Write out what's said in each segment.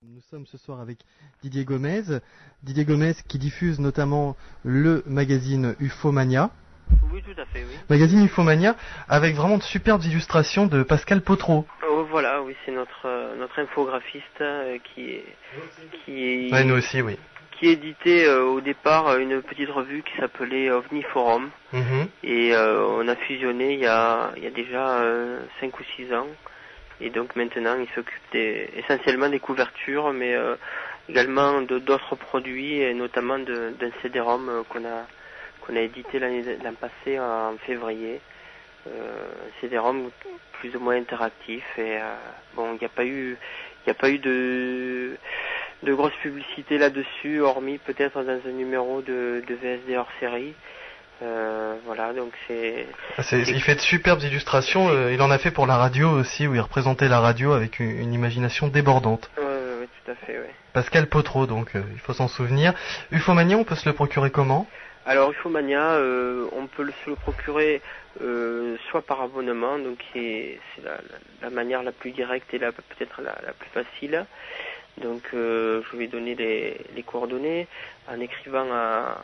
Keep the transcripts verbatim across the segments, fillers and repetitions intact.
Nous sommes ce soir avec Didier Gomez. Didier Gomez qui diffuse notamment le magazine Ufomania. Oui, tout à fait, oui. Magazine Ufomania avec vraiment de superbes illustrations de Pascal Potreau. Oh, voilà, oui, c'est notre euh, notre infographiste euh, qui est qui est Ouais, nous aussi, oui. qui éditait euh, au départ euh, une petite revue qui s'appelait OVNI Forum. Mm-hmm. Et euh, on a fusionné il y a il y a déjà euh, cinq ou six ans. Et donc maintenant, il s'occupe des, essentiellement des couvertures, mais euh, également de d'autres produits, et notamment de, d'un C D-ROM euh, qu'on a qu'on a édité l'année l'an passé en février. Euh, un C D-ROM plus ou moins interactif. Et euh, bon, il n'y a pas eu il n'y a pas eu de de grosse publicité là-dessus, hormis peut-être dans un numéro de, de V S D hors série. Euh, voilà, donc c'est, c'est, c'est... Il fait de superbes illustrations, euh, il en a fait pour la radio aussi, où il représentait la radio avec une, une imagination débordante. Oui, ouais, ouais, tout à fait, oui. Pascal Potreau, donc euh, il faut s'en souvenir. Ufomania, on peut se le procurer comment ? Alors Ufomania, euh, on peut le, se le procurer euh, soit par abonnement, donc c'est, c'est la, la, la manière la plus directe et la, peut-être la, la plus facile. Donc euh, je vais donner les, les coordonnées en écrivant à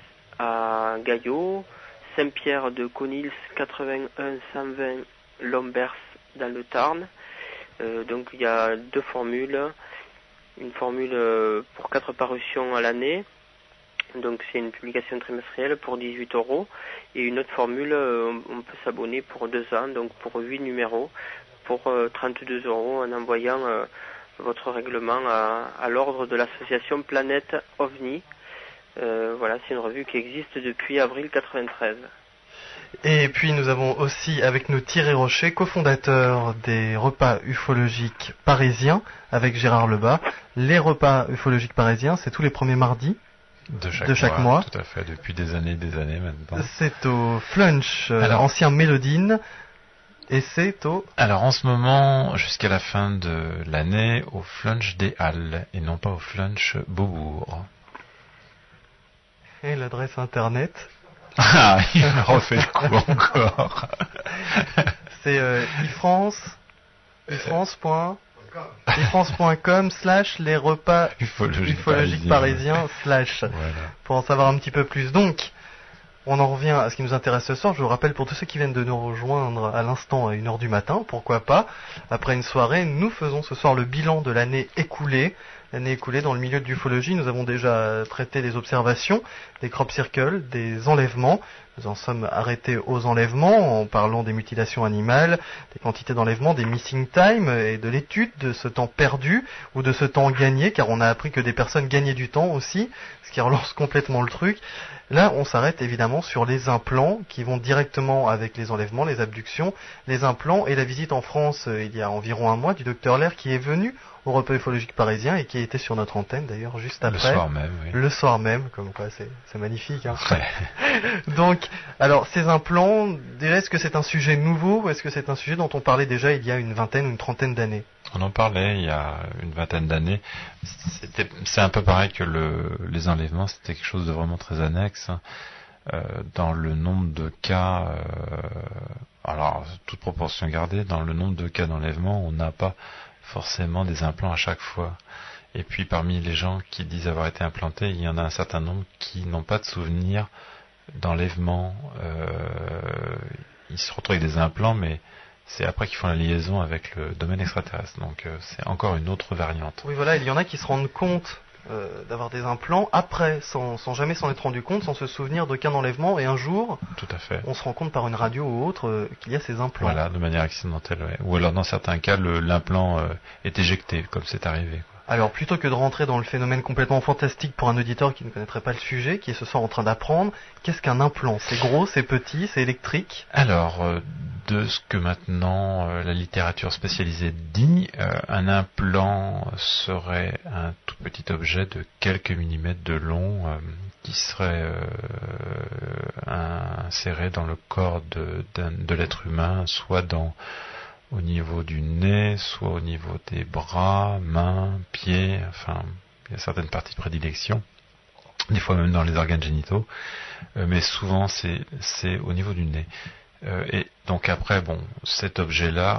à Gaillot, Saint-Pierre de Conils, quatre-vingt-un cent vingt Lombers dans le Tarn. Euh, donc il y a deux formules, une formule euh, pour quatre parutions à l'année, donc c'est une publication trimestrielle pour dix-huit euros, et une autre formule, euh, on peut s'abonner pour deux ans, donc pour huit numéros, pour euh, trente-deux euros en envoyant euh, votre règlement à, à l'ordre de l'association Planète OVNI. Euh, voilà, c'est une revue qui existe depuis avril quatre-vingt-treize. Et puis nous avons aussi avec nous Thierry Rocher, cofondateur des repas ufologiques parisiens avec Gérard Lebas. Les repas ufologiques parisiens, c'est tous les premiers mardis de chaque, de chaque mois, mois. Tout à fait, depuis des années et des années maintenant. C'est au Flunch, euh, Alors, ancien Mélodine. Et c'est au... Alors en ce moment, jusqu'à la fin de l'année, au Flunch des Halles, et non pas au Flunch Beaubourg. Et l'adresse internet. Ah, il refait le coup encore. C'est euh, ifrance, ifrance. ifrance point com slash les repas ufologiques, ufologiques parisiens, parisiens slash. Voilà. Pour en savoir un petit peu plus. Donc, on en revient à ce qui nous intéresse ce soir. Je vous rappelle pour tous ceux qui viennent de nous rejoindre à l'instant à une heure du matin, pourquoi pas, après une soirée, nous faisons ce soir le bilan de l'année écoulée. L'année écoulée dans le milieu de l'ufologie, nous avons déjà traité des observations, des crop circles, des enlèvements. Nous en sommes arrêtés aux enlèvements en parlant des mutilations animales, des quantités d'enlèvements, des missing time et de l'étude de ce temps perdu ou de ce temps gagné, car on a appris que des personnes gagnaient du temps aussi, ce qui relance complètement le truc. Là, on s'arrête évidemment sur les implants qui vont directement avec les enlèvements, les abductions, les implants et la visite en France euh, il y a environ un mois du docteur Lair qui est venu au repas ufologique parisien et qui a été sur notre antenne d'ailleurs juste après. Le soir même, oui. Le soir même, comme quoi c'est, c'est magnifique. Hein. Ouais. Donc, alors ces implants, déjà est-ce que c'est un sujet nouveau ou est-ce que c'est un sujet dont on parlait déjà il y a une vingtaine ou une trentaine d'années ? On en parlait il y a une vingtaine d'années. C'était, c'est un peu pareil que le, les enlèvements, c'était quelque chose de vraiment très annexe. Euh, dans le nombre de cas, euh, alors toute proportion gardée, dans le nombre de cas d'enlèvement, on n'a pas forcément des implants à chaque fois. Et puis parmi les gens qui disent avoir été implantés, il y en a un certain nombre qui n'ont pas de souvenir d'enlèvement. Euh, ils se retrouvent avec des implants, mais c'est après qu'ils font la liaison avec le domaine extraterrestre. Donc euh, c'est encore une autre variante. Oui, voilà, il y en a qui se rendent compte euh, d'avoir des implants après, sans, sans jamais s'en être rendu compte, sans se souvenir d'aucun enlèvement, et un jour, tout à fait, on se rend compte par une radio ou autre euh, qu'il y a ces implants. Voilà, de manière accidentelle, ouais. Ou alors dans certains cas, le, l'implant euh, est éjecté, comme c'est arrivé, quoi. Alors, plutôt que de rentrer dans le phénomène complètement fantastique pour un auditeur qui ne connaîtrait pas le sujet, qui est ce soir en train d'apprendre, qu'est-ce qu'un implant ? C'est gros, c'est petit, c'est électrique ? Alors, euh, de ce que maintenant euh, la littérature spécialisée dit, euh, un implant serait un tout petit objet de quelques millimètres de long euh, qui serait euh, inséré dans le corps de, de l'être humain, soit dans... au niveau du nez, soit au niveau des bras, mains, pieds, enfin, il y a certaines parties de prédilection, des fois même dans les organes génitaux, euh, mais souvent c'est, c'est au niveau du nez. Euh, et donc après, bon, cet objet-là,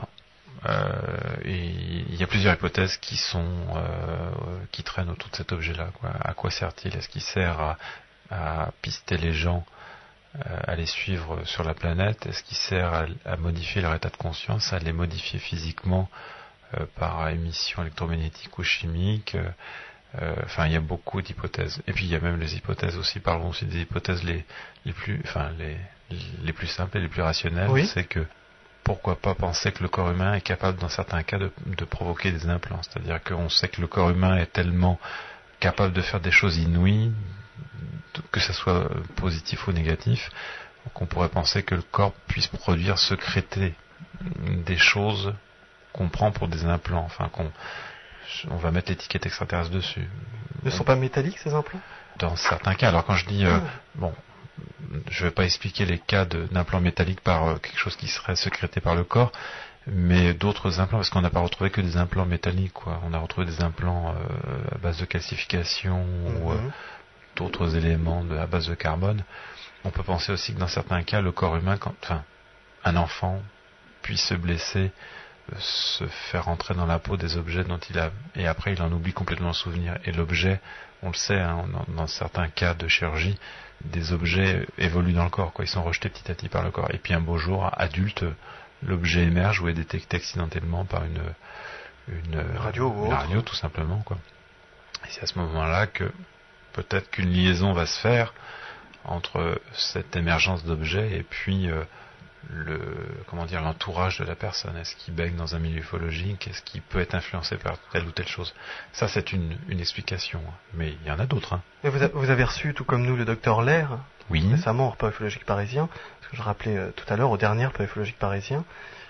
euh, il y a plusieurs hypothèses qui sont euh, qui traînent autour de cet objet-là, quoi. À quoi sert-il? Est-ce qu'il sert à, à pister les gens, euh, à les suivre sur la planète? Est-ce qu'il sert à, à modifier leur état de conscience, à les modifier physiquement euh, par émission électromagnétique ou chimique? euh, Enfin, il y a beaucoup d'hypothèses. Et puis il y a même les hypothèses aussi. Parlons aussi des hypothèses les les plus, enfin les les plus simples et les plus rationnelles. Oui. C'est que pourquoi pas penser que le corps humain est capable, dans certains cas, de, de provoquer des implants. C'est-à-dire qu'on sait que le corps humain est tellement capable de faire des choses inouïes, que ce soit positif ou négatif, qu'on pourrait penser que le corps puisse produire, sécréter des choses qu'on prend pour des implants. Enfin, qu'on on va mettre l'étiquette extraterrestre dessus. Ne sont pas métalliques, ces implants? Dans certains cas. Alors quand je dis... Euh, oh. bon... Je ne vais pas expliquer les cas d'implants métalliques par euh, quelque chose qui serait sécrété par le corps, mais d'autres implants, parce qu'on n'a pas retrouvé que des implants métalliques, quoi. On a retrouvé des implants euh, à base de calcification mm-hmm. ou euh, d'autres éléments de, à base de carbone. On peut penser aussi que dans certains cas, le corps humain, quand, enfin, un enfant puisse se blesser, euh, se faire entrer dans la peau des objets dont il a, et après il en oublie complètement le souvenir. Et l'objet, on le sait, hein, dans, dans certains cas de chirurgie, des objets évoluent dans le corps, quoi. Ils sont rejetés petit à petit par le corps. Et puis un beau jour, adulte, l'objet émerge ou est détecté accidentellement par une, une, une radio, une radio, tout simplement, quoi. Et c'est à ce moment-là que peut-être qu'une liaison va se faire entre cette émergence d'objets et puis euh, le, comment dire, l'entourage de la personne. Est-ce qu'il baigne dans un milieu ufologique? Est-ce qu'il peut être influencé par telle ou telle chose? Ça, c'est une, une explication. Mais il y en a d'autres. Hein. Mais vous, a, vous avez reçu, tout comme nous, le docteur Lair, oui. récemment au Repère ufologique parisien, ce que je rappelais euh, tout à l'heure, au dernier Repère ufologique parisien.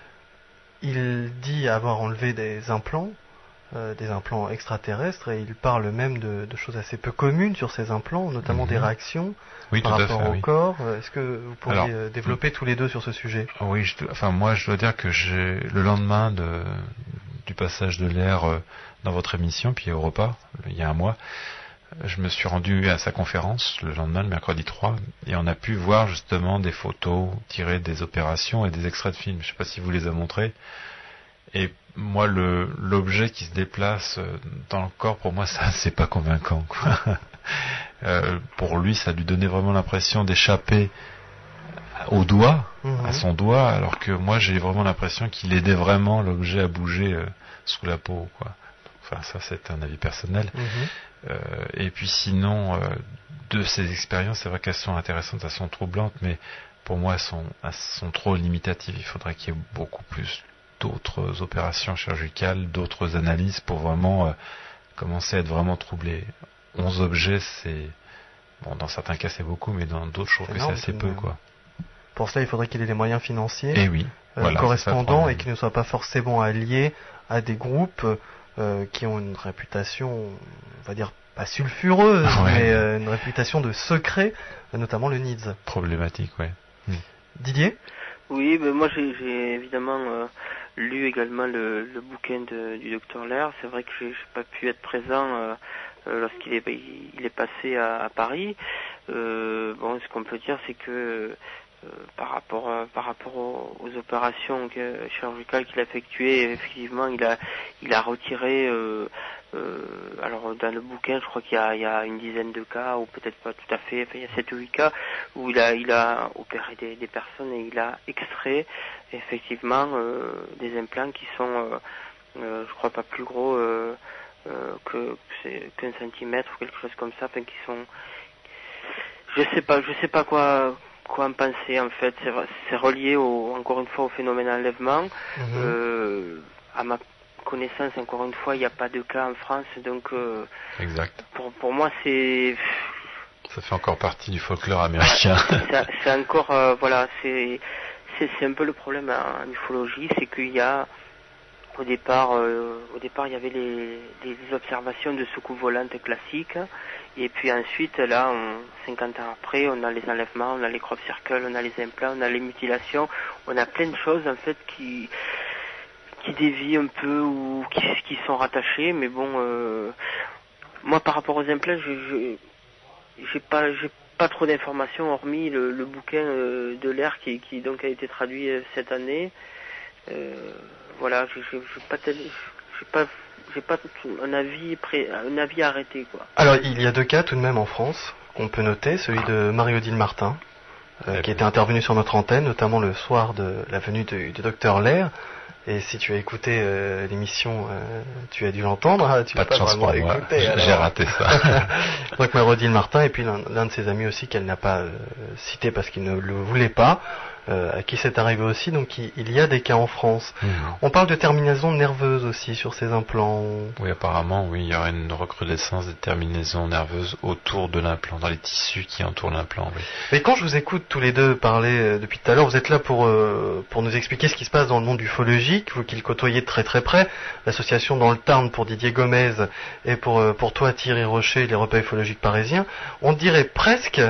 Il dit avoir enlevé des implants, euh, des implants extraterrestres, et il parle même de, de choses assez peu communes sur ces implants, notamment mm-hmm. des réactions oui, par tout rapport à fait, au oui. corps. Est-ce que vous pourriez Alors, développer mm. tous les deux sur ce sujet? Oui, je, enfin moi je dois dire que j'ai le lendemain de, du passage de l'air euh, dans votre émission, puis au repas, il y a un mois, je me suis rendu à sa conférence le lendemain, le mercredi trois, et on a pu voir justement des photos tirées des opérations et des extraits de films. Je ne sais pas si vous les a montrés. Et moi, le, l'objet qui se déplace dans le corps, pour moi, ça, c'est pas convaincant, quoi. euh, pour lui, ça lui donnait vraiment l'impression d'échapper au doigt, mmh. à son doigt, alors que moi, j'ai vraiment l'impression qu'il aidait vraiment l'objet à bouger euh, sous la peau, quoi. Enfin, ça, c'est un avis personnel. Mmh. Euh, et puis sinon, euh, de ces expériences, c'est vrai qu'elles sont intéressantes, elles sont troublantes, mais pour moi, elles sont, elles sont trop limitatives. Il faudrait qu'il y ait beaucoup plus d'autres opérations chirurgicales, d'autres analyses pour vraiment euh, commencer à être vraiment troublé. onze objets, c'est... Bon, dans certains cas, c'est beaucoup, mais dans d'autres, je trouve c'est que énorme, c'est assez peu, quoi. Pour cela, il faudrait qu'il ait les moyens financiers et oui, euh, voilà, correspondants et qu'il ne soit pas forcément allié à des groupes euh, qui ont une réputation, on va dire, pas sulfureuse, ouais. mais euh, une réputation de secret, notamment le N I D S. Problématique, ouais. Mmh. Didier ? Oui, ben moi j'ai, j'ai évidemment euh, lu également le, le bouquin de, du docteur Lair. C'est vrai que j'ai, j'ai pas pu être présent euh, euh, lorsqu'il est, il est passé à, à Paris. Euh, bon, ce qu'on peut dire, c'est que euh, par rapport euh, par rapport aux, aux opérations que, chirurgicales qu'il a effectuées, effectivement, il a il a retiré. Euh, Euh, alors dans le bouquin, je crois qu'il y a, il y a une dizaine de cas, ou peut-être pas tout à fait, enfin, il y a sept ou huit cas où il a, il a opéré des, des personnes et il a extrait effectivement euh, des implants qui sont, euh, euh, je crois pas plus gros euh, euh, que c'est, qu'un centimètre ou quelque chose comme ça, enfin qui sont, je sais pas, je sais pas quoi. Quoi en penser en fait, c'est, c'est relié au, encore une fois au phénomène enlèvement. Mmh. Euh, à ma connaissance, encore une fois, il n'y a pas de cas en France, donc euh, exact. Pour, pour moi c'est... Ça fait encore partie du folklore américain. c'est, c'est encore, euh, voilà, c'est, c'est, c'est un peu le problème en, en ufologie, c'est qu'il y a, au départ, euh, au départ il y avait les, les observations de soucoupes volantes classiques, et puis ensuite, là, on, cinquante ans après, on a les enlèvements, on a les crop circles, on a les implants, on a les mutilations, on a plein de choses en fait qui... qui dévient un peu ou qui, qui sont rattachés, mais bon, euh, moi par rapport aux implants, je, je, j'ai pas, j'ai pas trop d'informations hormis le, le bouquin euh, de Lair qui, qui donc a été traduit euh, cette année. Euh, voilà, j'ai, j'ai, j'ai pas, tel, j'ai pas, j'ai pas un avis pré, un avis arrêté, quoi. Alors, il y a deux cas tout de même en France qu'on peut noter, celui de Marie-Odile Martin, euh, qui était intervenue sur notre antenne, notamment le soir de la venue du, du docteur Lair. Et si tu as écouté euh, l'émission, euh, tu as dû l'entendre, hein, tu pas n'as pas vraiment écouté. Alors. J'ai raté ça. Donc Marie-Odile Martin, et puis l'un, l'un de ses amis aussi qu'elle n'a pas euh, cité parce qu'il ne le voulait pas, euh, à qui c'est arrivé aussi. Donc il, il y a des cas en France. Mmh. On parle de terminaisons nerveuses aussi sur ces implants. Oui, apparemment, oui, il y aurait une recrudescence des terminaisons nerveuses autour de l'implant, dans les tissus qui entourent l'implant. Oui. Mais quand je vous écoute tous les deux parler euh, depuis tout à l'heure, vous êtes là pour euh, pour nous expliquer ce qui se passe dans le monde ufologique, vous qui le côtoyez de très très près, l'association dans le Tarn pour Didier Gomez et pour euh, pour toi Thierry Rocher, les repas ufologiques parisiens. On dirait presque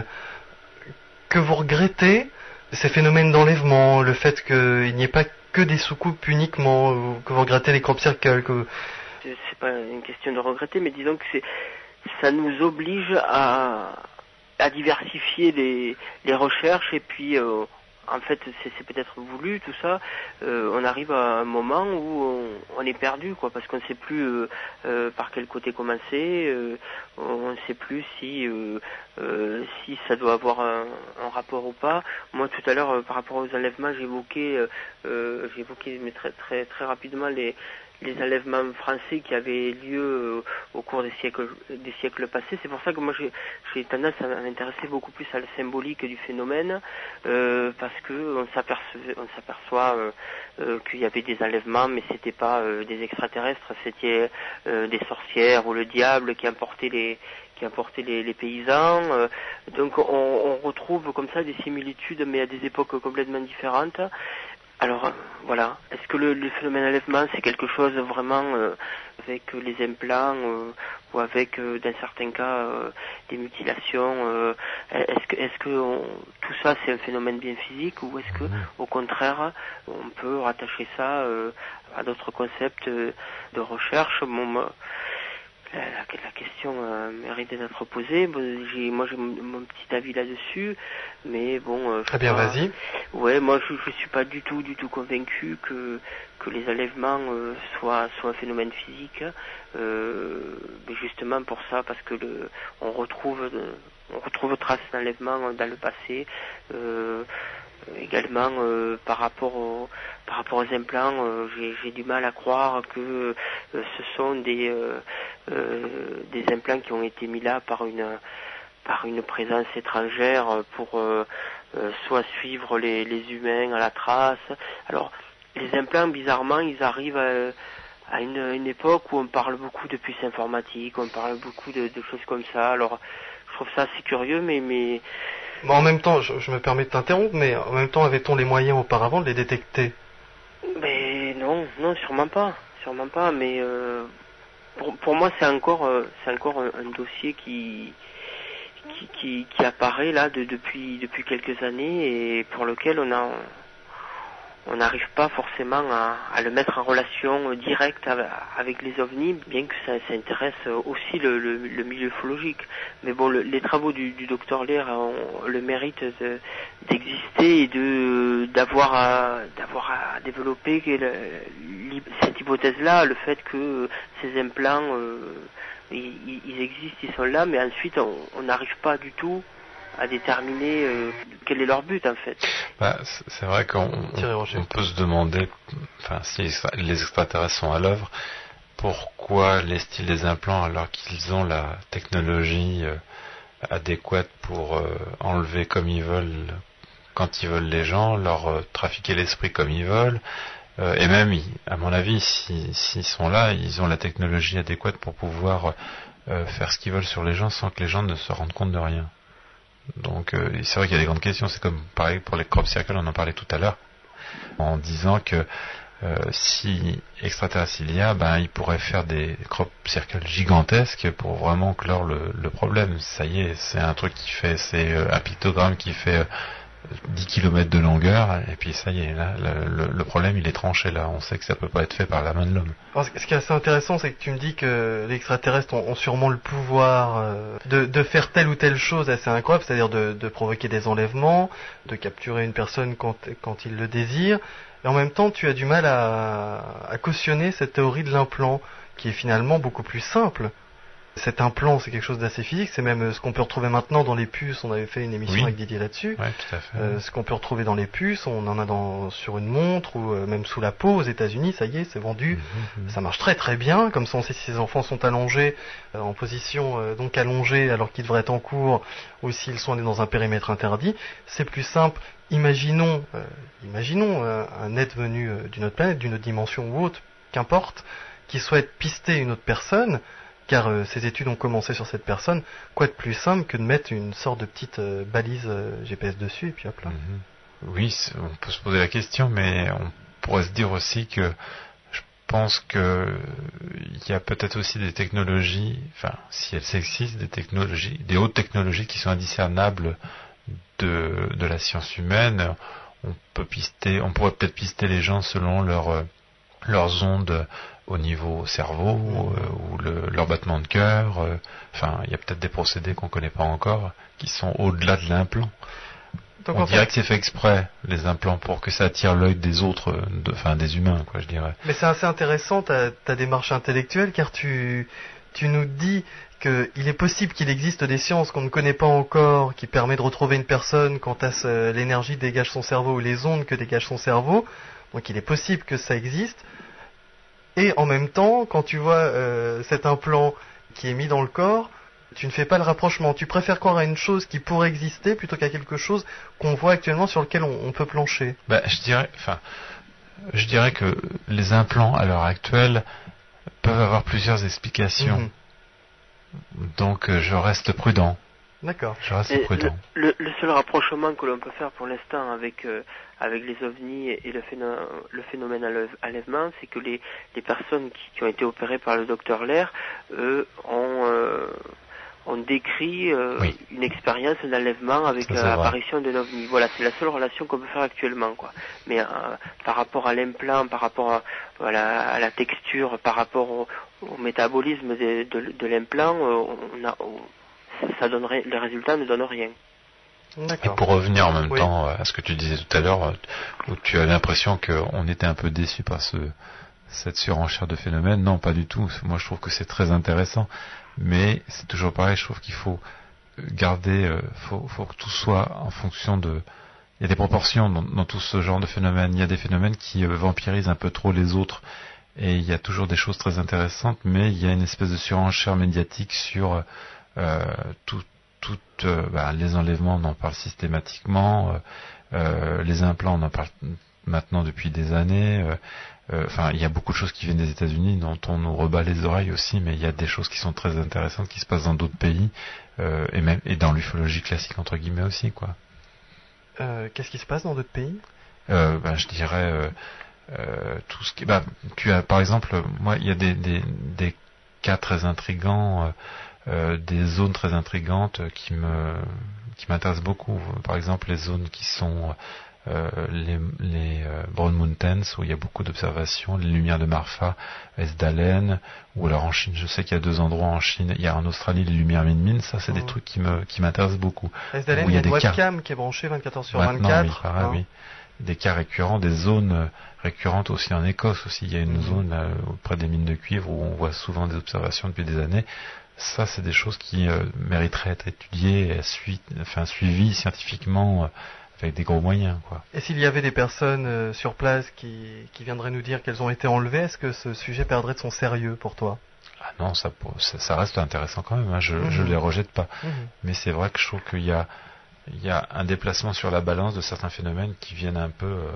que vous regrettez ces phénomènes d'enlèvement, le fait qu'il n'y ait pas que des soucoupes uniquement, que vous regrettez les crop circles. Que... C'est pas une question de regretter, mais disons que c'est, ça nous oblige à, à diversifier les, les recherches et puis euh, en fait c'est, c'est peut-être voulu tout ça. Euh, on arrive à un moment où on, on est perdu, quoi, parce qu'on ne sait plus euh, euh, par quel côté commencer. Euh, on ne sait plus si euh, euh, si ça doit avoir un, un rapport ou pas. Moi tout à l'heure euh, par rapport aux enlèvements j'évoquais euh, euh, j'évoquais mais très très très rapidement les les enlèvements français qui avaient lieu euh, au cours des siècles des siècles passés. C'est pour ça que moi j'ai, j'ai tendance à m'intéresser beaucoup plus à la symbolique du phénomène, euh, parce que on s'aperçoit, on s'aperçoit euh, euh, qu'il y avait des enlèvements, mais c'était pas euh, des extraterrestres, c'était euh, des sorcières ou le diable qui emportait les qui emportait les, les paysans. Euh, donc on, on retrouve comme ça des similitudes, mais à des époques complètement différentes. Alors euh, voilà, est-ce que le, le phénomène enlèvement c'est quelque chose vraiment euh, avec les implants euh, ou avec euh, dans certains cas euh, des mutilations euh, est-ce que est-ce que on, tout ça c'est un phénomène bien physique ou est-ce que au contraire on peut rattacher ça euh, à d'autres concepts euh, de recherche? Bon, La, la, la question euh, mérite d'être posée. Bon, j'ai, moi, j'ai mon, mon petit avis là-dessus, mais bon. Euh, Très bien, pas, vas-y. Ouais, moi, je, je suis pas du tout, du tout convaincu que que les enlèvements euh, soient soient un phénomène physique. Euh, mais justement pour ça, parce que le, on retrouve, on retrouve traces d'enlèvements dans le passé. Euh, Également euh, par rapport au, par rapport aux implants, euh, j'ai, j'ai du mal à croire que euh, ce sont des euh, euh, des implants qui ont été mis là par une par une présence étrangère pour euh, euh, soit suivre les, les humains à la trace. Alors les implants, bizarrement, ils arrivent à, à une, une époque où on parle beaucoup de puces informatiques, on parle beaucoup de, de choses comme ça. Alors je trouve ça assez curieux, mais mais Bon, en même temps, je, je me permets de t'interrompre, mais en même temps, avait-on les moyens auparavant de les détecter? Mais non, non, sûrement pas, sûrement pas. Mais euh, pour, pour moi, c'est encore, euh, c'est encore un, un dossier qui, qui, qui, qui apparaît là de, depuis, depuis quelques années et pour lequel on a, on n'arrive pas forcément à, à le mettre en relation directe avec les ovnis, bien que ça, ça intéresse aussi le, le, le milieu ufologique. Mais bon, le, les travaux du, du docteur Lair ont le mérite de, d'exister et de d'avoir à, d'avoir à développer le, cette hypothèse-là, le fait que ces implants, euh, ils, ils existent, ils sont là, mais ensuite on n'arrive pas du tout à déterminer euh, quel est leur but en fait. Bah, c'est vrai qu'on on, on peut se demander, enfin, si les extraterrestres sont à l'œuvre, pourquoi laissent-ils des implants alors qu'ils ont la technologie euh, adéquate pour euh, enlever comme ils veulent, quand ils veulent les gens, leur euh, trafiquer l'esprit comme ils veulent, euh, et même, à mon avis, s'ils si, sont là, ils ont la technologie adéquate pour pouvoir euh, faire ce qu'ils veulent sur les gens sans que les gens ne se rendent compte de rien. Donc euh, c'est vrai qu'il y a des grandes questions, c'est comme pareil pour les crop circles, on en parlait tout à l'heure, en disant que euh, si extraterrestre il y a, ben il pourrait faire des crop circles gigantesques pour vraiment clore le, le problème. Ça y est, c'est un truc qui fait, c'est euh, un pictogramme qui fait euh, dix kilomètres de longueur, et puis ça y est, là, le, le, le problème il est tranché là, on sait que ça peut pas être fait par la main de l'homme. Alors, ce qui est assez intéressant, c'est que tu me dis que les extraterrestres ont, ont sûrement le pouvoir euh, de, de faire telle ou telle chose assez incroyable, c'est-à-dire de, de provoquer des enlèvements, de capturer une personne quand, quand ils le désirent, Et en même temps, tu as du mal à, à cautionner cette théorie de l'implant, qui est finalement beaucoup plus simple. Cet implant, c'est quelque chose d'assez physique, c'est même ce qu'on peut retrouver maintenant dans les puces, on avait fait une émission oui. avec Didier là-dessus. Ouais, tout à fait. Euh, ce qu'on peut retrouver dans les puces, on en a dans, sur une montre ou euh, même sous la peau aux États-Unis, ça y est, c'est vendu. Mmh, mmh. Ça marche très très bien, comme ça on sait si ces enfants sont allongés, euh, en position euh, donc allongée alors qu'ils devraient être en cours, ou s'ils sont allés dans un périmètre interdit. C'est plus simple. Imaginons, euh, imaginons euh, un être venu euh, d'une autre planète, d'une autre dimension ou autre, qu'importe, qui souhaite pister une autre personne. Car euh, ces études ont commencé sur cette personne, quoi de plus simple que de mettre une sorte de petite euh, balise euh, G P S dessus et puis hop là. Mm-hmm. Oui, on peut se poser la question, mais on pourrait se dire aussi que je pense que il y a peut-être aussi des technologies, enfin si elles existent, des technologies, des hautes technologies qui sont indiscernables de, de la science humaine. On peut pister, on pourrait peut-être pister les gens selon leur leurs ondes au niveau cerveau, mmh. euh, ou le, leur battement de cœur. Euh, enfin, il y a peut-être des procédés qu'on ne connaît pas encore, qui sont au-delà de l'implant. Donc, on dirait fait... que c'est fait exprès, les implants, pour que ça attire l'œil des autres, de, enfin des humains, quoi, je dirais. Mais c'est assez intéressant ta, ta démarche intellectuelle, car tu, tu nous dis qu'il est possible qu'il existe des sciences qu'on ne connaît pas encore, qui permettent de retrouver une personne quand ce, l'énergie dégage son cerveau ou les ondes que dégage son cerveau. Donc il est possible que ça existe. Et en même temps, quand tu vois euh, cet implant qui est mis dans le corps, tu ne fais pas le rapprochement. Tu préfères croire à une chose qui pourrait exister plutôt qu'à quelque chose qu'on voit actuellement sur lequel on, on peut plancher. Bah, je dirais, enfin, je dirais que les implants à l'heure actuelle peuvent avoir plusieurs explications. Mmh. Donc je reste prudent. D'accord. Je reste prudent. Le, le, le seul rapprochement que l'on peut faire pour l'instant avec euh, avec les ovnis et le phénomène, le phénomène enlèvement, c'est que les, les personnes qui, qui ont été opérées par le docteur Lair, eux, ont, euh, ont décrit euh, oui. une expérience d'enlèvement avec l'apparition d'un ovni. Voilà, c'est la seule relation qu'on peut faire actuellement, quoi. Mais euh, par rapport à l'implant, par rapport à, à, la, à la texture, par rapport au, au métabolisme de, de, de l'implant, euh, on a, on, ça donnerait, les résultats ne donnent rien. D'accord. Et pour revenir en même oui. temps à ce que tu disais tout à l'heure, où tu as l'impression qu'on était un peu déçu par ce, cette surenchère de phénomènes, non, pas du tout. Moi, je trouve que c'est très intéressant, mais c'est toujours pareil. Je trouve qu'il faut garder, euh, faut, faut que tout soit en fonction de. Il y a des proportions dans, dans tout ce genre de phénomènes. Il y a des phénomènes qui euh, vampirisent un peu trop les autres, et il y a toujours des choses très intéressantes, mais il y a une espèce de surenchère médiatique sur euh, tout. Toutes euh, bah, les enlèvements, on en parle systématiquement. Euh, euh, les implants, on en parle maintenant depuis des années. Enfin, euh, il y a beaucoup de choses qui viennent des États-Unis dont on nous rebat les oreilles aussi, mais il y a des choses qui sont très intéressantes qui se passent dans d'autres pays euh, et même et dans l'ufologie classique entre guillemets aussi, quoi. Euh, qu'est-ce qui se passe dans d'autres pays euh, bah, je dirais euh, euh, tout ce qui. Bah, tu as par exemple, moi, il y a des des, des cas très intrigants. Euh, Euh, des zones très intrigantes qui me qui m'intéressent beaucoup. Par exemple, les zones qui sont euh, les, les euh, Brown Mountains, où il y a beaucoup d'observations, les lumières de Marfa, Esdalen, ou alors en Chine, je sais qu'il y a deux endroits en Chine, il y a en Australie les lumières Min-Min, ça c'est mmh. des trucs qui me qui m'intéressent beaucoup. Esdalen, il y a, il y a une webcam cas... qui est branchée vingt-quatre heures sur Maintenant, vingt-quatre. Oui, pareil, hein. oui. Des cas récurrents, des zones récurrentes aussi en Écosse aussi. Il y a une mmh. zone là, près des mines de cuivre où on voit souvent des observations depuis des années. Ça, c'est des choses qui euh, mériteraient d'être étudiées et sui- enfin, suivies scientifiquement euh, avec des gros moyens, quoi. Et s'il y avait des personnes euh, sur place qui, qui viendraient nous dire qu'elles ont été enlevées, est-ce que ce sujet perdrait de son sérieux pour toi ? Ah non, ça, ça, ça reste intéressant quand même, hein. Je ne mmh. les rejette pas. Mmh. Mais c'est vrai que je trouve qu'il y a, il y a un déplacement sur la balance de certains phénomènes qui viennent un peu euh,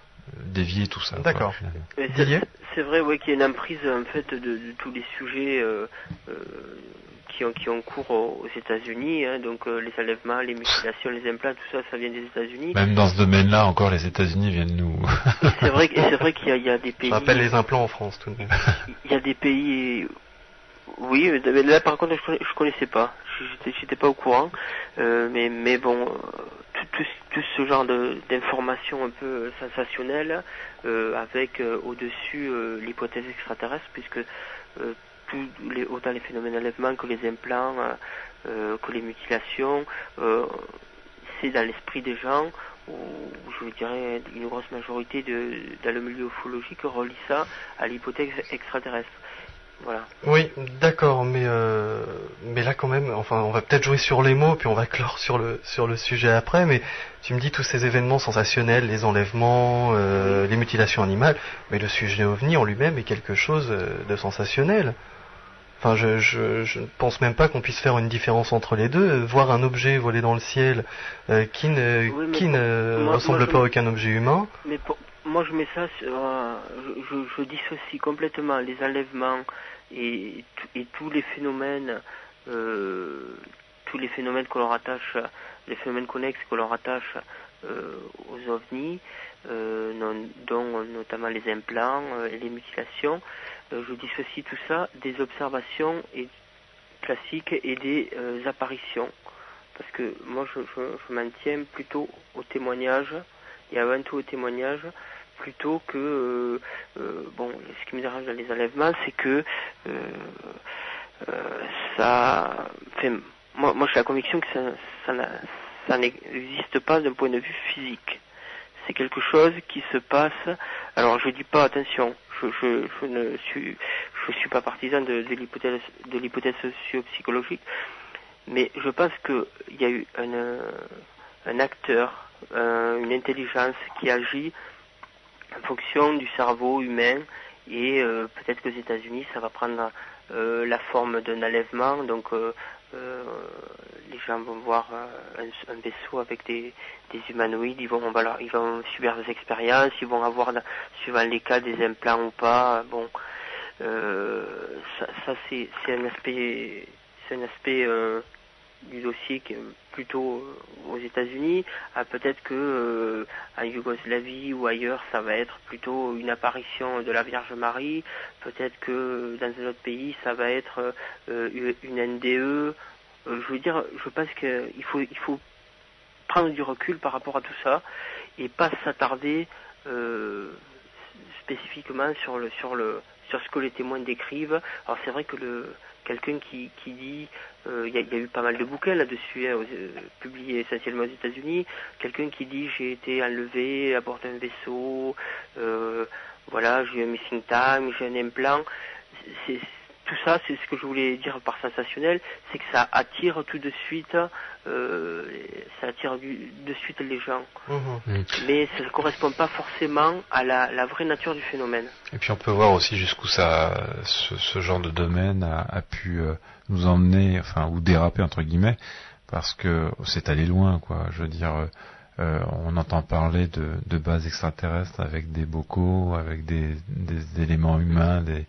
dévier tout ça. D'accord. Quoi, c'est, c'est vrai, ouais, qu'il y a une emprise en fait de, de tous les sujets euh, euh, qui ont qui ont cours aux, aux États-Unis, hein, donc euh, les enlèvements, les mutilations, les implants, tout ça, ça vient des États-Unis. Même dans ce domaine-là, encore les États-Unis viennent nous. et c'est vrai, et c'est vrai qu'il y a, il y a des pays. Je rappelle les implants en France, tout de même. Il y a des pays. Oui, mais là par contre je, connais, je connaissais pas, j'étais, j'étais pas au courant, euh, mais mais bon, tout, tout, tout ce genre de, d'informations un peu sensationnelles, euh, avec euh, au-dessus euh, l'hypothèse extraterrestre, puisque euh, tous les, autant les phénomènes d'enlèvement que les implants, euh, que les mutilations, euh, c'est dans l'esprit des gens ou je dirais une grosse majorité de, dans le milieu ufologique relie ça à l'hypothèse extraterrestre. Voilà. Oui, d'accord, mais euh, mais là quand même, enfin, on va peut-être jouer sur les mots, puis on va clore sur le sur le sujet après. Mais tu me dis tous ces événements sensationnels, les enlèvements, euh, les mutilations animales, mais le sujet ovni en lui-même est quelque chose de sensationnel. Enfin, je je je ne pense même pas qu'on puisse faire une différence entre les deux. Voir un objet voler dans le ciel euh, qui ne oui, qui ne moi, ressemble moi, pas à aucun objet humain. Mais pour, moi, je mets ça, sur, euh, je, je, je dissocie complètement les enlèvements et, et tous les phénomènes, euh, tous les phénomènes qu'on leur attache, les phénomènes connexes qu'on leur attache euh, aux ovnis, euh, non, dont notamment les implants euh, et les mutilations. Euh, je dissocie tout ça des observations et, classiques et des euh, apparitions. Parce que moi, je, je, je m'en tiens plutôt au témoignage, et avant tout au témoignage, plutôt que euh, euh, bon, ce qui me dérange dans les enlèvements, c'est que euh, euh, ça, enfin, moi, moi, j'ai la conviction que ça, ça, ça n'existe pas d'un point de vue physique. C'est quelque chose qui se passe. Alors, je dis pas, attention, je, je, je ne suis, je suis pas partisan de, de l'hypothèse, de l'hypothèse socio-psychologique, mais je pense que il y a eu un, un acteur, euh, une intelligence qui agit en fonction du cerveau humain, et euh, peut-être qu'aux États-Unis ça va prendre euh, la forme d'un enlèvement, donc euh, euh, les gens vont voir euh, un, un vaisseau avec des, des humanoïdes, ils vont, on va leur, ils vont subir des expériences, ils vont avoir, suivant les cas, des implants ou pas. Bon, euh, ça, ça c'est, c'est un aspect, c'est un aspect euh, du dossier qui est plutôt aux États-Unis. Ah, peut-être que euh, en Yougoslavie ou ailleurs ça va être plutôt une apparition de la Vierge Marie. Peut-être que dans un autre pays ça va être euh, une N D E. Euh, je veux dire, je pense qu'il faut il faut prendre du recul par rapport à tout ça et pas s'attarder euh, spécifiquement sur le sur le sur ce que les témoins décrivent. Alors c'est vrai que le quelqu'un qui, qui dit, il euh, y, y a eu pas mal de bouquins là-dessus, hein, euh, publiés essentiellement aux États-Unis, quelqu'un qui dit j'ai été enlevé à bord d'un vaisseau, euh, voilà, j'ai eu un missing time, j'ai un implant. C'est, tout ça, c'est ce que je voulais dire par sensationnel, c'est que ça attire tout de suite, euh, ça attire du, de suite les gens. Mmh. Mais ça ne correspond pas forcément à la, la vraie nature du phénomène. Et puis on peut voir aussi jusqu'où ça, ce, ce genre de domaine a, a pu euh, nous emmener, enfin, ou déraper entre guillemets, parce que c'est allé loin, quoi. Je veux dire, euh, on entend parler de, de bases extraterrestres avec des bocaux, avec des, des éléments humains, des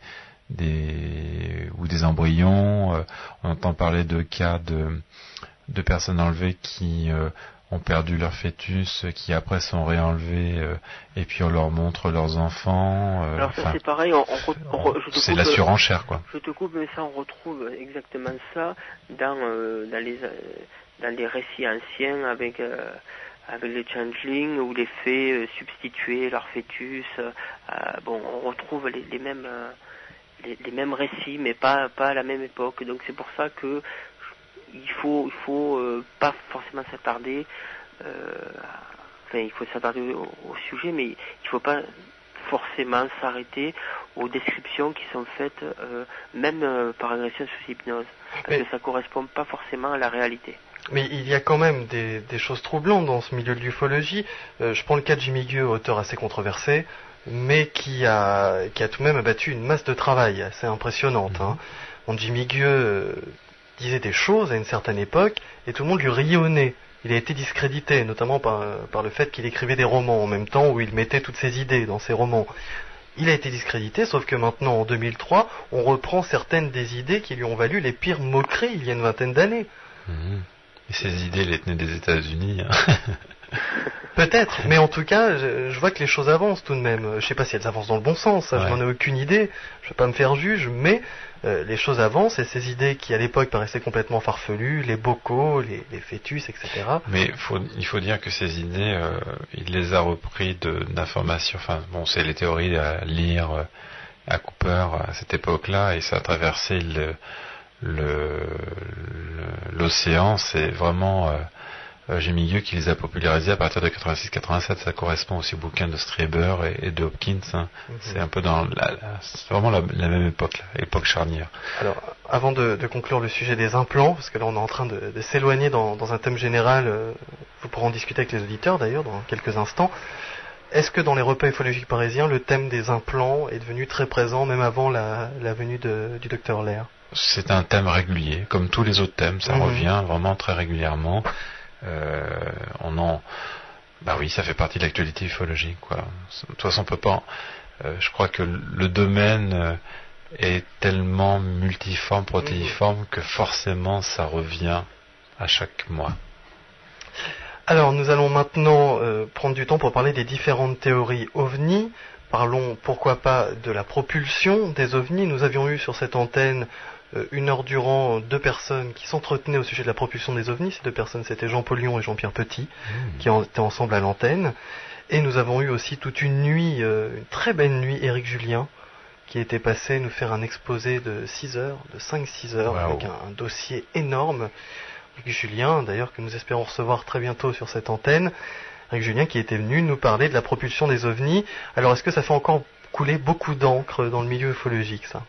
des ou des embryons. Euh, on entend parler de cas de de personnes enlevées qui euh, ont perdu leur fœtus, qui après sont réenlevés euh, et puis on leur montre leurs enfants. Euh, Alors ça c'est pareil, on, on, on, je te c'est coupe, la surenchère, quoi. Je te coupe, mais ça on retrouve exactement ça dans euh, dans les euh, dans les récits anciens avec euh, avec les changelings où les fées euh, substituaient leur fœtus. Euh, bon, on retrouve les, les mêmes euh, Les, les mêmes récits, mais pas pas à la même époque. Donc c'est pour ça que il faut il faut euh, pas forcément s'attarder. Euh, enfin, il faut s'attarder au, au sujet, mais il faut pas forcément s'arrêter aux descriptions qui sont faites, euh, même euh, par agression sous hypnose, parce mais, que ça correspond pas forcément à la réalité. Mais il y a quand même des, des choses troublantes dans ce milieu de l'ufologie. Euh, je prends le cas de Jimmy Gueux, auteur assez controversé, mais qui a, qui a tout de même abattu une masse de travail assez impressionnante. Hein. Bon, Jimmy Gueux euh, disait des choses à une certaine époque, et tout le monde lui riait au nez. Il a été discrédité, notamment par, par le fait qu'il écrivait des romans en même temps où il mettait toutes ses idées dans ses romans. Il a été discrédité, sauf que maintenant, en deux mille trois, on reprend certaines des idées qui lui ont valu les pires moqueries il y a une vingtaine d'années. Mmh. Et ces idées, les tenaient des États-Unis. Hein. Peut-être, mais en tout cas, je, je vois que les choses avancent tout de même. Je sais pas si elles avancent dans le bon sens, ouais. Je n'en ai aucune idée, je vais pas me faire juge, mais euh, les choses avancent et ces idées qui à l'époque paraissaient complètement farfelues, les bocaux, les, les fœtus, et cetera. Mais faut, il faut dire que ces idées, euh, il les a repris de, d'informations, enfin bon, c'est les théories à lire euh, à Cooper à cette époque-là, et ça a traversé le, le, le, l'océan, c'est vraiment... Euh, euh, Jimmy Yu qui les a popularisés à partir de quatre-vingt-six quatre-vingt-sept. Ça correspond aussi au bouquin de Strieber et, et de Hopkins. Hein. Mm-hmm. C'est un peu dans la, la c'est vraiment la, la même époque, l'époque charnière. Alors, avant de, de conclure le sujet des implants, parce que là on est en train de, de s'éloigner dans, dans un thème général, euh, vous pourrez en discuter avec les auditeurs d'ailleurs dans quelques instants. Est-ce que dans les repas ufologiques parisiens, le thème des implants est devenu très présent, même avant la, la venue de, du docteur Lair? C'est un thème régulier, comme tous les autres thèmes, ça mmh. revient vraiment très régulièrement. Euh, on en, bah oui, ça fait partie de l'actualité ufologique, quoi. De toute façon, on peut pas. Euh, je crois que le domaine est tellement multiforme, protéiforme, mmh. que forcément, ça revient à chaque mois. Alors, nous allons maintenant euh, prendre du temps pour parler des différentes théories ovnis. Parlons, pourquoi pas, de la propulsion des ovnis. Nous avions eu sur cette antenne, euh, une heure durant, deux personnes qui s'entretenaient au sujet de la propulsion des ovnis. Ces deux personnes, c'était Jean-Paul Lyon et Jean-Pierre Petit, mmh. qui étaient ensemble à l'antenne. Et nous avons eu aussi toute une nuit, euh, une très belle nuit, Éric Julien, qui était passé nous faire un exposé de six heures, de cinq six heures, wow. avec un, un dossier énorme. Éric Julien, d'ailleurs, que nous espérons recevoir très bientôt sur cette antenne. Éric Julien qui était venu nous parler de la propulsion des ovnis. Alors, est-ce que ça fait encore couler beaucoup d'encre dans le milieu ufologique, ça?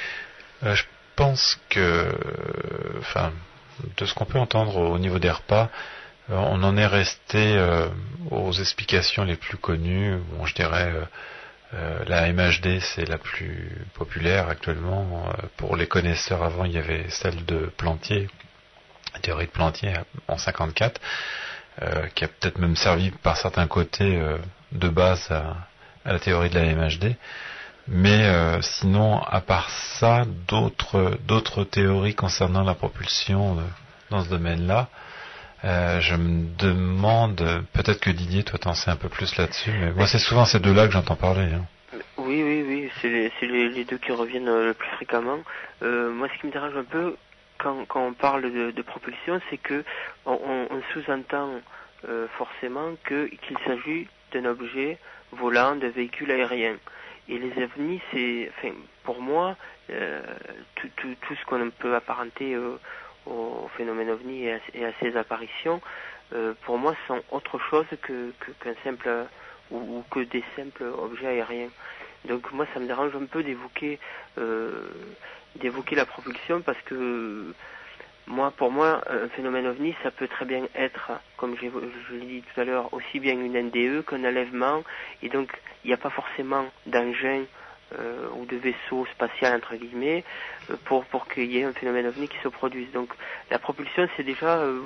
euh, Je pense que, enfin, de ce qu'on peut entendre au niveau des repas, euh, on en est resté euh, aux explications les plus connues. Bon, je dirais, euh, euh, la M H D, c'est la plus populaire actuellement. Euh, pour les connaisseurs, avant, il y avait celle de Plantier, la théorie de Plantier en cinquante-quatre, euh, qui a peut-être même servi par certains côtés euh, de base à, à la théorie de la M H D. Mais euh, sinon, à part ça, d'autres d'autres théories concernant la propulsion euh, dans ce domaine-là, euh, je me demande, peut-être que Didier, toi t'en sais un peu plus là-dessus, mais moi c'est souvent ces deux-là que j'entends parler. Hein. Oui, oui, oui, c'est les, c'est les, les deux qui reviennent le plus fréquemment. Euh, moi, ce qui me dérange un peu, Quand, quand on parle de, de propulsion, c'est que on, on, on sous-entend euh, forcément que, qu'il s'agit d'un objet volant, d'un véhicule aérien. Et les ovnis, c'est, enfin, pour moi, euh, tout, tout, tout ce qu'on peut apparenter euh, au phénomène ovni et à, et à ses apparitions, euh, pour moi, sont autre chose que, que, qu'un simple ou, ou que des simples objets aériens. Donc moi, ça me dérange un peu d'évoquer. Euh, d'évoquer la propulsion parce que moi, pour moi, un phénomène ovni, ça peut très bien être, comme je, je l'ai dit tout à l'heure, aussi bien une N D E qu'un enlèvement, et donc il n'y a pas forcément d'engin euh, ou de vaisseau spatial entre guillemets euh, pour pour qu'il y ait un phénomène ovni qui se produise. Donc la propulsion, c'est déjà euh,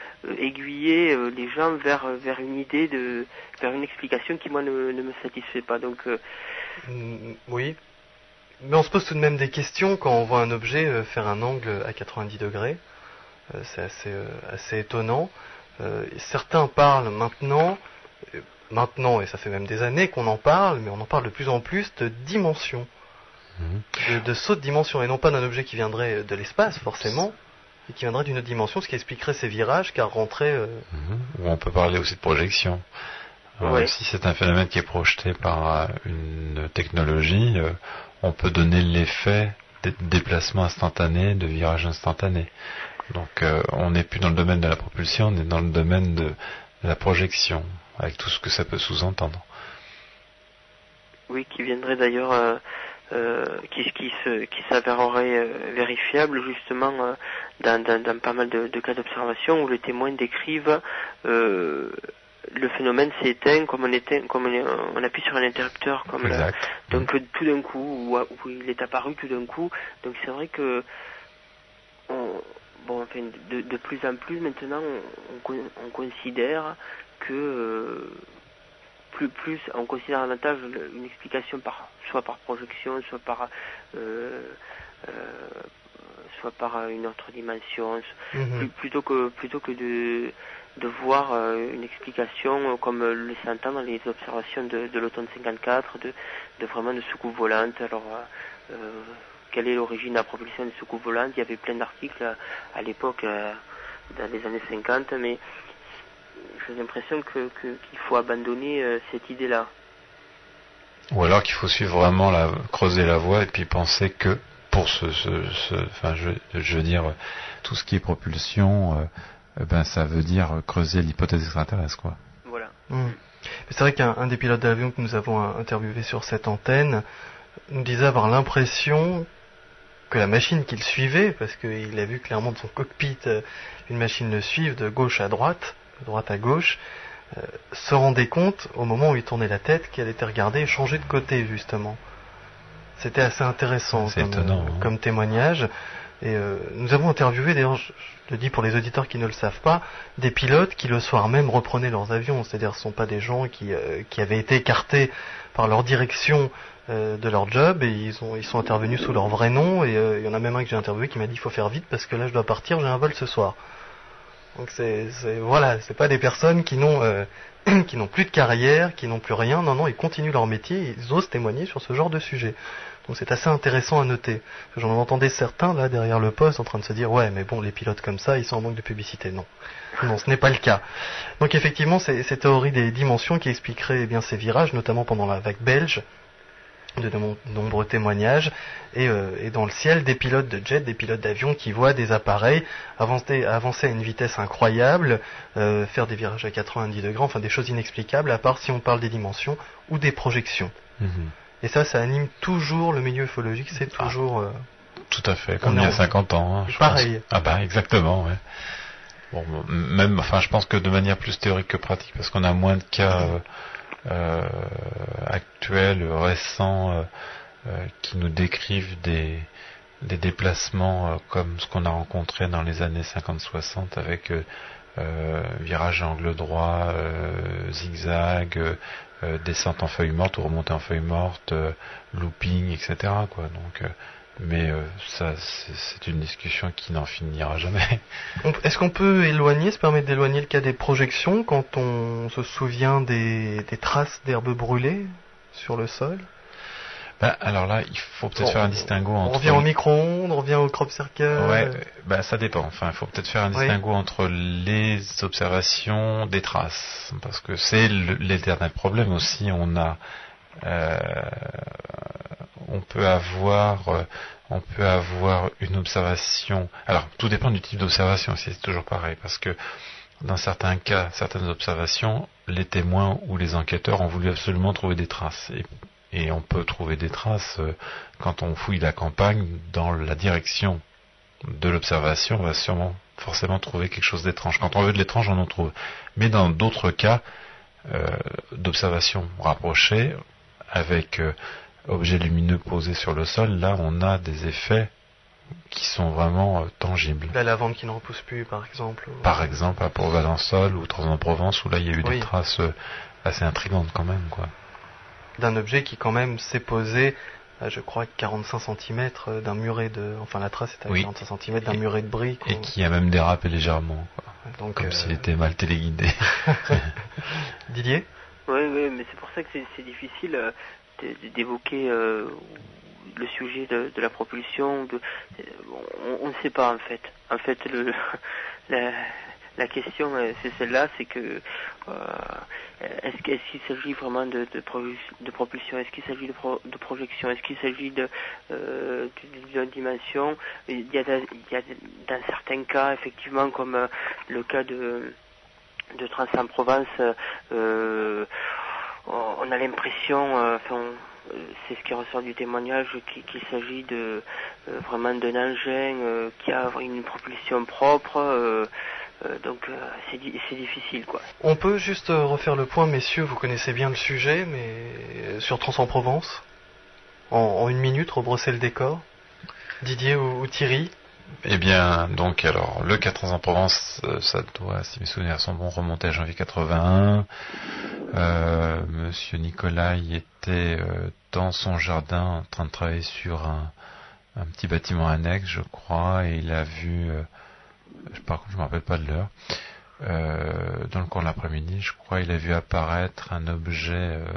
aiguiller euh, les gens vers vers une idée de vers une explication qui moi ne, ne me satisfait pas. Donc euh, mmh, oui. Mais on se pose tout de même des questions quand on voit un objet euh, faire un angle à quatre-vingt-dix degrés. Euh, c'est assez, euh, assez étonnant. Euh, certains parlent maintenant, euh, maintenant, et ça fait même des années qu'on en parle, mais on en parle de plus en plus de dimensions, mmh. de, de saut de dimension, et non pas d'un objet qui viendrait de l'espace, forcément, et qui viendrait d'une autre dimension, ce qui expliquerait ces virages, car rentrer... Euh... Mmh. Ou on peut parler aussi de projection. Alors, ouais. Si c'est un phénomène qui est projeté par une technologie... Euh, on peut donner l'effet de déplacement instantané, de virage instantané. Donc euh, on n'est plus dans le domaine de la propulsion, on est dans le domaine de la projection, avec tout ce que ça peut sous-entendre. Oui, qui viendrait d'ailleurs, euh, euh, qui, qui, se, qui s'avérerait euh, vérifiable justement euh, dans, dans, dans pas mal de, de cas d'observation où les témoins décrivent... Euh, le phénomène s'est éteint comme on éteint, comme on, est, on appuie sur un interrupteur, comme là. Donc mmh. tout d'un coup, où, où il est apparu tout d'un coup. Donc c'est vrai que on, bon, enfin, de, de plus en plus maintenant, on, on considère que euh, plus plus, on considère davantage une explication par soit par projection, soit par euh, euh, soit par une autre dimension, mmh. plutôt que plutôt que de de voir euh, une explication euh, comme euh, le laissait entendre les observations de, de l'automne cinquante-quatre, de, de vraiment de soucoupes volantes. Alors, euh, euh, quelle est l'origine de la propulsion des soucoupes volantes? Il y avait plein d'articles à, à l'époque, euh, dans les années cinquante, mais j'ai l'impression que, que, qu'il faut abandonner euh, cette idée-là. Ou alors qu'il faut suivre vraiment la, creuser la voie et puis penser que pour ce, ce, ce enfin, je, je veux dire, tout ce qui est propulsion... Euh, eh ben ça veut dire creuser l'hypothèse extraterrestre, quoi. Voilà. Mmh. C'est vrai qu'un un des pilotes d'avion que nous avons interviewé sur cette antenne nous disait avoir l'impression que la machine qu'il suivait, parce qu'il a vu clairement de son cockpit euh, une machine le suivre de gauche à droite, de droite à gauche, euh, se rendait compte au moment où il tournait la tête qu'elle était regardée et changer de côté justement. C'était assez intéressant C'est comme, étonnant, euh, hein. comme témoignage. Et euh, nous avons interviewé, d'ailleurs, je, je le dis pour les auditeurs qui ne le savent pas, des pilotes qui le soir même reprenaient leurs avions. C'est-à-dire, ce ne sont pas des gens qui, euh, qui avaient été écartés par leur direction euh, de leur job et ils, ont, ils sont intervenus sous leur vrai nom. Et euh, il y en a même un que j'ai interviewé qui m'a dit il faut faire vite parce que là je dois partir, j'ai un vol ce soir. Donc c'est, c'est voilà, c'est pas des personnes qui n'ont euh, qui n'ont plus de carrière, qui n'ont plus rien. Non, non, ils continuent leur métier, ils osent témoigner sur ce genre de sujet. Donc c'est assez intéressant à noter. J'en entendais certains là derrière le poste en train de se dire ouais mais bon les pilotes comme ça ils sont en manque de publicité. Non, non ce n'est pas le cas. Donc effectivement c'est cette théorie des dimensions qui expliquerait eh bien ces virages, notamment pendant la vague belge, de, de nombreux témoignages et, euh, et dans le ciel des pilotes de jet, des pilotes d'avion qui voient des appareils avancer, avancer à une vitesse incroyable, euh, faire des virages à quatre-vingt-dix degrés, enfin des choses inexplicables à part si on parle des dimensions ou des projections. Mmh. Et ça, ça anime toujours le milieu ufologique, c'est toujours... Euh, Tout à fait, comme il y a cinquante ans. Hein, je pareil. Pense. Ah bah exactement, ouais. Bon, même, enfin, je pense que de manière plus théorique que pratique, parce qu'on a moins de cas euh, euh, actuels, récents, euh, euh, qui nous décrivent des, des déplacements euh, comme ce qu'on a rencontré dans les années cinquante soixante avec euh, euh, virage à angle droit, euh, zigzag, euh, Euh, descente en feuilles mortes ou remontée en feuilles mortes, euh, looping, et cetera. Quoi. Donc, euh, mais euh, ça, c'est, c'est une discussion qui n'en finira jamais. Est-ce qu'on peut éloigner, se permettre d'éloigner le cas des projections quand on se souvient des, des traces d'herbes brûlées sur le sol? Ben, alors là, il faut peut-être bon, faire un distinguo on entre... On revient au micro-ondes, on revient au crop circle... Ouais, ben, ça dépend. Enfin, il faut peut-être faire un distinguo oui. entre les observations des traces. Parce que c'est le, l'éternel problème aussi. On a... Euh, on peut avoir... Euh, on peut avoir une observation... Alors, tout dépend du type d'observation, c'est toujours pareil. Parce que dans certains cas, certaines observations, les témoins ou les enquêteurs ont voulu absolument trouver des traces. Et Et on peut trouver des traces euh, quand on fouille la campagne dans la direction de l'observation. On va sûrement forcément trouver quelque chose d'étrange. Quand on veut de l'étrange, on en trouve. Mais dans d'autres cas euh, d'observation rapprochée, avec euh, objets lumineux posés sur le sol, là on a des effets qui sont vraiment euh, tangibles. La lavande qui ne repousse plus, par exemple. Ou... Par exemple, à Port-Valençol ou Tros-en-Provence, où là il y a eu oui. des traces euh, assez intrigantes quand même, quoi. D'un objet qui quand même s'est posé, je crois, quarante-cinq centimètres d'un muret de... Enfin, la trace était à oui. quarante-cinq centimètres d'un et, muret de briques. Et ou... qui a même dérapé légèrement, quoi. Donc, comme euh... s'il était mal téléguidé. Didier ? Oui, oui, mais c'est pour ça que c'est, c'est difficile euh, d'évoquer euh, le sujet de, de la propulsion. De, on, on ne sait pas, en fait. En fait, le... la, La question, c'est celle-là, c'est que euh, est-ce, est-ce qu'il s'agit vraiment de, de, de propulsion, est-ce qu'il s'agit de, pro, de projection, est-ce qu'il s'agit de, euh, d'une dimension? Il y a, il y a dans certains cas, effectivement, comme euh, le cas de, de Trans-en-Provence, euh, on a l'impression, euh, enfin, c'est ce qui ressort du témoignage, qu'il, qu'il s'agit de euh, vraiment d'un engin euh, qui a une propulsion propre. Euh, Euh, donc euh, c'est, di- c'est difficile quoi. On peut juste euh, refaire le point, messieurs, vous connaissez bien le sujet, mais sur Trans-en-Provence, en, en une minute, rebrosser le décor. Didier ou, ou Thierry? Eh bien, donc alors le cas Trans-en-Provence, euh, ça doit, si mes souvenirs sont bons, remonter à janvier quatre-vingt-un. Euh, Monsieur Nicolai était euh, dans son jardin en train de travailler sur un, un petit bâtiment annexe, je crois, et il a vu... Euh, Par contre, je ne me rappelle pas de l'heure. Euh, dans le cours de l'après-midi, je crois, il a vu apparaître un objet euh,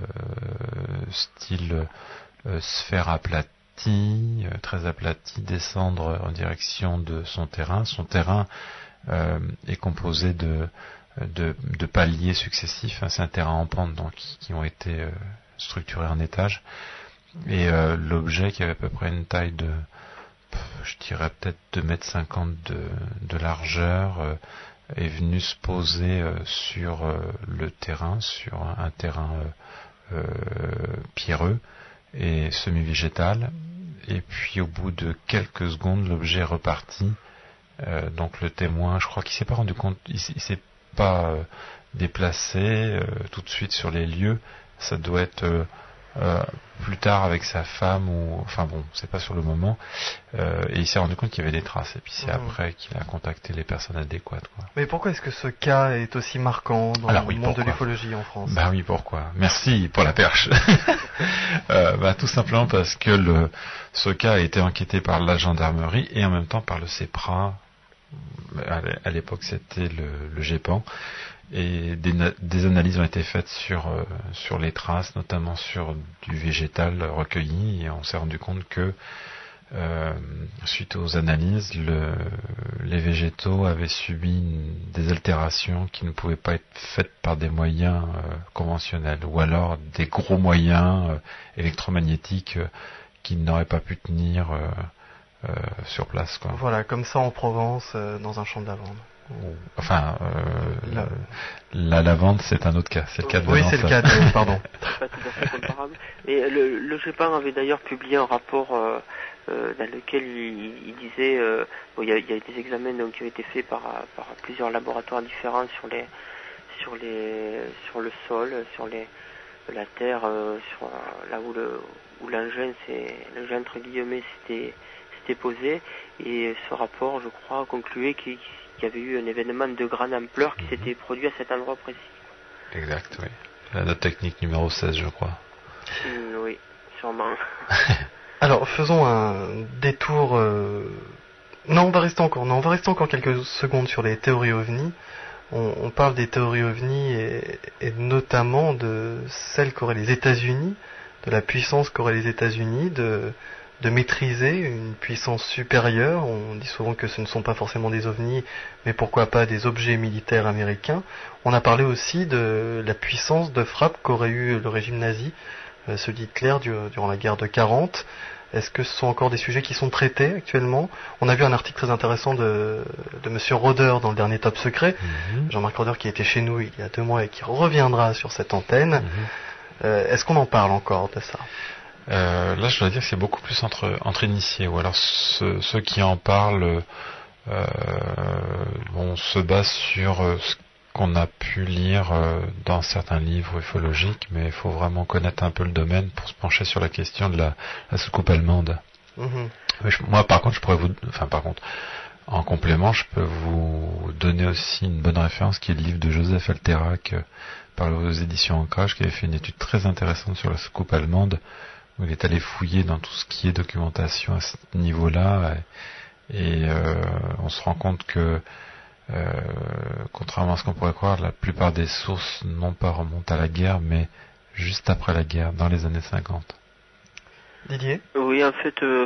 style euh, sphère aplatie, euh, très aplatie, descendre en direction de son terrain. Son terrain euh, est composé de, de, de paliers successifs. Hein, c'est un terrain en pente, donc qui, qui ont été euh, structurés en étages. Et euh, l'objet qui avait à peu près une taille de je dirais peut-être deux mètres cinquante de, de largeur, euh, est venu se poser euh, sur euh, le terrain, sur un, un terrain euh, euh, pierreux et semi-végétal. Et puis au bout de quelques secondes, l'objet est reparti. Euh, donc le témoin, je crois qu'il s'est pas rendu compte, il, il s'est pas euh, déplacé euh, tout de suite sur les lieux. Ça doit être euh, euh, plus tard avec sa femme ou, enfin bon, c'est pas sur le moment. Euh, et il s'est rendu compte qu'il y avait des traces. Et puis c'est mmh. après qu'il a contacté les personnes adéquates, quoi. Mais pourquoi est-ce que ce cas est aussi marquant dans Alors, le oui, monde pourquoi de l'ufologie en France? Bah oui, pourquoi? Merci pour la perche. euh, bah tout simplement parce que le, ce cas a été enquêté par la gendarmerie et en même temps par le CEPRA. À l'époque, c'était le, le GEPAN. Et des, des analyses ont été faites sur, euh, sur les traces, notamment sur du végétal recueilli, et on s'est rendu compte que euh, suite aux analyses, le, les végétaux avaient subi une, des altérations qui ne pouvaient pas être faites par des moyens euh, conventionnels, ou alors des gros moyens euh, électromagnétiques euh, qui n'auraient pas pu tenir euh, euh, sur place, quoi. Voilà, comme ça en Provence, euh, dans un champ de lavande. Enfin, euh, la... la lavande, c'est un autre cas. C'est le cas de Oui, c'est le cas de... Pardon. Pas tout à fait comparable. Et le, le GEPAN avait d'ailleurs publié un rapport euh, euh, dans lequel il, il disait... Euh, bon, il, y a, il y a des examens donc, qui ont été faits par, par plusieurs laboratoires différents sur les sur les sur le sol, sur les la terre, euh, sur là où le où l'engin, c'est l'engin entre guillemets, c'était c'était posé. Et ce rapport, je crois, concluait qu'il qu'il y avait eu un événement de grande ampleur qui s'était produit à cet endroit précis. Exact, oui. La note technique numéro seize, je crois. Mmh, oui, sûrement. Alors, faisons un détour... Euh... Non, on va rester encore, non, on va rester encore quelques secondes sur les théories ovnis. On, on parle des théories ovnis et, et notamment de celles qu'auraient les États-Unis, de la puissance qu'auraient les États-Unis, de... de maîtriser une puissance supérieure. On dit souvent que ce ne sont pas forcément des ovnis, mais pourquoi pas des objets militaires américains. On a parlé aussi de la puissance de frappe qu'aurait eu le régime nazi, euh, celui d'Hitler durant la guerre de quarante. Est-ce que ce sont encore des sujets qui sont traités actuellement? On a vu un article très intéressant de, de Monsieur Roder dans le dernier Top Secret, mmh. Jean-Marc Roder qui était chez nous il y a deux mois et qui reviendra sur cette antenne. Mmh. Euh, est-ce qu'on en parle encore de ça? Euh, là, je dois dire que c'est beaucoup plus entre, entre initiés, ou alors ceux, ceux qui en parlent euh, on se base sur euh, ce qu'on a pu lire euh, dans certains livres ufologiques, mais il faut vraiment connaître un peu le domaine pour se pencher sur la question de la, la soucoupe allemande. Mm-hmm. Mais je, moi, par contre, je pourrais vous, enfin, par contre, en complément, je peux vous donner aussi une bonne référence qui est le livre de Joseph Alterac euh, par les éditions Ancrage, qui avait fait une étude très intéressante sur la soucoupe allemande, où il est allé fouiller dans tout ce qui est documentation à ce niveau-là, et, et euh, on se rend compte que, euh, contrairement à ce qu'on pourrait croire, la plupart des sources non pas remontent à la guerre, mais juste après la guerre, dans les années cinquante. Didier ? Oui, en fait, euh,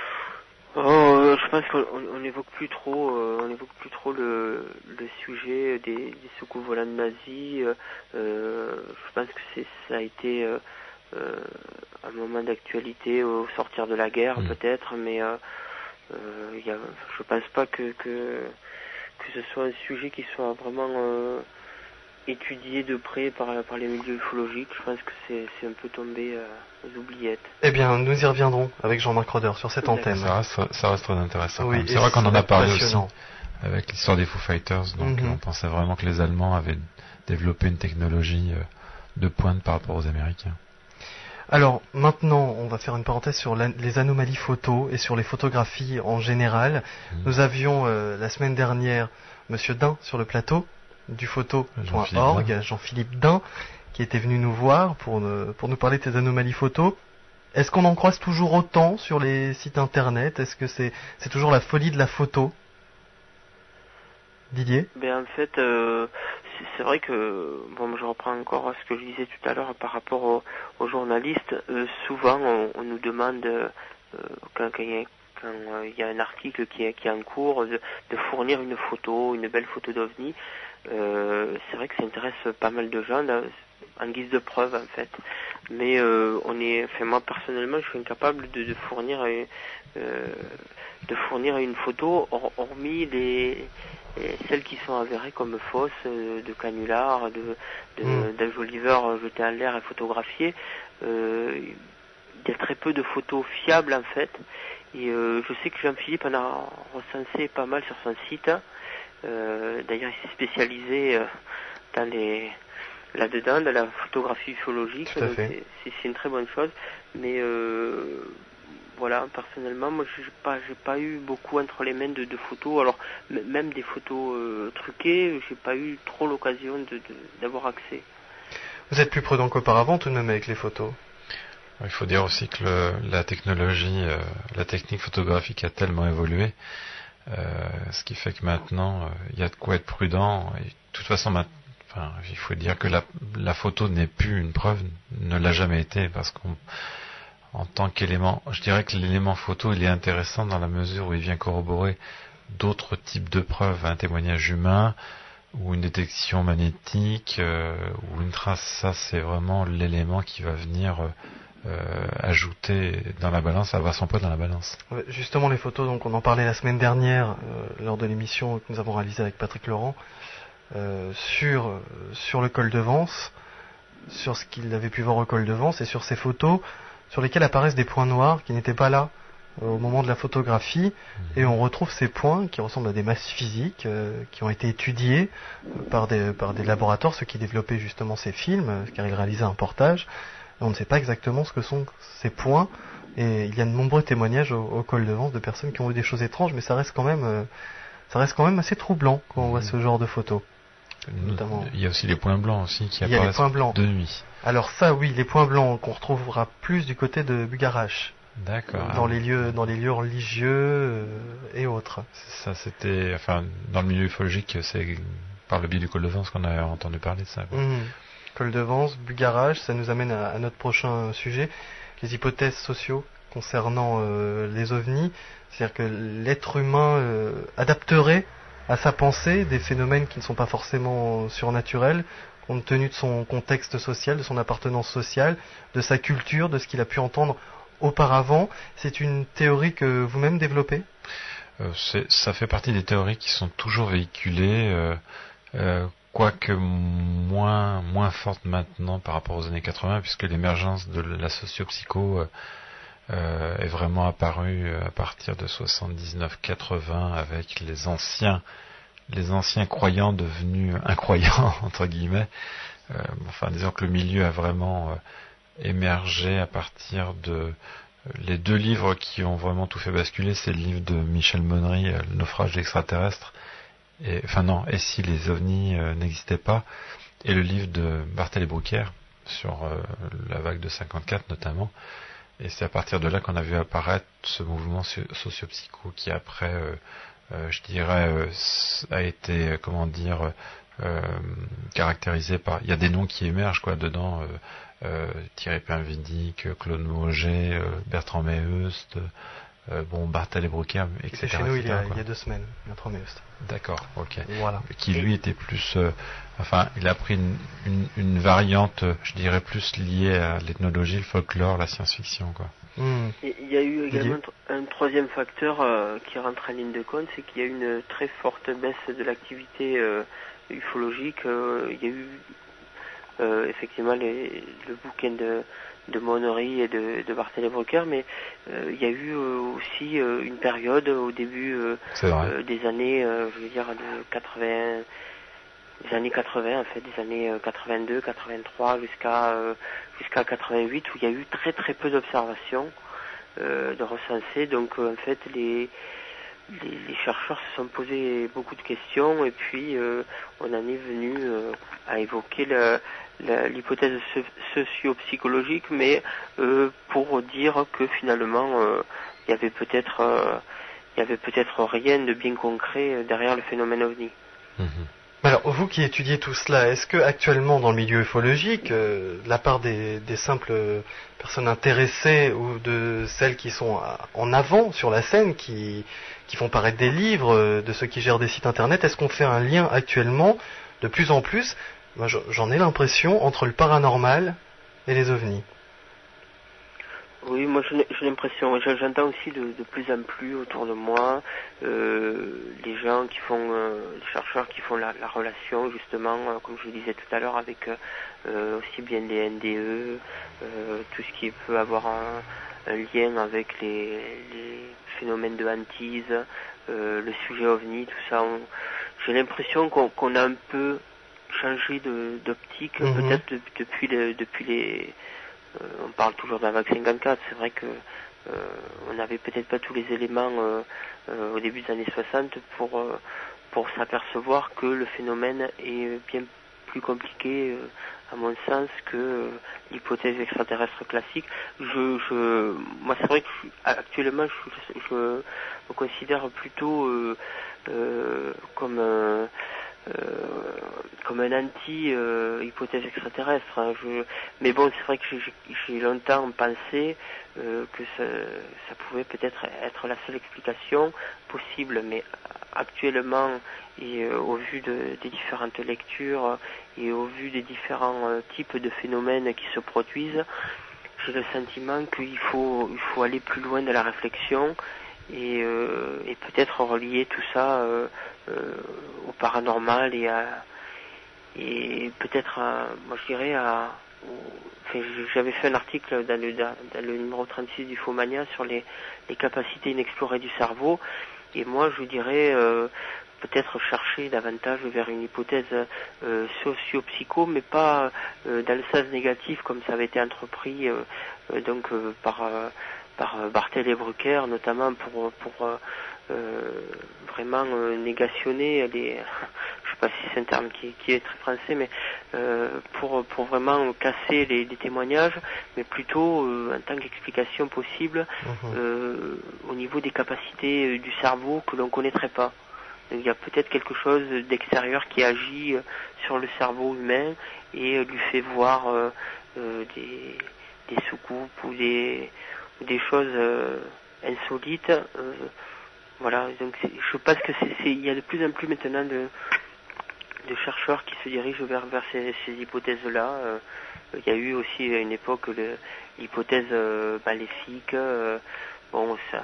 oh, je pense qu'on on évoque plus trop, euh, on évoque plus trop le, le sujet des, des soucoupes volantes nazis. Euh, je pense que c'est, ça a été euh, euh, un moment d'actualité au sortir de la guerre, mmh. peut-être, mais euh, euh, y a, je pense pas que, que que ce soit un sujet qui soit vraiment euh, étudié de près par, par les milieux ufologiques. Je pense que c'est, c'est un peu tombé euh, aux oubliettes. Eh bien, nous y reviendrons avec Jean-Marc Roder sur cette D'accord. antenne. Ça reste, ça reste très intéressant. Oui, c'est vrai qu'on en a parlé aussi passionnant. Avec l'histoire des Foo Fighters. Donc, mm-hmm. on pensait vraiment que les Allemands avaient développé une technologie euh, de pointe par rapport aux Américains. Alors, maintenant, on va faire une parenthèse sur la, les anomalies photos et sur les photographies en général. Mmh. Nous avions, euh, la semaine dernière, Monsieur Dain sur le plateau du photo point org, Jean-Philippe Dain, qui était venu nous voir pour, ne, pour nous parler de ces anomalies photos. Est-ce qu'on en croise toujours autant sur les sites internet? Est-ce que c'est, c'est toujours la folie de la photo? Didier? Ben en fait, euh, c'est, c'est vrai que, bon, je reprends encore ce que je disais tout à l'heure par rapport aux, aux journalistes. Euh, souvent, on, on nous demande, euh, quand il y a, quand, euh, y a un article qui est, qui est en cours, de, de fournir une photo, une belle photo d'OVNI. Euh, c'est vrai que ça intéresse pas mal de gens, là, en guise de preuve en fait. Mais euh, on est, enfin moi personnellement, je suis incapable de, de fournir, euh, de fournir une photo, hormis les et celles qui sont avérées comme fausses, euh, de canulars, de, de, mmh. d'enjoliveurs jetés en l'air et photographiés. Euh, il y a très peu de photos fiables en fait. Et euh, je sais que Jean-Philippe en a recensé pas mal sur son site. Euh, d'ailleurs, il s'est spécialisé euh, dans les là-dedans, dans la photographie ufologique. Tout à donc fait. c'est, c'est une très bonne chose. Mais euh, voilà, personnellement, moi, j'ai pas, j'ai pas eu beaucoup entre les mains de, de photos. Alors, m- même des photos euh, truquées, j'ai pas eu trop l'occasion de, de, d'avoir accès. Vous êtes plus prudent qu'auparavant tout de même avec les photos. Il faut dire aussi que le, la technologie, euh, la technique photographique a tellement évolué, euh, ce qui fait que maintenant, euh, il y a de quoi être prudent. Et de toute façon, ma, enfin, il faut dire que la, la photo n'est plus une preuve, ne l'a jamais été, parce qu'on, en tant qu'élément, je dirais que l'élément photo, il est intéressant dans la mesure où il vient corroborer d'autres types de preuves, un témoignage humain, ou une détection magnétique, euh, ou une trace. Ça, c'est vraiment l'élément qui va venir euh, Euh, ajouter dans la balance, avoir son poids dans la balance. Justement, les photos, donc on en parlait la semaine dernière euh, lors de l'émission que nous avons réalisée avec Patrick Laurent euh, sur euh, sur le col de Vence, sur ce qu'il avait pu voir au col de Vence et sur ces photos sur lesquelles apparaissent des points noirs qui n'étaient pas là euh, au moment de la photographie, mmh. et on retrouve ces points qui ressemblent à des masses physiques euh, qui ont été étudiés euh, par des par des laboratoires, ceux qui développaient justement ces films, euh, car ils réalisaient un portage. On ne sait pas exactement ce que sont ces points, et il y a de nombreux témoignages au, au col de Vence de personnes qui ont vu des choses étranges, mais ça reste quand même, euh, ça reste quand même assez troublant quand on voit ce genre de photos. Notamment. Il y a aussi les points blancs aussi qui il y a les points blancs. De nuit. Alors ça, oui, les points blancs qu'on retrouvera plus du côté de Bugarache. D'accord. Dans les lieux, dans les lieux religieux euh, et autres. Ça, c'était, enfin, dans le milieu ufologique, c'est par le biais du col de Vence qu'on a entendu parler de ça. Mmh. Col de Vence, Bugarache, ça nous amène à, à notre prochain sujet, les hypothèses sociaux concernant euh, les ovnis. C'est-à-dire que l'être humain euh, adapterait à sa pensée des phénomènes qui ne sont pas forcément surnaturels, compte tenu de son contexte social, de son appartenance sociale, de sa culture, de ce qu'il a pu entendre auparavant. C'est une théorie que vous-même développez ? euh, c'est, Ça fait partie des théories qui sont toujours véhiculées, euh, euh, quoique moins, moins forte maintenant par rapport aux années quatre-vingts, puisque l'émergence de la sociopsycho euh, euh, est vraiment apparue à partir de soixante-dix-neuf quatre-vingts avec les anciens, les anciens croyants devenus incroyants, entre guillemets. Euh, enfin, disons que le milieu a vraiment euh, émergé à partir de euh, les deux livres qui ont vraiment tout fait basculer. C'est le livre de Michel Monnery, euh, Le naufrage d'extraterrestres. Et, enfin non, et si les ovnis euh, n'existaient pas, et le livre de Barthélemy Bruckner sur euh, la vague de cinquante-quatre notamment, et c'est à partir de là qu'on a vu apparaître ce mouvement socio-psycho qui après, euh, euh, je dirais, euh, a été, euh, comment dire, euh, caractérisé par, il y a des noms qui émergent quoi dedans, euh, euh, Thierry Pinvidic, Claude Mauger, euh, Bertrand Meust, Euh, bon, Barthélemy Bruckner, et cetera. C'est chez nous et cetera il, y a, il y a deux semaines, Bertrand Meust. D'accord, ok. Voilà. Qui lui était plus, euh, enfin, il a pris une, une, une variante, je dirais plus liée à l'ethnologie, le folklore, la science-fiction, quoi. Mmh. Il y a eu également un troisième facteur euh, qui rentre en ligne de compte, c'est qu'il y a eu une très forte baisse de l'activité euh, ufologique. Euh, il y a eu euh, effectivement les, le bouquin de de Monnery et de, de Barthélemy Bruckner, mais euh, il y a eu euh, aussi euh, une période au début euh, euh, des années, euh, je veux dire, de quatre-vingts, des années quatre-vingts, en fait, des années quatre-vingt-deux, quatre-vingt-trois jusqu'à euh, jusqu'à quatre-vingt-huit, où il y a eu très très peu d'observations euh, de recensées. Donc euh, en fait, les, les les chercheurs se sont posés beaucoup de questions, et puis euh, on en est venu euh, à évoquer le La, l'hypothèse socio-psychologique, mais euh, pour dire que finalement euh, il y avait peut-être euh, il y avait peut-être rien de bien concret derrière le phénomène ovni. Mmh. Alors vous qui étudiez tout cela, est-ce que actuellement dans le milieu ufologique, euh, de la part des, des simples personnes intéressées ou de celles qui sont en avant sur la scène, qui qui font paraître des livres, de ceux qui gèrent des sites internet, est-ce qu'on fait un lien actuellement de plus en plus? Moi, j'en ai l'impression entre le paranormal et les ovnis. Oui, moi j'ai l'impression, j'entends aussi de, de plus en plus autour de moi euh, les gens qui font, euh, les chercheurs qui font la, la relation justement, euh, comme je le disais tout à l'heure, avec euh, aussi bien les N D E, euh, tout ce qui peut avoir un, un lien avec les, les phénomènes de hantise, euh, le sujet OVNI, tout ça. On, j'ai l'impression qu'on, qu'on a un peu changé de, d'optique, mmh. peut-être de, depuis, le, depuis les... Euh, on parle toujours d'un vague cinquante-quatre, c'est vrai que euh, on n'avait peut-être pas tous les éléments euh, euh, au début des années soixante pour, euh, pour s'apercevoir que le phénomène est bien plus compliqué, euh, à mon sens, que euh, l'hypothèse extraterrestre classique. Je, je, moi, c'est vrai que je, actuellement, je, je me considère plutôt euh, euh, comme un... Euh, comme un anti-hypothèse euh, extraterrestre. Hein. Je... Mais bon, c'est vrai que j'ai, j'ai longtemps pensé euh, que ça, ça pouvait peut-être être la seule explication possible, mais actuellement, et euh, au vu de, des différentes lectures et au vu des différents euh, types de phénomènes qui se produisent, j'ai le sentiment qu'il faut, il faut aller plus loin de la réflexion et, euh, et peut-être relier tout ça euh, euh, au paranormal et à et peut-être à, moi je dirais à au, enfin, j'avais fait un article dans le, dans, dans le numéro trente-six du Fomania sur les, les capacités inexplorées du cerveau, et moi je dirais euh, peut-être chercher davantage vers une hypothèse euh, socio-psycho, mais pas euh, dans le sens négatif comme ça avait été entrepris euh, euh, donc euh, par euh, par Barthel et Brucker, notamment pour pour euh, vraiment euh, négationner les, je sais pas si c'est un terme qui, qui est très français, mais euh, pour pour vraiment casser les, les témoignages, mais plutôt euh, en tant qu'explication possible euh, au niveau des capacités du cerveau que l'on connaîtrait pas. Donc, il y a peut-être quelque chose d'extérieur qui agit sur le cerveau humain et lui fait voir euh, euh, des des soucoupes ou des des choses euh, insolites. Euh, voilà, donc c'est, je pense que c'est, c'est, il y a de plus en plus maintenant de, de chercheurs qui se dirigent vers, vers ces, ces hypothèses-là. Euh, il y a eu aussi à une époque le, l'hypothèse euh, maléfique. Euh, bon, ça,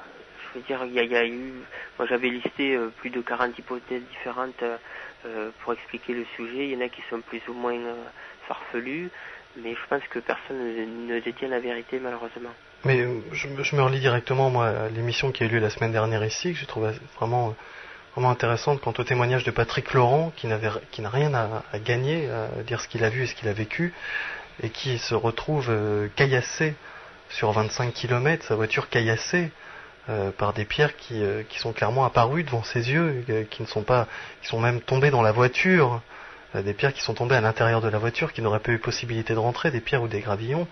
je veux dire, il y a, il y a eu, moi j'avais listé euh, plus de quarante hypothèses différentes euh, pour expliquer le sujet. Il y en a qui sont plus ou moins euh, farfelues, mais je pense que personne ne, ne détient la vérité malheureusement. Mais je, je me relis directement, moi, à l'émission qui a eu lieu la semaine dernière ici, que j'ai trouvé vraiment, vraiment intéressante quant au témoignage de Patrick Laurent, qui, n'avait, qui n'a rien à, à gagner à dire ce qu'il a vu et ce qu'il a vécu, et qui se retrouve euh, caillassé sur vingt-cinq kilomètres, sa voiture caillassée euh, par des pierres qui, euh, qui sont clairement apparues devant ses yeux, euh, qui ne sont pas, qui sont même tombées dans la voiture, euh, des pierres qui sont tombées à l'intérieur de la voiture, qui n'auraient pas eu possibilité de rentrer, des pierres ou des gravillons.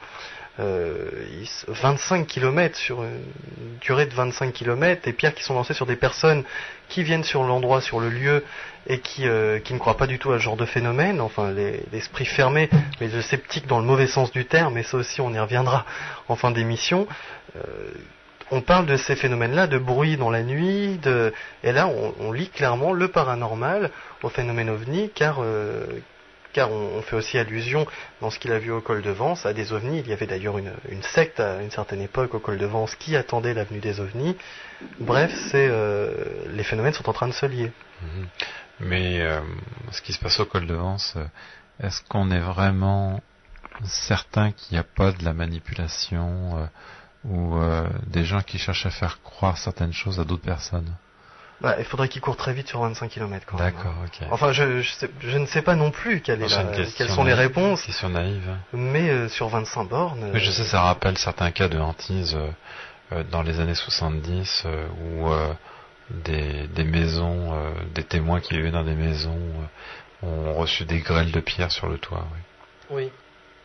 Euh, vingt-cinq kilomètres sur une durée de vingt-cinq kilomètres, des pierres qui sont lancées sur des personnes qui viennent sur l'endroit, sur le lieu, et qui, euh, qui ne croient pas du tout à ce genre de phénomène, enfin les, l'esprit fermé, mais le sceptique dans le mauvais sens du terme, et ça aussi on y reviendra en fin d'émission. Euh, on parle de ces phénomènes-là, de bruit dans la nuit, de... et là on, on lit clairement le paranormal au phénomène ovni, car... Euh, car on, on fait aussi allusion dans ce qu'il a vu au col de Vence à des ovnis. Il y avait d'ailleurs une, une secte à une certaine époque au col de Vence qui attendait la venue des ovnis. Bref, c'est, euh, les phénomènes sont en train de se lier. Mmh. Mais euh, ce qui se passe au col de Vence, est-ce qu'on est vraiment certain qu'il n'y a pas de la manipulation euh, ou euh, des gens qui cherchent à faire croire certaines choses à d'autres personnes ? Bah, il faudrait qu'il court très vite sur vingt-cinq kilomètres quand même. D'accord, ok. Enfin, je, je, sais, je ne sais pas non plus quelle est la, quelles sont naïve, les réponses. Question naïve. Mais euh, sur vingt-cinq bornes... Mais je sais, ça rappelle certains cas de hantise euh, euh, dans les années soixante-dix euh, où euh, des, des maisons, euh, des témoins qui vivaient dans des maisons euh, ont reçu des grêles de pierre sur le toit. Oui. Oui.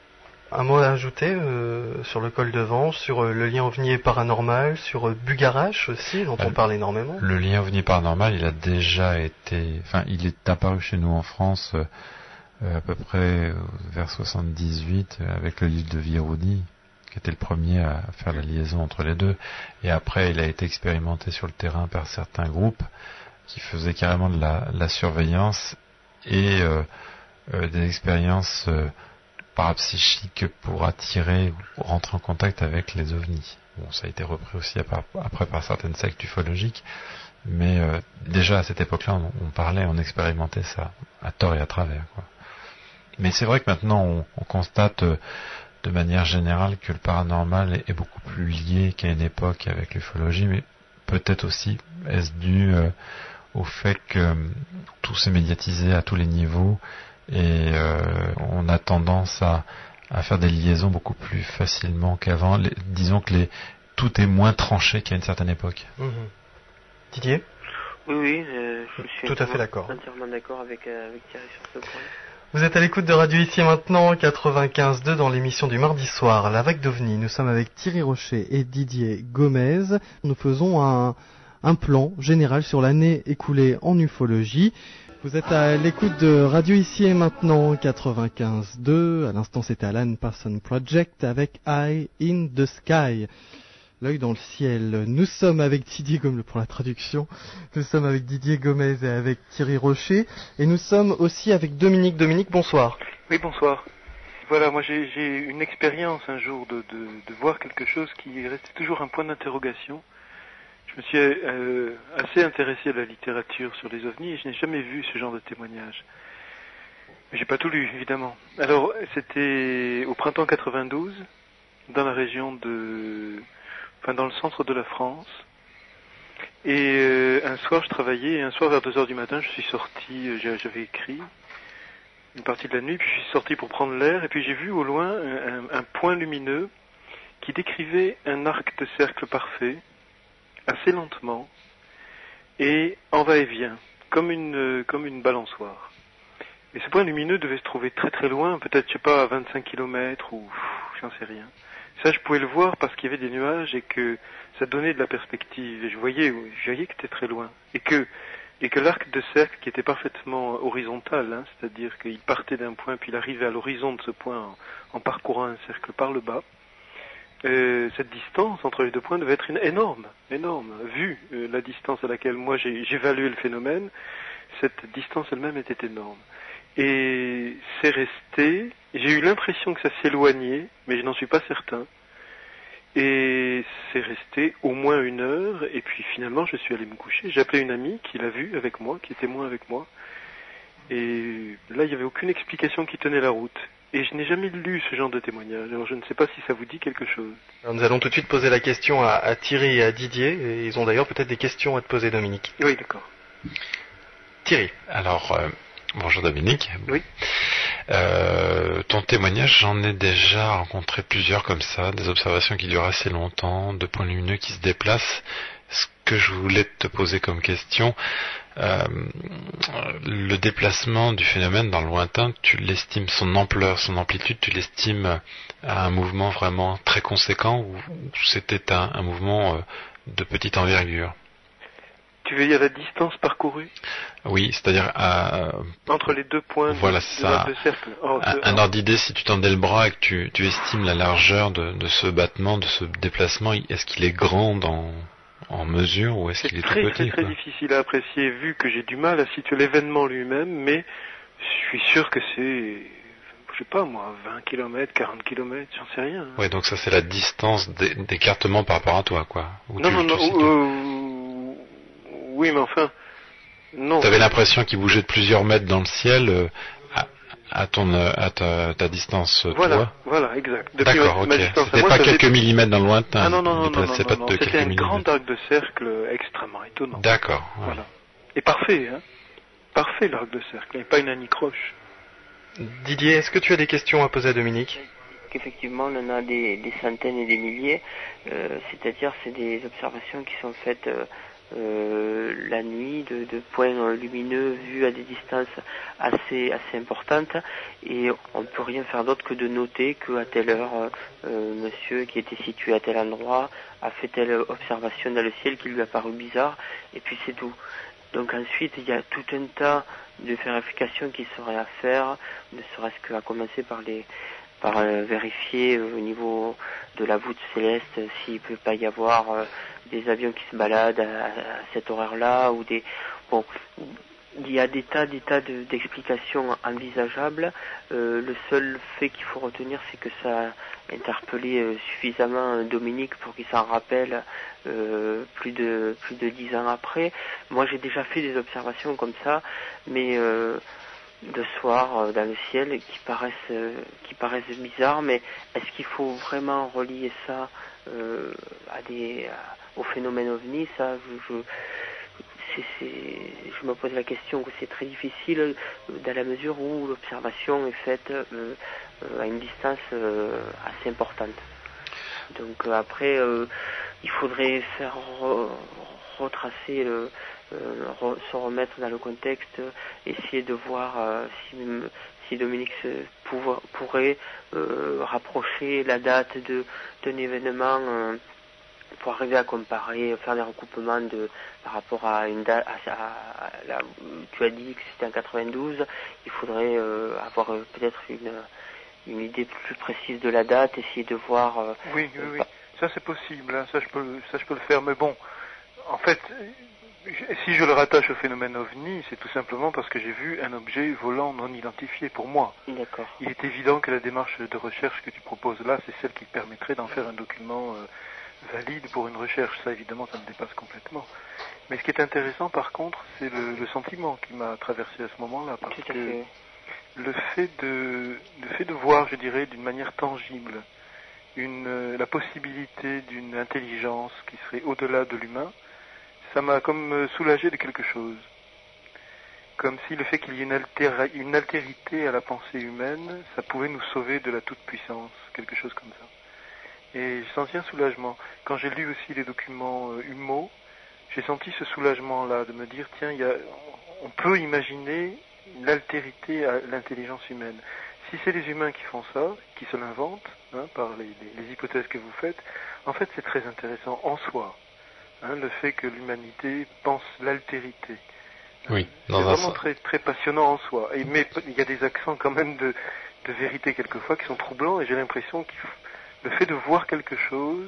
Un mot à ajouter euh, sur le col de Vence, sur euh, le lien ovni et paranormal, sur euh, Bugarache aussi, dont euh, on parle énormément. Le lien ovni paranormal, il a déjà été, enfin, il est apparu chez nous en France euh, à peu près euh, vers soixante-dix-huit avec le livre de Viroudi, qui était le premier à faire la liaison entre les deux. Et après, il a été expérimenté sur le terrain par certains groupes qui faisaient carrément de la, la surveillance et euh, euh, des expériences euh, parapsychiques pour attirer ou rentrer en contact avec les ovnis. Bon, ça a été repris aussi après par certaines sectes ufologiques, mais euh, déjà à cette époque-là, on, on parlait, on expérimentait ça à tort et à travers, quoi. Mais c'est vrai que maintenant, on, on constate euh, de manière générale que le paranormal est, est beaucoup plus lié qu'à une époque avec l'ufologie, mais peut-être aussi est-ce dû euh, au fait que euh, tout s'est médiatisé à tous les niveaux et euh, on a tendance à à faire des liaisons beaucoup plus facilement qu'avant. Les, disons que les, tout est moins tranché qu'à une certaine époque. Mmh. Didier ? Oui, oui, euh, je suis tout à fait d'accord. entièrement d'accord avec, euh, avec Thierry sur ce point. Vous êtes à l'écoute de Radio Ici et Maintenant, quatre-vingt-quinze deux dans l'émission du mardi soir, La Vague d'OVNI. Nous sommes avec Thierry Rocher et Didier Gomez. Nous faisons un, un plan général sur l'année écoulée en ufologie. Vous êtes à l'écoute de Radio Ici et Maintenant, quatre-vingt-quinze deux. À l'instant, c'était Alan Parsons Project avec Eye in the Sky. L'œil dans le ciel. Nous sommes avec Didier Gomez, pour la traduction, nous sommes avec Didier Gomez et avec Thierry Rocher, et nous sommes aussi avec Dominique. Dominique, bonsoir. Oui, bonsoir. Voilà, moi j'ai, j'ai une expérience un jour de, de, de voir quelque chose qui restait toujours un point d'interrogation. Je me suis euh, assez intéressé à la littérature sur les ovnis et je n'ai jamais vu ce genre de témoignage. Mais j'ai pas tout lu, évidemment. Alors, c'était au printemps quatre-vingt-douze, dans la région de... Enfin, dans le centre de la France. Et euh, un soir, je travaillais, et un soir, vers deux heures du matin, je suis sorti, euh, j'avais écrit une partie de la nuit, puis je suis sorti pour prendre l'air, et puis j'ai vu au loin un, un, un point lumineux qui décrivait un arc de cercle parfait, assez lentement, et en va-et-vient, comme une, euh, comme une balançoire. Et ce point lumineux devait se trouver très très loin, peut-être, je sais pas, à vingt-cinq kilomètres, ou pff, j'en sais rien. Ça, je pouvais le voir parce qu'il y avait des nuages et que ça donnait de la perspective. Et je voyais, je voyais que c'était très loin. Et que, et que l'arc de cercle, qui était parfaitement horizontal, hein, c'est-à-dire qu'il partait d'un point puis il arrivait à l'horizon de ce point en, en parcourant un cercle par le bas, euh, cette distance entre les deux points devait être une, énorme, énorme. Vu euh, la distance à laquelle moi j'ai, j'évaluais le phénomène, cette distance elle-même était énorme. Et c'est resté, j'ai eu l'impression que ça s'éloignait, mais je n'en suis pas certain. Et c'est resté au moins une heure, et puis finalement je suis allé me coucher. J'ai appelé une amie qui l'a vu avec moi, qui est témoin avec moi. Et là, il n'y avait aucune explication qui tenait la route. Et je n'ai jamais lu ce genre de témoignage, alors je ne sais pas si ça vous dit quelque chose. Alors nous allons tout de suite poser la question à, à Thierry et à Didier, et ils ont d'ailleurs peut-être des questions à te poser, Dominique. Oui, d'accord. Thierry. Alors... Euh... Bonjour Dominique. Oui. Euh, ton témoignage, j'en ai déjà rencontré plusieurs comme ça, des observations qui durent assez longtemps, de points lumineux qui se déplacent. Ce que je voulais te poser comme question, euh, le déplacement du phénomène dans le lointain, tu l'estimes, son ampleur, son amplitude, tu l'estimes à un mouvement vraiment très conséquent ou c'était un, un mouvement de petite envergure ? Tu veux dire la distance parcourue ? Oui, c'est-à-dire euh, entre les deux points voilà, de, ça, de, de cercle. Oh, un, de, un ordre d'idée, si tu tendais le bras et que tu, tu estimes la largeur de, de ce battement, de ce déplacement, est-ce qu'il est grand en, en mesure ou est-ce c'est qu'il est très, tout petit ? C'est très, très difficile à apprécier vu que j'ai du mal à situer l'événement lui-même, mais je suis sûr que c'est, je sais pas moi, vingt kilomètres, quarante kilomètres, j'en sais rien. Hein. Oui, donc ça c'est la distance d'écartement par rapport à toi, quoi. Où non, tu, non, tu non, oui, mais enfin, non. Tu avais l'impression qu'il bougeait de plusieurs mètres dans le ciel euh, à, à, ton, à ta, ta distance. Voilà, toi. voilà, exact. Depuis D'accord, ok. C'était pas quelques fait... millimètres dans le lointain. Ah non, non, non, non, non, pas non, de c'était un grand arc de cercle extrêmement étonnant. D'accord. Ouais. Voilà. Et parfait, hein. Parfait l'arc de cercle, et pas une anicroche. Didier, est-ce que tu as des questions à poser à Dominique ? Effectivement, on en a des, des centaines et des milliers, euh, c'est-à-dire c'est des observations qui sont faites euh, euh, la nuit de, de points euh, lumineux vus à des distances assez assez importantes et on ne peut rien faire d'autre que de noter qu'à telle heure euh, monsieur qui était situé à tel endroit a fait telle observation dans le ciel qui lui a paru bizarre et puis c'est tout. Donc ensuite il y a tout un tas de vérifications qui seraient à faire, ne serait-ce qu'à commencer par les par euh, vérifier euh, au niveau de la voûte céleste euh, s'il peut pas y avoir euh, des avions qui se baladent à, à cet horaire-là ou des bon il y a des tas, des tas de, d'explications envisageables. Euh, le seul fait qu'il faut retenir, c'est que ça a interpellé euh, suffisamment Dominique pour qu'il s'en rappelle euh, plus de plus de dix ans après. Moi, j'ai déjà fait des observations comme ça, mais euh, de soir euh, dans le ciel, qui paraissent euh, qui paraissent bizarres. Mais est-ce qu'il faut vraiment relier ça euh, à des à, au phénomène ovni? Ça, je, je C'est, c'est, je me pose la question que c'est très difficile euh, dans la mesure où l'observation est faite euh, euh, à une distance euh, assez importante. Donc euh, après, euh, il faudrait faire re, retracer, le, euh, re, se remettre dans le contexte, essayer de voir euh, si, si Dominique se, pour, pourrait euh, rapprocher la date de, d'un événement euh, pour arriver à comparer, faire des recoupements de, par rapport à une date, à, à, à la, tu as dit que c'était en quatre-vingt-douze, il faudrait euh, avoir euh, peut-être une, une idée plus précise de la date, essayer de voir... Euh, oui, oui, oui, ça c'est possible, hein. ça, je peux, ça je peux le faire, mais bon, en fait, si je le rattache au phénomène ovni, c'est tout simplement parce que j'ai vu un objet volant non identifié pour moi. D'accord. Il est évident que la démarche de recherche que tu proposes là, c'est celle qui permettrait d'en faire un document... Euh, valide pour une recherche, ça évidemment ça me dépasse complètement. Mais ce qui est intéressant par contre, c'est le, le sentiment qui m'a traversé à ce moment-là, parce que fait. le fait de le fait de voir, je dirais, d'une manière tangible, une la possibilité d'une intelligence qui serait au-delà de l'humain, ça m'a comme soulagé de quelque chose. Comme si le fait qu'il y ait une, altéra, une altérité à la pensée humaine, ça pouvait nous sauver de la toute-puissance, quelque chose comme ça. Et j'ai senti un soulagement. Quand j'ai lu aussi les documents euh, Humo, j'ai senti ce soulagement-là, de me dire, tiens, il y a, on peut imaginer l'altérité à l'intelligence humaine. Si c'est les humains qui font ça, qui se l'inventent, hein, par les, les, les hypothèses que vous faites, en fait c'est très intéressant en soi, hein, le fait que l'humanité pense l'altérité. Oui, c'est vraiment très, très passionnant en soi. Et, mais il y a des accents quand même de, de vérité quelquefois qui sont troublants, et j'ai l'impression qu'il faut... Le fait de voir quelque chose,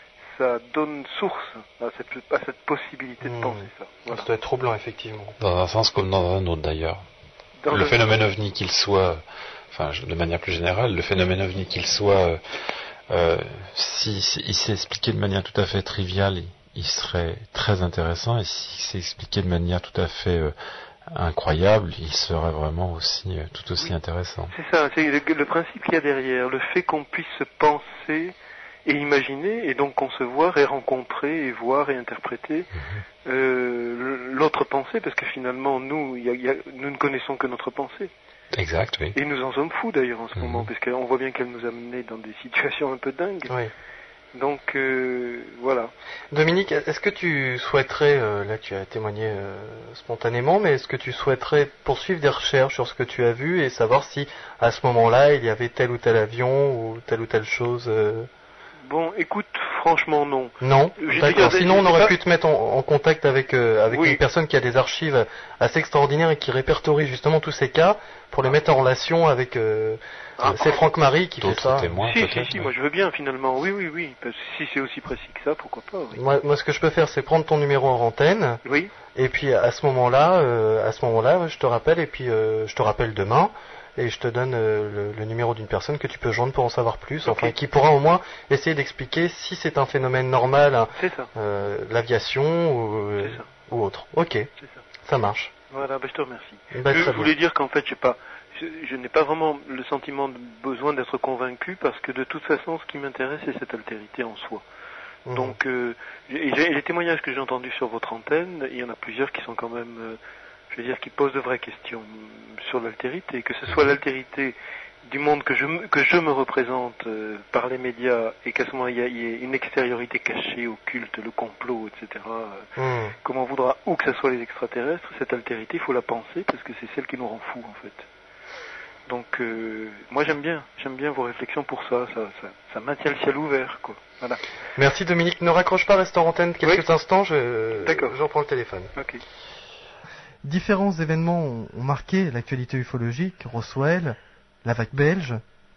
ça donne source à cette, à cette possibilité de mmh. penser ça. Voilà. Ça doit être troublant, effectivement. Dans un sens comme dans un autre, d'ailleurs. Dans le, le phénomène ovni qu'il soit, enfin, de manière plus générale, le phénomène ovni qu'il soit, euh, si, si il s'est expliqué de manière tout à fait triviale, il, il serait très intéressant, et s'il s'est expliqué de manière tout à fait euh, incroyable, il serait vraiment aussi tout aussi oui. intéressant. C'est ça, c'est le, le principe qu'il y a derrière, le fait qu'on puisse se penser et imaginer, et donc concevoir et rencontrer et voir et interpréter mm-hmm. euh, l'autre pensée, parce que finalement nous, y a, y a, nous ne connaissons que notre pensée. Exact, oui. Et nous en sommes fous d'ailleurs en ce mm-hmm. moment, parce qu'on voit bien qu'elle nous a menés dans des situations un peu dingues. Oui. Donc euh, voilà. Dominique, est-ce que tu souhaiterais, euh, là tu as témoigné euh, spontanément, mais est-ce que tu souhaiterais poursuivre des recherches sur ce que tu as vu et savoir si à ce moment-là il y avait tel ou tel avion ou telle ou telle chose euh... Bon, écoute, franchement non. Non. D'accord. Sinon on aurait pas... pu te mettre en, en contact avec euh, avec oui. une personne qui a des archives assez extraordinaires et qui répertorie justement tous ces cas pour les mettre en relation avec. Euh, Ah, c'est Franck Marie qui fait ça. Témoins, si, si, si, moi je veux bien finalement, oui, oui, oui. Parce que si c'est aussi précis que ça, pourquoi pas. Oui. Moi, moi, ce que je peux faire, c'est prendre ton numéro en antenne. Oui. Et puis à ce moment-là, euh, à ce moment-là, je te rappelle et puis euh, je te rappelle demain et je te donne euh, le, le numéro d'une personne que tu peux joindre pour en savoir plus, okay. Enfin qui pourra au moins essayer d'expliquer si c'est un phénomène normal, c'est ça. Euh, l'aviation ou, euh, ça. ou autre. Ok. C'est ça. Ça marche. Voilà, bah, je te remercie. Bah, je voulais dire qu'en fait, je sais pas. Je, je n'ai pas vraiment le sentiment de besoin d'être convaincu parce que de toute façon, ce qui m'intéresse, c'est cette altérité en soi. Mmh. Donc, euh, et les témoignages que j'ai entendus sur votre antenne, il y en a plusieurs qui sont quand même, euh, je veux dire, qui posent de vraies questions sur l'altérité, que ce soit l'altérité du monde que je, que je me représente euh, par les médias et qu'à ce moment il y, y ait une extériorité cachée, occulte, le complot, et cetera. Euh, mmh. Comme on voudra, ou que ce soit les extraterrestres, cette altérité, il faut la penser parce que c'est celle qui nous rend fous en fait. Donc, euh, moi j'aime bien, j'aime bien vos réflexions pour ça, ça, ça, ça maintient le ciel ouvert, quoi. Voilà. Merci Dominique, ne raccroche pas, reste en antenne quelques oui. instants, je, D'accord. j'en prends le téléphone. Ok. Différents événements ont, ont marqué l'actualité ufologique, Roswell, la vague belge.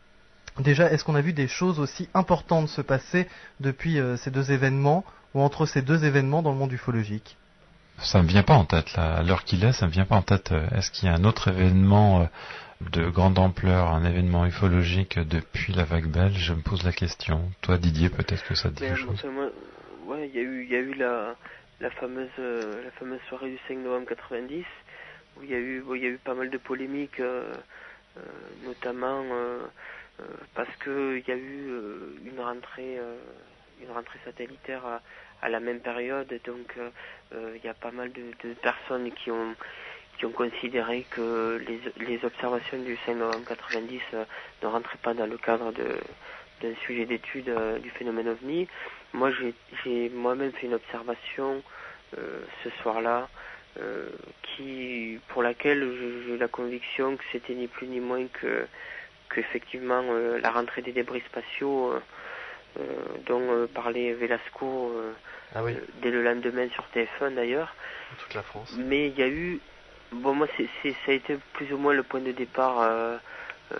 Déjà, est-ce qu'on a vu des choses aussi importantes se passer depuis euh, ces deux événements, ou entre ces deux événements dans le monde ufologique ? ça me vient pas en tête, là, à l'heure qu'il est, ça me vient pas en tête. Est-ce qu'il y a un autre événement de grande ampleur, un événement ufologique depuis la vague belge? Je me pose la question. Toi, Didier, peut-être que ça te dit quelque chose. Moi, ouais, il y a eu, il y a eu la, la fameuse, euh, la fameuse soirée du cinq novembre quatre-vingt-dix, où il y a eu, où il y a eu pas mal de polémiques, euh, euh, notamment euh, euh, parce que il y a eu euh, une rentrée, euh, une rentrée satellitaire à, à la même période, donc euh, euh, il y a pas mal de, de personnes qui ont qui ont considéré que les, les observations du cinq novembre quatre-vingt-dix euh, ne rentraient pas dans le cadre de, d'un sujet d'étude euh, du phénomène OVNI. Moi, j'ai, j'ai moi-même fait une observation euh, ce soir-là, euh, qui, pour laquelle j'ai la conviction que c'était ni plus ni moins que qu'effectivement euh, la rentrée des débris spatiaux euh, euh, dont euh, parlait Velasco euh, ah oui. euh, dès le lendemain sur T F un d'ailleurs. Toute la France. Mais il y a eu Bon, moi, c'est, c'est, ça a été plus ou moins le point de départ euh, euh,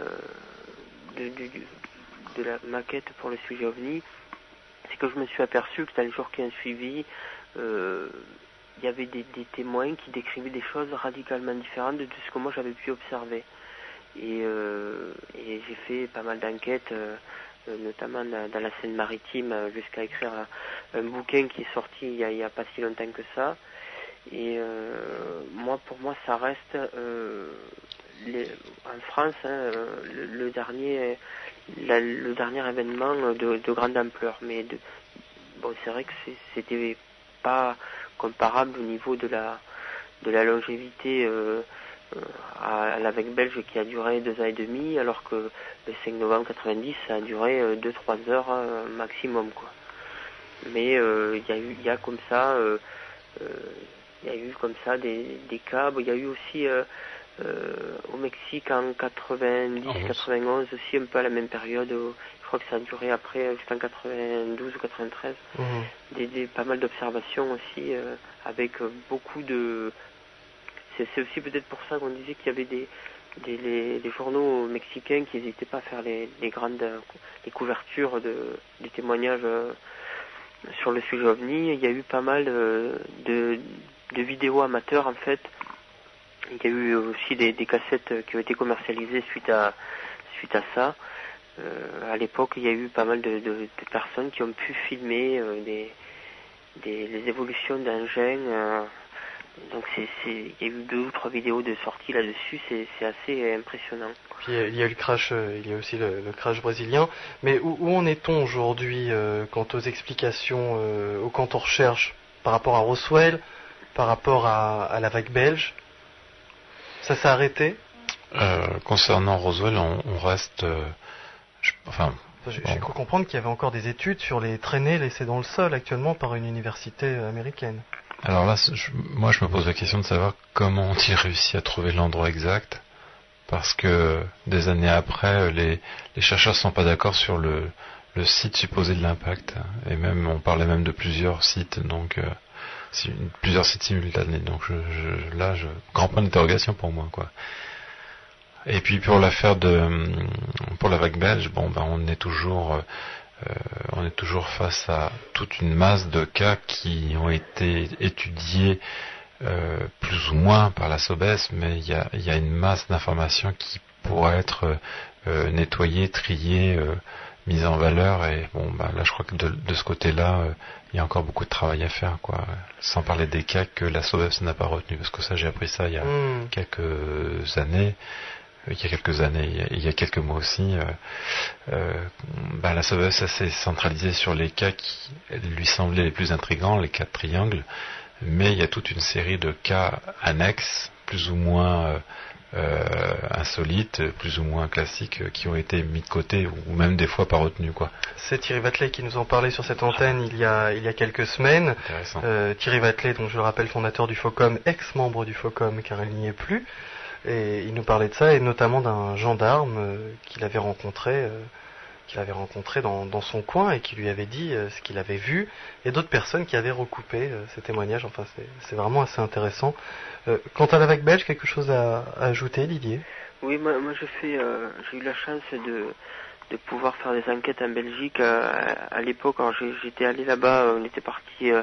de, de, de la maquette pour le sujet OVNI. C'est que je me suis aperçu que dans les jours qui ont suivi, euh, il y avait des, des témoins qui décrivaient des choses radicalement différentes de ce que moi j'avais pu observer. Et, euh, et j'ai fait pas mal d'enquêtes, euh, notamment dans, dans la Seine-Maritime, jusqu'à écrire un, un bouquin qui est sorti il y a, il y a pas si longtemps que ça. Et euh, moi, pour moi, ça reste euh, les, en France hein, le, le dernier, la, le dernier événement de, de grande ampleur. Mais de, bon, c'est vrai que c'est, c'était pas comparable au niveau de la de la longévité euh, à, à la vague belge qui a duré deux ans et demi, alors que le cinq novembre quatre-vingt-dix, ça a duré deux trois heures euh, maximum, quoi. Mais il euh, y a eu, il y a comme ça. Euh, euh, Il y a eu comme ça des, des cas. Bon, il y a eu aussi euh, euh, au Mexique en quatre-vingt-dix quatre-vingt-onze aussi un peu à la même période. Je crois que ça a duré après jusqu'en quatre-vingt-douze ou quatre-vingt-treize. Mmh. Des, des, pas mal d'observations aussi euh, avec beaucoup de... C'est, c'est aussi peut-être pour ça qu'on disait qu'il y avait des, des les, les journaux mexicains qui n'hésitaient pas à faire les, les grandes les couvertures de, des témoignages euh, sur le sujet OVNI. Il y a eu pas mal euh, de... de vidéos amateurs en fait. Il y a eu aussi des, des cassettes qui ont été commercialisées suite à suite à ça. Euh, à l'époque, il y a eu pas mal de, de, de personnes qui ont pu filmer euh, des, des les évolutions d'engins. Euh, donc c'est, c'est il y a eu deux ou trois vidéos de sortie là-dessus. C'est, c'est assez impressionnant. Puis il y a eu le crash, il y a aussi le, le crash brésilien. Mais où, où en est-on aujourd'hui euh, quant aux explications, euh, ou quant aux recherches par rapport à Roswell? Par rapport à, à la vague belge, ça s'est arrêté euh, Concernant Roswell, on, on reste... Euh, je, enfin, j'ai, bon. j'ai cru comprendre qu'il y avait encore des études sur les traînées laissées dans le sol actuellement par une université américaine. Alors là, je, moi je me pose la question de savoir comment ont-ils réussi à trouver l'endroit exact, parce que des années après, les, les chercheurs ne sont pas d'accord sur le, le site supposé de l'impact. Et même, on parlait même de plusieurs sites, donc... Euh, plusieurs sites simultanés, donc je, je, là, je, grand point d'interrogation pour moi, quoi. Et puis pour l'affaire de, pour la vague belge, bon, ben on est toujours, euh, on est toujours face à toute une masse de cas qui ont été étudiés euh, plus ou moins par la SOBES, mais il y a, il y a une masse d'informations qui pourraient être euh, nettoyées, triées. Euh, mise en valeur, et bon bah là je crois que de, de ce côté-là euh, il y a encore beaucoup de travail à faire, quoi, sans parler des cas que la SOBES n'a pas retenu, parce que ça j'ai appris ça il y a mmh. quelques années il y a quelques années il y a, il y a quelques mois aussi euh, euh, bah, la SOBES s'est centralisée sur les cas qui lui semblaient les plus intrigants, les cas de triangle, mais il y a toute une série de cas annexes plus ou moins euh, Euh, insolites, plus ou moins classiques, qui ont été mis de côté ou même des fois pas retenus, quoi. C'est Thierry Vatelet qui nous en parlait sur cette antenne il y a il y a quelques semaines. Euh, Thierry Vatelet, donc je le rappelle, fondateur du FOCOM, ex-membre du FOCOM car il n'y est plus, et il nous parlait de ça, et notamment d'un gendarme euh, qu'il avait rencontré euh, qu'il avait rencontré dans, dans son coin et qui lui avait dit euh, ce qu'il avait vu, et d'autres personnes qui avaient recoupé euh, ces témoignages. Enfin, c'est, c'est vraiment assez intéressant. Euh, quant à la vague belge, quelque chose à, à ajouter, Didier? Oui, moi, moi je fais, euh, j'ai eu la chance de, de pouvoir faire des enquêtes en Belgique euh, à, à l'époque. Alors, j'étais allé là-bas, on était parti euh,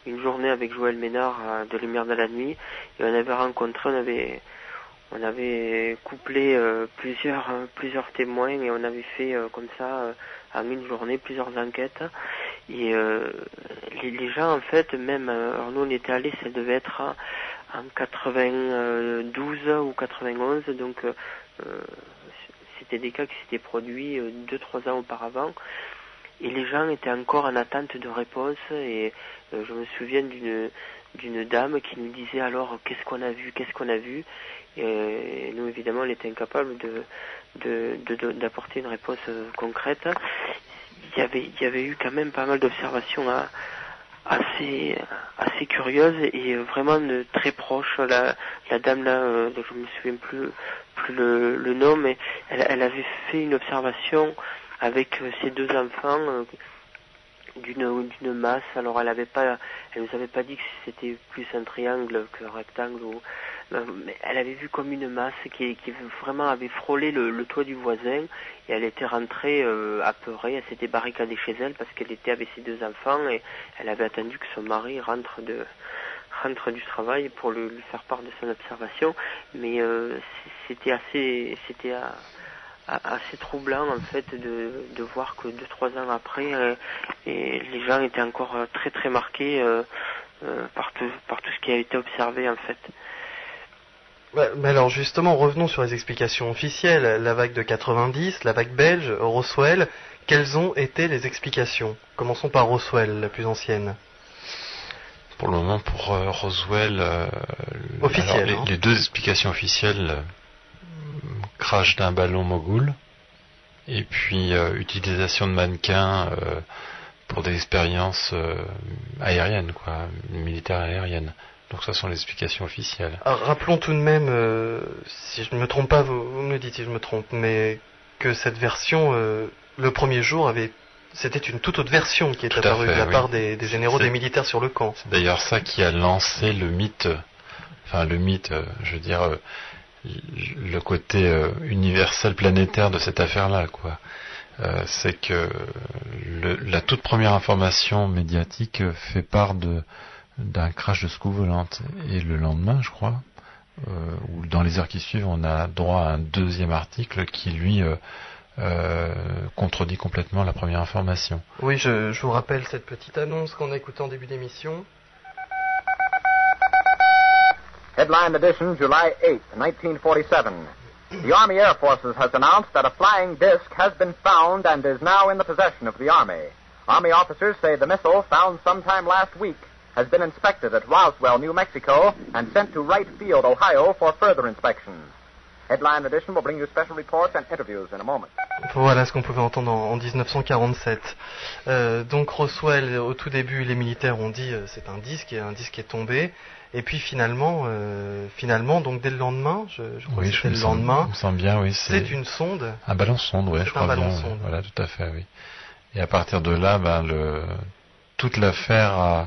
une journée avec Joël Ménard euh, de Lumière dans la nuit, et on avait rencontré, on avait, on avait couplé euh, plusieurs, euh, plusieurs témoins, et on avait fait euh, comme ça, euh, en une journée, plusieurs enquêtes. Et euh, les, les gens, en fait, même, euh, alors nous on était allés, ça devait être en, en quatre-vingt-douze ou quatre-vingt-onze, donc euh, c'était des cas qui s'étaient produits euh, deux, trois ans auparavant. Et les gens étaient encore en attente de réponse, et euh, je me souviens d'une d'une dame qui nous disait alors qu'est-ce qu'on a vu, qu'est-ce qu'on a vu, et nous évidemment on était incapables de, de, de, de d'apporter une réponse euh, concrète. Il y avait il y avait eu quand même pas mal d'observations à, assez assez curieuses et euh, vraiment de, très proches. La, la dame là, euh, je me souviens plus plus le, le nom, mais elle, elle avait fait une observation avec euh, ses deux enfants euh, d'une d'une masse. Alors elle avait pas, elle nous avait pas dit que c'était plus un triangle qu'un rectangle, ou, euh, mais elle avait vu comme une masse qui, qui vraiment avait frôlé le, le toit du voisin, et elle était rentrée euh, apeurée. Elle s'était barricadée chez elle parce qu'elle était avec ses deux enfants, et elle avait attendu que son mari rentre de rentre du travail pour lui, lui faire part de son observation. Mais euh, c'était assez, c'était à, assez troublant en fait de, de voir que deux trois ans après euh, et les gens étaient encore euh, très très marqués euh, euh, par, tout, par tout ce qui a été observé en fait. Ouais, mais alors justement, revenons sur les explications officielles. La vague de quatre-vingt-dix, la vague belge, Roswell, quelles ont été les explications? Commençons par Roswell, la plus ancienne. Pour le moment, pour euh, Roswell, euh, officielle, alors, hein. les, les deux explications officielles, euh, crash d'un ballon mogul, et puis euh, utilisation de mannequins euh, pour des expériences euh, aériennes, quoi, militaires aériennes. Donc ça sont les explications officielles. Alors, rappelons tout de même, euh, si je ne me trompe pas, vous, vous me dites si je me trompe, mais que cette version, euh, le premier jour, avait, c'était une toute autre version qui est tout apparue fait, de la oui. part des, des généraux, c'est, des militaires sur le camp. C'est d'ailleurs ça qui a lancé le mythe, enfin le mythe, euh, je veux dire, euh, le côté euh, universel planétaire de cette affaire-là, quoi. Euh, c'est que le, la toute première information médiatique fait part de d'un crash de secoue volante, et le lendemain, je crois, euh, ou dans les heures qui suivent, on a droit à un deuxième article qui lui euh, euh, contredit complètement la première information. Oui, je, je vous rappelle cette petite annonce qu'on a écoutée en début d'émission. Headline edition, July eighth, nineteen forty-seven. The Army Air Forces has announced that a flying disc has been found and is now in the possession of the Army. Army officers say the missile, found sometime last week, has been inspected at Roswell, New Mexico, and sent to Wright Field, Ohio, for further inspection. Headline edition will bring you special reports and interviews in a moment. Voilà ce qu'on pouvait entendre en, en dix-neuf cent quarante-sept. Euh, donc Roswell, au tout début, les militaires ont dit euh, c'est un disque, et un disque est tombé. Et puis finalement, euh, finalement, donc dès le lendemain, je, je crois oui, que c'était le sens, lendemain, je me sens bien, oui, c'est, c'est une sonde. Un ballon sonde, oui, je crois bien. Sonde. Voilà, tout à fait, oui. Et à partir de là, ben, le, toute l'affaire a,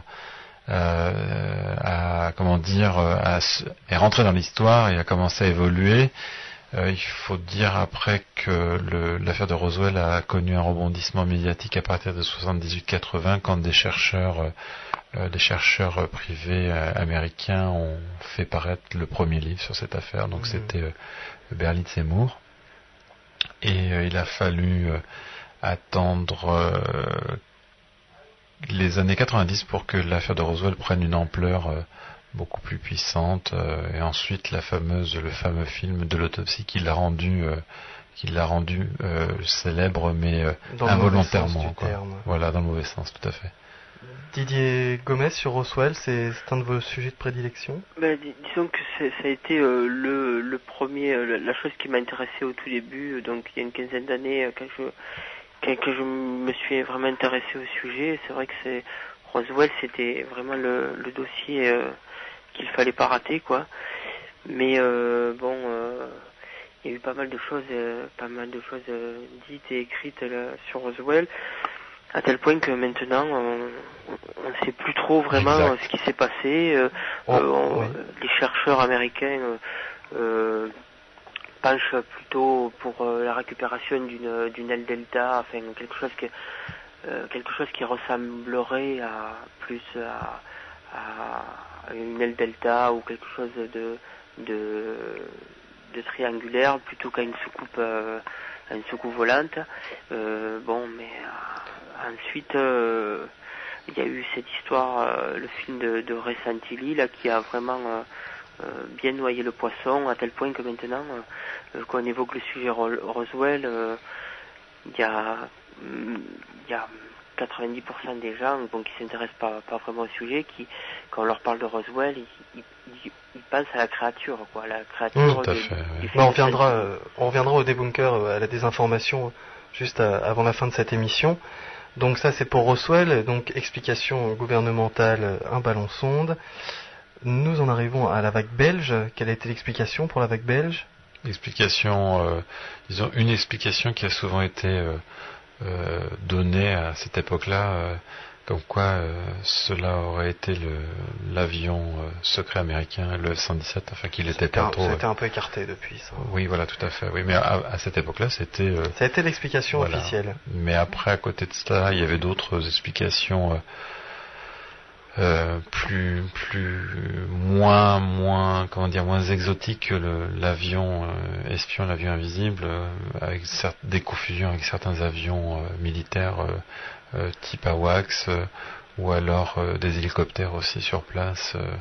euh, a comment dire, a, est rentrée dans l'histoire et a commencé à évoluer. Euh, il faut dire après que le, l'affaire de Roswell a connu un rebondissement médiatique à partir de soixante-dix-huit quatre-vingts, quand des chercheurs euh, des chercheurs privés euh, américains ont fait paraître le premier livre sur cette affaire. Donc mmh. c'était euh, Berlitz et Moore. Et euh, il a fallu euh, attendre euh, les années quatre-vingt-dix pour que l'affaire de Roswell prenne une ampleur euh, beaucoup plus puissante, euh, et ensuite la fameuse, le fameux film de l'autopsie qui l'a rendu, euh, qui l'a rendu euh, célèbre, mais euh, involontairement. Quoi. Voilà, dans le mauvais sens, tout à fait. Didier Gomez sur Roswell, c'est, c'est un de vos sujets de prédilection? Ben, dis, disons que c'est, ça a été euh, le, le premier, euh, la chose qui m'a intéressé au tout début, donc il y a une quinzaine d'années, quand je, quand, quand je me suis vraiment intéressé au sujet. C'est vrai que c'est Roswell, c'était vraiment le, le dossier euh, qu'il fallait pas rater, quoi. Mais euh, bon, euh, il y a eu pas mal de choses, euh, pas mal de choses euh, dites et écrites là, sur Roswell, à tel point que maintenant, on ne sait plus trop vraiment exact. ce qui s'est passé. Euh, oh, euh, on, oui. Les chercheurs américains euh, euh, penchent plutôt pour euh, la récupération d'une, d'une aile delta, enfin quelque chose qui, euh, quelque chose qui ressemblerait à plus à à une aile delta ou quelque chose de, de, de triangulaire plutôt qu'à une soucoupe, euh, à une soucoupe volante. Euh, bon, mais euh, ensuite, euh, il y a eu cette histoire, euh, le film de, de Ray Santilli, là, qui a vraiment euh, euh, bien noyé le poisson, à tel point que maintenant, euh, euh, quand on évoque le sujet Roswell, euh, il y a, il y a quatre-vingt-dix pour cent des gens bon, qui ne s'intéressent pas, pas vraiment au sujet, qui, quand on leur parle de Roswell, ils, ils, ils pensent à la créature, quoi, la créature. Mmh, tout à fait, oui. on reviendra, euh, on reviendra au débunker, euh, à la désinformation, juste à, avant la fin de cette émission. Donc ça, c'est pour Roswell. Donc explication gouvernementale, un ballon sonde. Nous en arrivons à la vague belge. Quelle a été l'explication pour la vague belge ? L'explication, euh, disons, une explication qui a souvent été euh, Euh, donné à cette époque-là, euh, comme quoi euh, cela aurait été le, l'avion euh, secret américain, le F cent dix-sept, enfin qu'il était pas trop... C'était un peu écarté depuis ça. Oui, voilà, tout à fait. Oui, mais à, à cette époque-là, c'était... Euh, ça a été l'explication voilà. officielle. Mais après, à côté de cela, il y avait d'autres explications... Euh, Euh, plus plus moins moins comment dire moins exotique que le, l'avion euh, espion, l'avion invisible, euh, avec certes, des confusions avec certains avions euh, militaires euh, euh, type AWACS euh, ou alors euh, des hélicoptères aussi sur place, euh,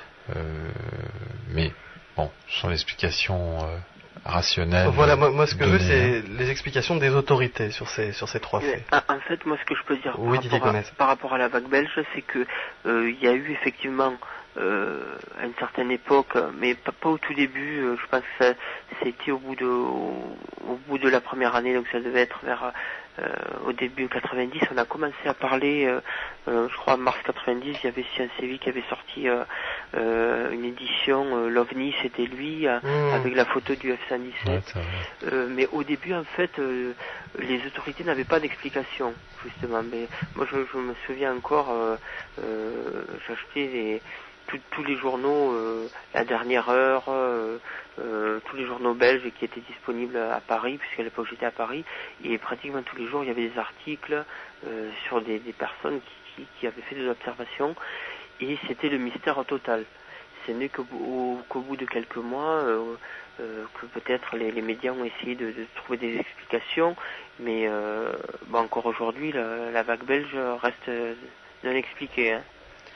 euh, mais bon, ce sont des explications euh, rationnelles. Voilà, moi, moi ce que je veux, c'est les explications des autorités sur ces sur ces trois faits. Mais, en fait, moi ce que je peux dire oui, par, rapport à, par rapport à la vague belge, c'est que euh, il y a eu effectivement euh, à une certaine époque, mais pas, pas au tout début. Euh, je pense que ça, c'était au bout de au, au bout de la première année, donc ça devait être vers euh, au début quatre-vingt-dix. On a commencé à parler, euh, euh, je crois en mars quatre-vingt-dix, il y avait Science et Vie qui avait sorti euh, euh, une édition, euh, l'OVNI, c'était lui, euh, mmh. avec la photo du F cent dix-sept. Ouais, euh, mais au début, en fait, euh, les autorités n'avaient pas d'explication, justement. Mais moi, je, je me souviens encore, euh, euh, j'achetais les tous les journaux, euh, la dernière heure, euh, euh, tous les journaux belges qui étaient disponibles à Paris, puisqu'à l'époque j'étais à Paris, et pratiquement tous les jours il y avait des articles euh, sur des, des personnes qui, qui, qui avaient fait des observations, et c'était le mystère total. C'est n'est qu'au au, qu'au bout de quelques mois euh, euh, que peut-être les, les médias ont essayé de, de trouver des explications, mais euh, bon, encore aujourd'hui la, la vague belge reste non expliquée. Hein.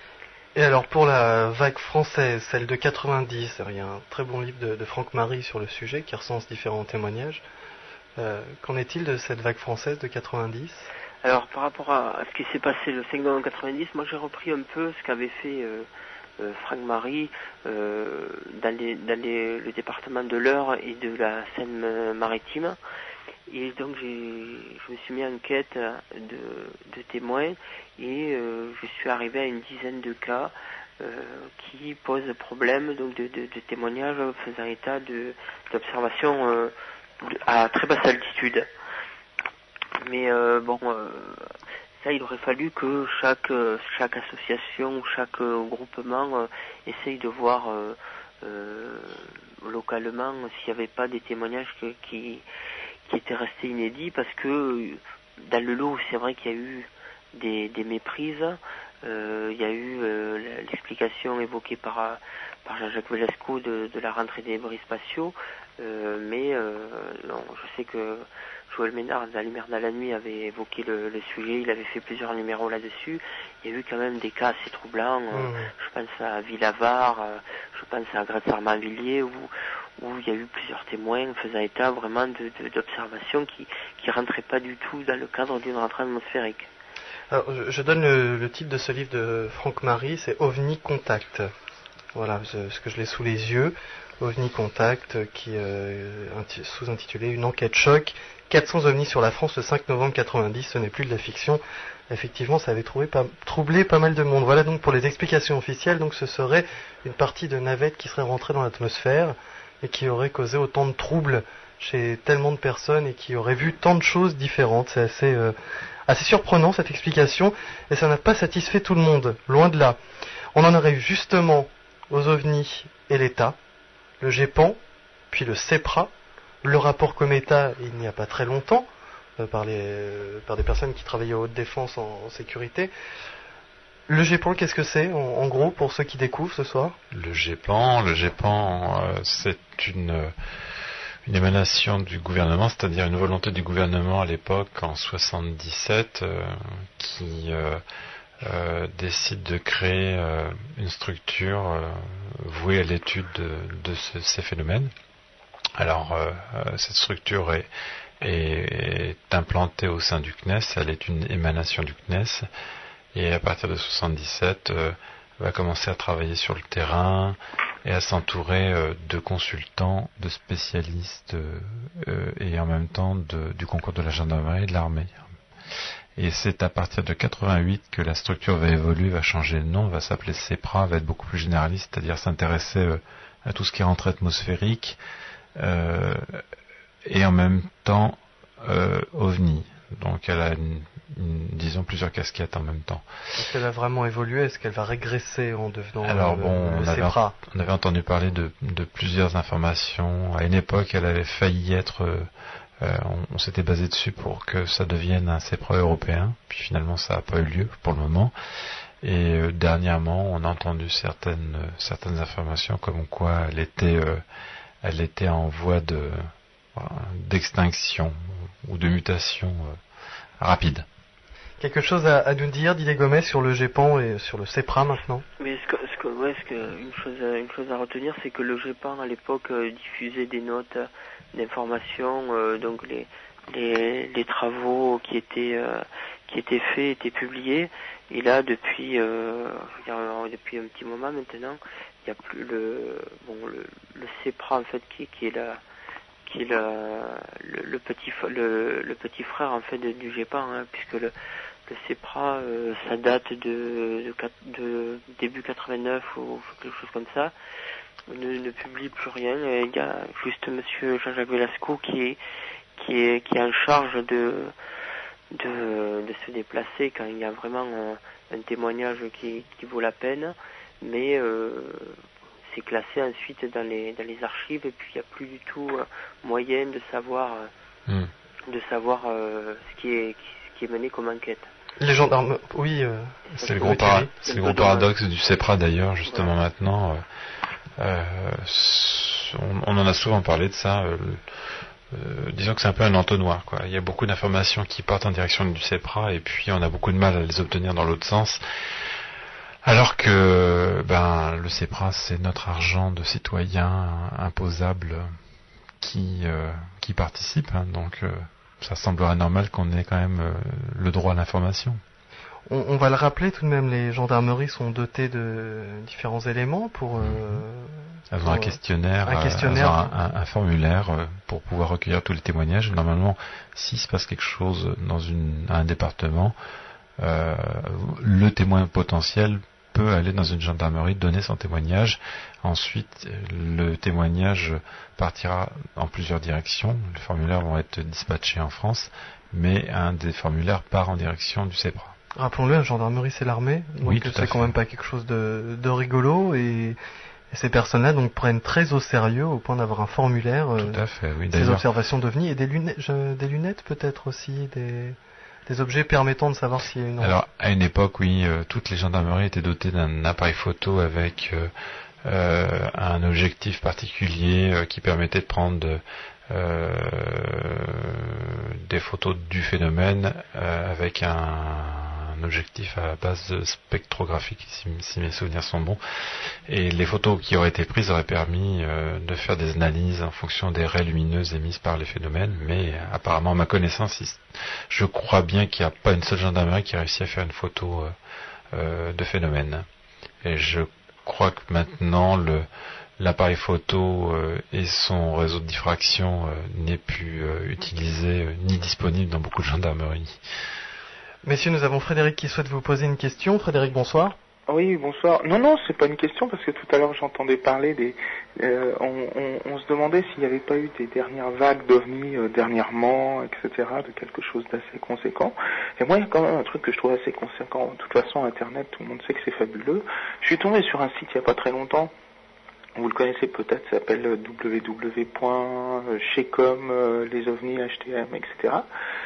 Et alors pour la vague française, celle de quatre-vingt-dix, il y a un très bon livre de, de Franck Marie sur le sujet qui recense différents témoignages. Euh, qu'en est-il de cette vague française de quatre-vingt-dix ? Alors par rapport à, à ce qui s'est passé le cinq novembre quatre-vingt-dix, moi j'ai repris un peu ce qu'avait fait euh, euh, Franck Marie euh, dans, les, dans les, le département de l'Eure et de la Seine-Maritime. Et donc j'ai, je me suis mis en quête de, de témoins et euh, je suis arrivé à une dizaine de cas euh, qui posent problème donc de, de, de témoignages faisant état de, d'observations euh, à très basse altitude. Mais euh, bon, euh, ça il aurait fallu que chaque, chaque association ou chaque euh, groupement euh, essaye de voir euh, euh, localement s'il n'y avait pas des témoignages que, qui qui était resté inédit, parce que dans le lot, c'est vrai qu'il y a eu des, des méprises, euh, il y a eu euh, l'explication évoquée par, par Jean-Jacques Velasco de, de la rentrée des débris spatiaux, euh, mais euh, non, je sais que Joël Ménard, de la Lumière dans la nuit, avait évoqué le, le sujet, il avait fait plusieurs numéros là-dessus, il y a eu quand même des cas assez troublants, euh, mmh. je pense à Villavard, euh, je pense à Gratte-Sarmanvilliers, où où il y a eu plusieurs témoins faisant état vraiment de, de, d'observations qui ne rentraient pas du tout dans le cadre d'une rentrée atmosphérique. Alors, je, je donne le, le titre de ce livre de Franck Marie, c'est OVNI Contact. Voilà, ce, ce que je l'ai sous les yeux. OVNI Contact, qui euh, sous-intitulé Une enquête choc, quatre cents ovnis sur la France le cinq novembre quatre-vingt-dix, ce n'est plus de la fiction. Effectivement, ça avait trouvé pas, troublé pas mal de monde. Voilà donc pour les explications officielles. Donc ce serait une partie de navette qui serait rentrée dans l'atmosphère et qui aurait causé autant de troubles chez tellement de personnes et qui aurait vu tant de choses différentes. C'est assez, euh, assez surprenant cette explication, et ça n'a pas satisfait tout le monde, loin de là. On en aurait eu justement aux ovnis et l'État, le GEPAN, puis le CEPRA, le rapport Cometa il n'y a pas très longtemps, euh, par, les, euh, par des personnes qui travaillaient aux hautes défenses en, en sécurité. Le GEPAN, qu'est-ce que c'est, en, en gros, pour ceux qui découvrent ce soir? Le GEPAN, le GEPAN, euh, c'est une, une émanation du gouvernement, c'est-à-dire une volonté du gouvernement à l'époque, en soixante-dix-sept, euh, qui euh, euh, décide de créer euh, une structure euh, vouée à l'étude de, de ce, ces phénomènes. Alors, euh, cette structure est, est, est implantée au sein du C N E S, elle est une émanation du C N E S, et à partir de soixante-dix-sept, euh, va commencer à travailler sur le terrain et à s'entourer euh, de consultants, de spécialistes euh, et en même temps de, du concours de la gendarmerie et de l'armée. Et c'est à partir de quatre-vingt-huit que la structure va évoluer, va changer de nom, va s'appeler CEPRA, va être beaucoup plus généraliste, c'est-à-dire s'intéresser euh, à tout ce qui est rentrée atmosphérique euh, et en même temps euh, OVNI. Donc elle a une, une, disons plusieurs casquettes en même temps. Est-ce qu'elle a vraiment évolué? Est-ce qu'elle va régresser en devenant Alors le, bon, le on, avait, CEPRA? on avait entendu parler de, de plusieurs informations. À une époque, elle avait failli être, euh, on, on s'était basé dessus pour que ça devienne un CEPRA européen. Puis finalement, ça n'a pas eu lieu pour le moment. Et euh, dernièrement, on a entendu certaines euh, certaines informations comme quoi elle était euh, elle était en voie de d'extinction ou de mutation euh, rapide. Quelque chose à, à nous dire, Didier Gomez, sur le GEPAN et sur le CEPRA maintenant? Mais ce que, ce que, ouais, ce que, une chose, une chose à retenir, c'est que le GEPAN à l'époque euh, diffusait des notes d'information, euh, donc les, les, les travaux qui étaient, euh, qui étaient faits étaient publiés. Et là, depuis, euh, depuis un petit moment maintenant, il n'y a plus le, bon, le, le CEPRA en fait qui, qui est la qui est le, le, le petit le, le petit frère en fait de, du GEPAN, hein, puisque le, le CEPRA euh, ça date de, de, de début quatre-vingt-neuf ou quelque chose comme ça, ne, ne publie plus rien. Et il y a juste Monsieur Jean-Jacques Velasco qui est qui est qui est en charge de de, de se déplacer quand il y a vraiment un, un témoignage qui, qui vaut la peine, mais euh, c'est classé ensuite dans les dans les archives et puis il n'y a plus du tout euh, moyen de savoir euh, mm. de savoir euh, ce qui est ce qui est mené comme enquête. Les gendarmes, oui. Euh, c'est le gros, para- c'est le gros paradoxe du CEPRA d'ailleurs, justement ouais. maintenant. Euh, euh, on, on en a souvent parlé de ça. Euh, euh, disons que c'est un peu un entonnoir, quoi. Il y a beaucoup d'informations qui partent en direction du CEPRA et puis on a beaucoup de mal à les obtenir dans l'autre sens. Alors que ben, le CEPRA, c'est notre argent de citoyens imposable qui, euh, qui participe. Hein, donc euh, ça semblerait normal qu'on ait quand même euh, le droit à l'information. On, on va le rappeler tout de même, les gendarmeries sont dotées de différents éléments pour... Euh, elles ont pour, un questionnaire, un, questionnaire. Elles ont un, un, un formulaire pour pouvoir recueillir tous les témoignages. Normalement, s'il se passe quelque chose dans une, un département, euh, le témoin potentiel peut aller dans une gendarmerie, donner son témoignage. Ensuite, le témoignage partira en plusieurs directions. Les formulaires vont être dispatchés en France, mais un des formulaires part en direction du CEPRA. Rappelons-le, la gendarmerie, c'est l'armée. Donc oui, tout c'est à quand fait. même pas quelque chose de, de rigolo. Et, et ces personnes-là donc prennent très au sérieux au point d'avoir un formulaire. Tout euh, à fait, oui. Des observations d'OVNI et des lunettes, je, des lunettes peut-être aussi, des... des objets permettant de savoir s'il y a une... Alors, à une époque, oui, euh, toutes les gendarmeries étaient dotées d'un appareil photo avec euh, euh, un objectif particulier euh, qui permettait de prendre euh, des photos du phénomène euh, avec un, un objectif à base de spectrographique, si, si mes souvenirs sont bons. Et les photos qui auraient été prises auraient permis euh, de faire des analyses en fonction des raies lumineuses émises par les phénomènes, mais apparemment, à ma connaissance, il, je crois bien qu'il n'y a pas une seule gendarmerie qui a réussi à faire une photo euh, euh, de phénomène. Et je crois que maintenant, le, l'appareil photo euh, et son réseau de diffraction euh, n'est plus euh, utilisé euh, ni disponible dans beaucoup de gendarmeries. Messieurs, nous avons Frédéric qui souhaite vous poser une question. Frédéric, bonsoir. Oui, bonsoir. Non, non, c'est pas une question parce que tout à l'heure j'entendais parler des. Euh, on, on, on se demandait s'il n'y avait pas eu des dernières vagues d'OVNI euh, dernièrement, et cetera, de quelque chose d'assez conséquent. Et moi, il y a quand même un truc que je trouve assez conséquent. De toute façon, Internet, tout le monde sait que c'est fabuleux. Je suis tombé sur un site il n'y a pas très longtemps. Vous le connaissez peut-être, ça s'appelle w w w point checom les ovnis h t m, et cetera.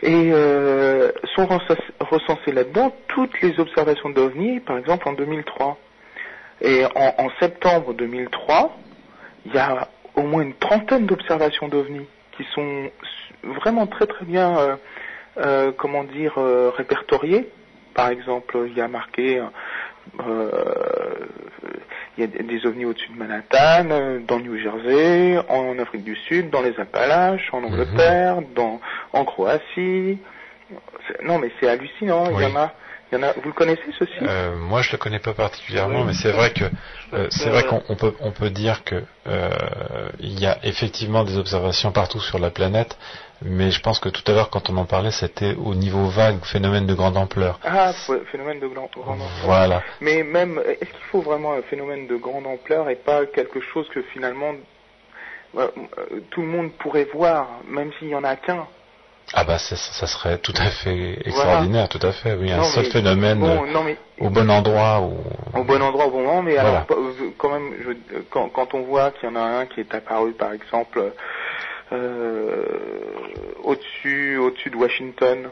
Et euh, sont recensées là-dedans toutes les observations d'OVNI, par exemple en deux mille trois. Et en, en septembre deux mille trois, il y a au moins une trentaine d'observations d'OVNI qui sont vraiment très très bien, euh, euh, comment dire, euh, répertoriées. Par exemple, il y a marqué, euh, il y a des ovnis au-dessus de Manhattan, dans le New Jersey, en Afrique du Sud, dans les Appalaches, en Angleterre, mm-hmm. dans, en Croatie. C'est, non, mais c'est hallucinant. Oui. Il y en a. Il y en a, vous le connaissez ceci euh, Moi, je le connais pas particulièrement, oui. mais c'est vrai que euh, c'est vrai qu'on on peut on peut dire que euh, il y a effectivement des observations partout sur la planète, mais je pense que tout à l'heure, quand on en parlait, c'était au niveau vague, phénomène de grande ampleur. Ah, phénomène de grande ampleur. Voilà. Mais même, est-ce qu'il faut vraiment un phénomène de grande ampleur et pas quelque chose que finalement euh, tout le monde pourrait voir, même s'il y en a qu'un? Ah bah ça, ça serait tout à fait extraordinaire, voilà. Tout à fait, oui, non, un seul mais, phénomène bon, non, mais, au bon endroit. Ou... Au bon endroit, au bon moment, mais voilà. Alors quand même, je, quand, quand on voit qu'il y en a un qui est apparu par exemple euh, au-dessus, au-dessus de Washington,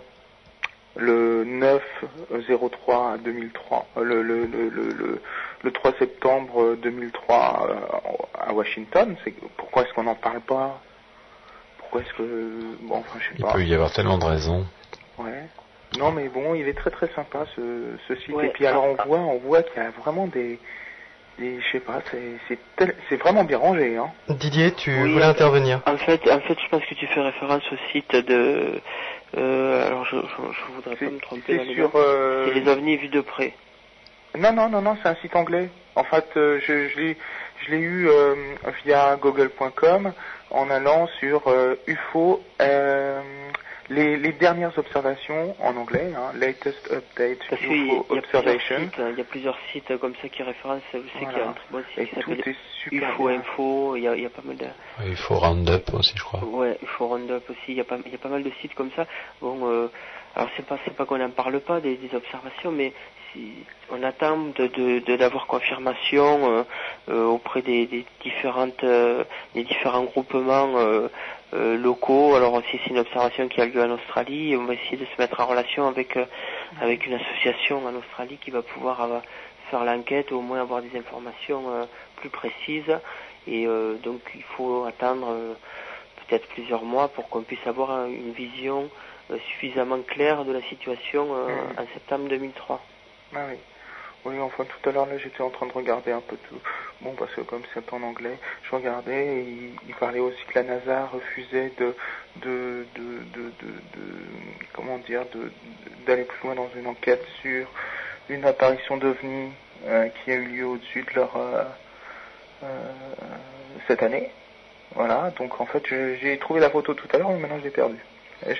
le neuf zéro trois deux mille trois, le, le, le, le, le, le trois septembre deux mille trois à Washington, c'est, pourquoi est-ce qu'on n'en parle pas? Pourquoi est-ce que... Bon, enfin, je sais il pas. peut y avoir tellement de raisons. Ouais. Non, mais bon, il est très très sympa ce, ce site. Ouais. Et puis alors on voit, on voit qu'il y a vraiment des... des je sais pas, c'est, c'est, tel, c'est vraiment bien rangé. Hein. Didier, tu oui, voulais en intervenir. En fait, en fait, je pense que tu fais référence au site de... Euh, alors, je, je, je voudrais c'est, pas me tromper. C'est là, sur... Euh... C'est les ovnis vus de près. Non, non, non, non, c'est un site anglais. En fait, euh, je, je l'ai... Je l'ai eu euh, via google point com en allant sur euh, U F O, euh, les, les dernières observations en anglais, hein, latest update Parce U F O y observation. Il y a plusieurs sites comme ça qui référencent. Je sais voilà. qu'il y a un très bon site et qui s'appelle U F O Info. Il y a, il y a pas mal de. U F O Roundup aussi, je crois. Ouais, U F O Roundup aussi. Il y a pas, il y a pas mal de sites comme ça. Bon, euh, alors c'est pas, c'est pas qu'on n'en parle pas des, des observations, mais si on attend de, de, de d'avoir confirmation euh, euh, auprès des, des différentes euh, des différents groupements euh, euh, locaux. Alors si c'est une observation qui a lieu en Australie, on va essayer de se mettre en relation avec euh, avec une association en Australie qui va pouvoir euh, faire l'enquête, ou au moins avoir des informations euh, plus précises. Et euh, donc il faut attendre euh, peut-être plusieurs mois pour qu'on puisse avoir euh, une vision euh, suffisamment claire de la situation euh, mmh. en septembre deux mille trois. Ah oui. Oui, enfin tout à l'heure là j'étais en train de regarder un peu tout. Bon, parce que comme c'est en anglais, je regardais et il, il parlait aussi que la NASA refusait de de de de, de, de comment dire de d'aller plus loin dans une enquête sur une apparition d'OVNI euh, qui a eu lieu au-dessus de leur euh, euh, cette année. Voilà, donc en fait je, j'ai trouvé la photo tout à l'heure mais maintenant je l'ai perdue. Je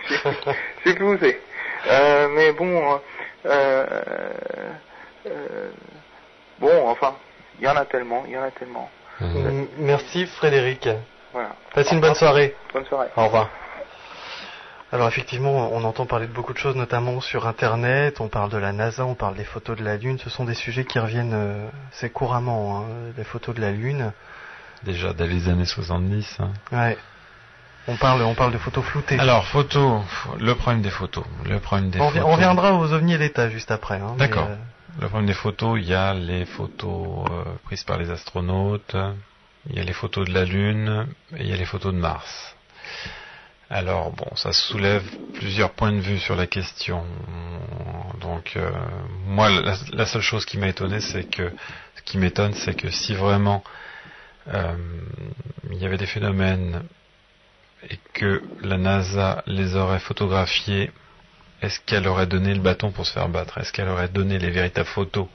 sais plus où c'est. Euh, mais bon. Euh, euh, bon, enfin, il y en a tellement, il y en a tellement. Mmh. Merci Frédéric. Voilà. Passez une bonne soirée. Bonne soirée. Au revoir. Alors effectivement, on entend parler de beaucoup de choses, notamment sur Internet. On parle de la NASA, on parle des photos de la Lune. Ce sont des sujets qui reviennent euh, assez couramment, hein, les photos de la Lune. Déjà dès les années soixante-dix. Hein. Ouais. On parle, on parle de photos floutées. Alors, photos, le problème des photos. Le problème des on, photos. on reviendra aux ovnis et l'État juste après. Hein, D'accord. Mais, euh... Le problème des photos, il y a les photos euh, prises par les astronautes, il y a les photos de la Lune, et il y a les photos de Mars. Alors, bon, ça soulève plusieurs points de vue sur la question. Donc, euh, moi, la, la seule chose qui m'a étonné, c'est que, ce qui m'étonne, c'est que si vraiment euh, il y avait des phénomènes et que la NASA les aurait photographiés, est-ce qu'elle aurait donné le bâton pour se faire battre? Est-ce qu'elle aurait donné les véritables photos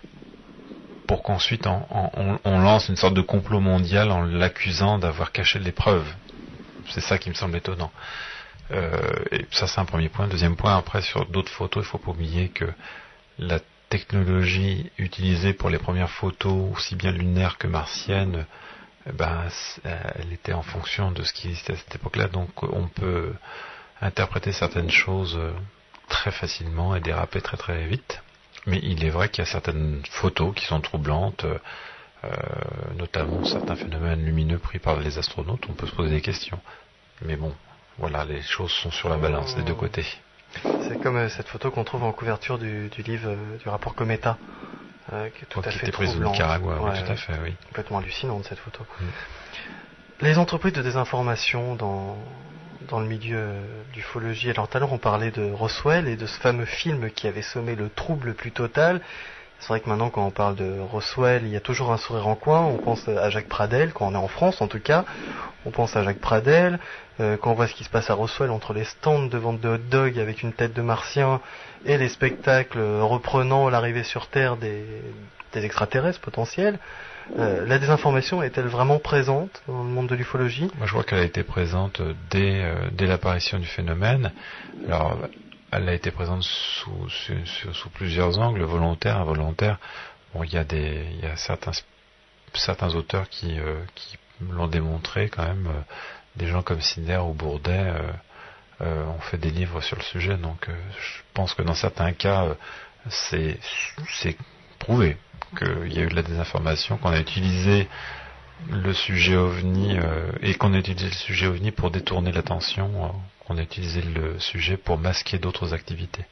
pour qu'ensuite on, on, on lance une sorte de complot mondial en l'accusant d'avoir caché les preuves? C'est ça qui me semble étonnant. Euh, et ça, c'est un premier point. Deuxième point, après, sur d'autres photos, il ne faut pas oublier que la technologie utilisée pour les premières photos, aussi bien lunaires que martiennes, eh ben, elle était en fonction de ce qui existait à cette époque-là, donc on peut interpréter certaines choses très facilement et déraper très très vite. Mais il est vrai qu'il y a certaines photos qui sont troublantes, euh, notamment certains phénomènes lumineux pris par les astronautes. On peut se poser des questions. Mais bon, voilà, les choses sont sur la balance des deux côtés. C'est comme euh, cette photo qu'on trouve en couverture du, du livre euh, du rapport Cometa, euh, qui est tout oh, à qui fait était prise au troublante. Nicaragua, Ouais, oui, tout à fait, oui. Complètement hallucinante cette photo. Mm. Les entreprises de désinformation dans, dans le milieu d'ufologie, alors tout à l'heure on parlait de Roswell et de ce fameux film qui avait semé le trouble le plus total. C'est vrai que maintenant quand on parle de Roswell, il y a toujours un sourire en coin, on pense à Jacques Pradel, quand on est en France en tout cas, on pense à Jacques Pradel, euh, quand on voit ce qui se passe à Roswell entre les stands de vente de hot dog avec une tête de martien et les spectacles reprenant l'arrivée sur Terre des, des extraterrestres potentiels. Euh, la désinformation est-elle vraiment présente dans le monde de l'ufologie ? Moi je vois qu'elle a été présente dès, euh, dès l'apparition du phénomène. Alors elle a été présente sous, sous, sous plusieurs angles, volontaires, involontaires. Bon, il y a des, il y a certains, certains auteurs qui, euh, qui l'ont démontré quand même. Euh, des gens comme Sinder ou Bourdet euh, euh, ont fait des livres sur le sujet. Donc, euh, je pense que dans certains cas, euh, c'est, c'est prouvé qu'il y a eu de la désinformation, qu'on a utilisé le sujet OVNI euh, et qu'on a utilisé le sujet OVNI pour détourner l'attention. Euh, qu'on a utilisé le sujet pour masquer d'autres activités.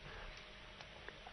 Didier ?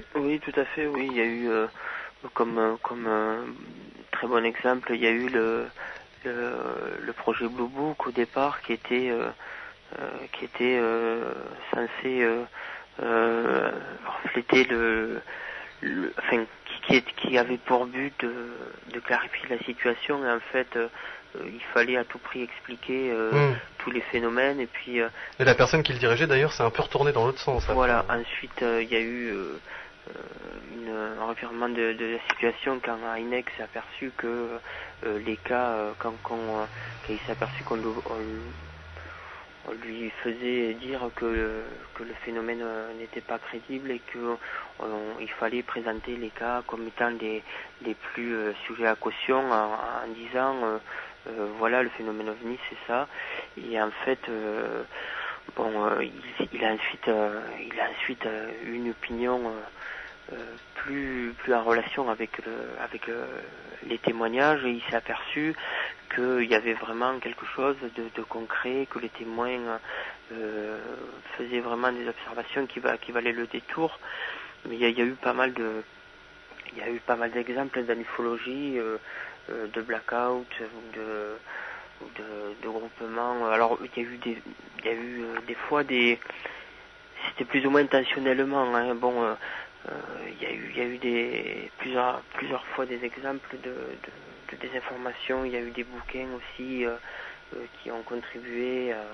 Oui, tout à fait, oui. Il y a eu, euh, comme, euh, comme euh, très bon exemple, il y a eu le, le, le projet Blue Book au départ qui était, euh, euh, qui était euh, censé euh, euh, refléter le, le enfin, qui, qui, qui avait pour but de, de clarifier la situation et en fait euh, il fallait à tout prix expliquer euh, mmh. tous les phénomènes et puis euh, et la personne qui le dirigeait d'ailleurs s'est un peu retournée dans l'autre sens. Voilà, après. Ensuite euh, il y a eu euh, une, un revirement de, de la situation quand Heineck s'est aperçu que euh, les cas euh, quand, quand, quand il s'est aperçu qu'on on, on lui faisait dire que, que le phénomène euh, n'était pas crédible et qu'il fallait présenter les cas comme étant les, les plus euh, sujets à caution en, en disant euh, Euh, voilà, le phénomène OVNI, c'est ça. Et en fait, euh, bon, euh, il, il a ensuite, euh, il a ensuite euh, une opinion euh, euh, plus, plus en relation avec, le, avec le, les témoignages et il s'est aperçu qu'il y avait vraiment quelque chose de, de concret, que les témoins euh, faisaient vraiment des observations qui, va, qui valaient le détour. Mais il y a, il y a eu pas mal de, il y a eu pas mal d'exemples dans l'ufologie. Euh, de blackout ou de, de, de groupement. Alors il y a eu des, il y a eu euh, des fois des, c'était plus ou moins intentionnellement. Hein. Bon, euh, euh, il y a eu, il y a eu des plusieurs, plusieurs fois des exemples de, de, de désinformation. Il y a eu des bouquins aussi euh, euh, qui ont contribué euh,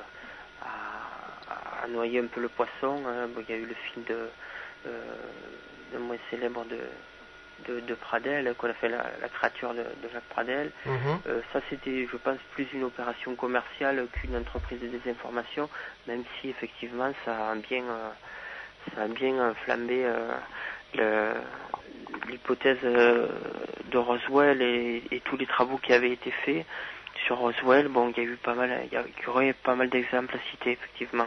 à, à noyer un peu le poisson. Hein. Bon, il y a eu le film de, euh, le moins célèbre de De, de Pradel, qu'on a fait la, la créature de, de Jacques Pradel. Mmh. Euh, ça c'était, je pense, plus une opération commerciale qu'une entreprise de désinformation, même si effectivement ça a bien, euh, ça a bien flambé euh, le, l'hypothèse euh, de Roswell et, et tous les travaux qui avaient été faits sur Roswell. Bon, il y a eu pas mal, il y, y aurait pas mal d'exemples à citer effectivement.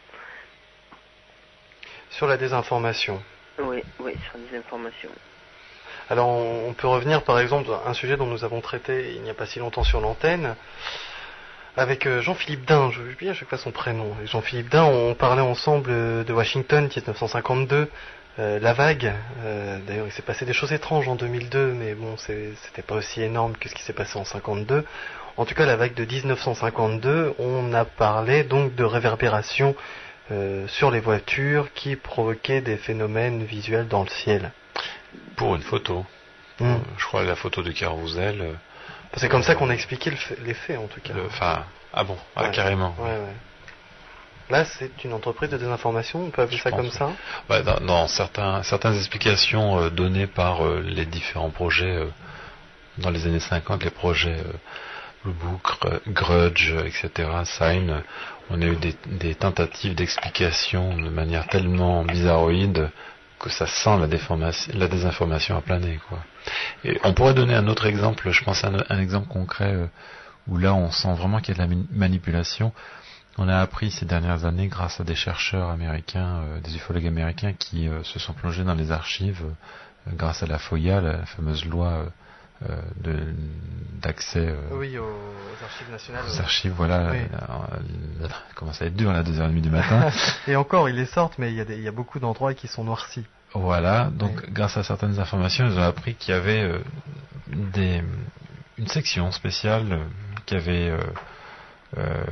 Sur la désinformation. Oui, oui, sur la désinformation. Alors on peut revenir par exemple à un sujet dont nous avons traité il n'y a pas si longtemps sur l'antenne avec Jean-Philippe Dain, je oublie à chaque fois son prénom. Et Jean-Philippe Dain, on parlait ensemble de Washington dix-neuf cent cinquante-deux, euh, la vague. Euh, d'ailleurs il s'est passé des choses étranges en deux mille deux, mais bon c'est, c'était pas aussi énorme que ce qui s'est passé en cinquante-deux. En tout cas la vague de dix-neuf cent cinquante-deux, on a parlé donc de réverbération euh, sur les voitures qui provoquaient des phénomènes visuels dans le ciel. Pour une photo. Mmh. Euh, je crois la photo de Carousel. Euh, c'est comme euh, ça qu'on a expliqué le fait, les faits en tout cas. Enfin, ah bon, ah, ouais. carrément. Ouais, ouais. Là, c'est une entreprise de désinformation, on peut appeler je ça comme ça. Ouais, dans, dans certains, certaines explications euh, données par euh, les différents projets euh, dans les années cinquante, les projets euh, Blue Book, Grudge, et cetera, Sign, on a eu des, des tentatives d'explication de manière tellement bizarroïde que ça sent la, la désinformation à plein nez, quoi. Et on pourrait donner un autre exemple, je pense à un, un exemple concret euh, où là on sent vraiment qu'il y a de la manipulation. On a appris ces dernières années grâce à des chercheurs américains, euh, des ufologues américains qui euh, se sont plongés dans les archives euh, grâce à la FOIA, la fameuse loi euh, de, d'accès euh, oui, aux archives archives nationales. Aux archives, voilà. Oui. Euh, commence à être dur, là, deux heures trente du matin. Et encore, ils les sortent, mais il y a, des, il y a beaucoup d'endroits qui sont noircis. Voilà, donc oui. grâce à certaines informations, ils ont appris qu'il y avait euh, des, une section spéciale euh, qui avait euh, euh,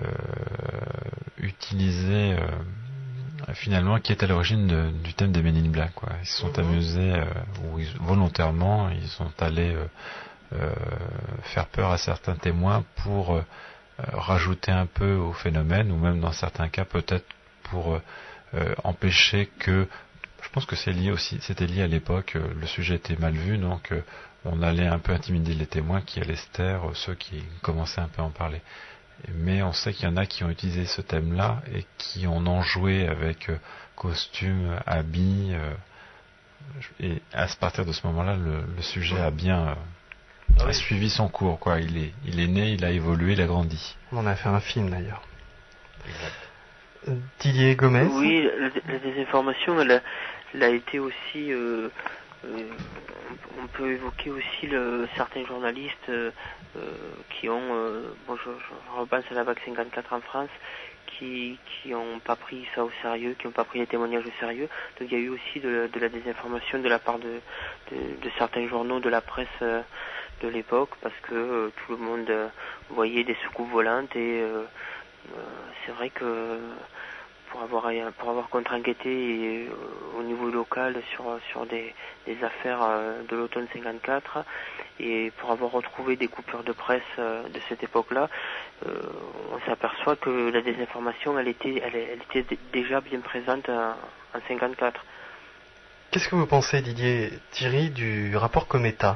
utilisé euh, finalement, qui est à l'origine de, du thème des Men in Black, quoi. Ils se sont mm-hmm. amusés, euh, ou ils, volontairement, ils sont allés euh, euh, faire peur à certains témoins pour euh, rajouter un peu au phénomène, ou même dans certains cas peut-être pour euh, empêcher que, je pense que c'est lié aussi, c'était lié à l'époque, euh, le sujet était mal vu, donc euh, on allait un peu intimider les témoins qui allaient se taire, euh, ceux qui commençaient un peu à en parler. Mais on sait qu'il y en a qui ont utilisé ce thème-là et qui en ont joué avec euh, costumes, habits, euh, et à partir de ce moment-là, le, le sujet a bien euh, ah oui. a suivi son cours, quoi. Il est, il est né, il a évolué, il a grandi. On a fait un film d'ailleurs. Exact. Didier Gomez. Oui, la, la désinformation, elle a, elle a été aussi. Euh, euh, on peut évoquer aussi le, certains journalistes euh, euh, qui ont, euh, bon, je, je repense à la vague cinquante-quatre en France, qui qui n'ont pas pris ça au sérieux, qui n'ont pas pris les témoignages au sérieux. Donc il y a eu aussi de, de la désinformation de la part de, de, de certains journaux, de la presse euh, de l'époque, parce que euh, tout le monde euh, voyait des soucoupes volantes et euh, euh, c'est vrai que pour avoir pour avoir contre-enquêté et, euh, au niveau local sur sur des, des affaires euh, de l'automne cinquante-quatre et pour avoir retrouvé des coupures de presse euh, de cette époque-là, euh, on s'aperçoit que la désinformation elle était elle, elle était d- déjà bien présente en, en cinquante-quatre. Qu'est-ce que vous pensez, Didier Thierry, du rapport Cometa?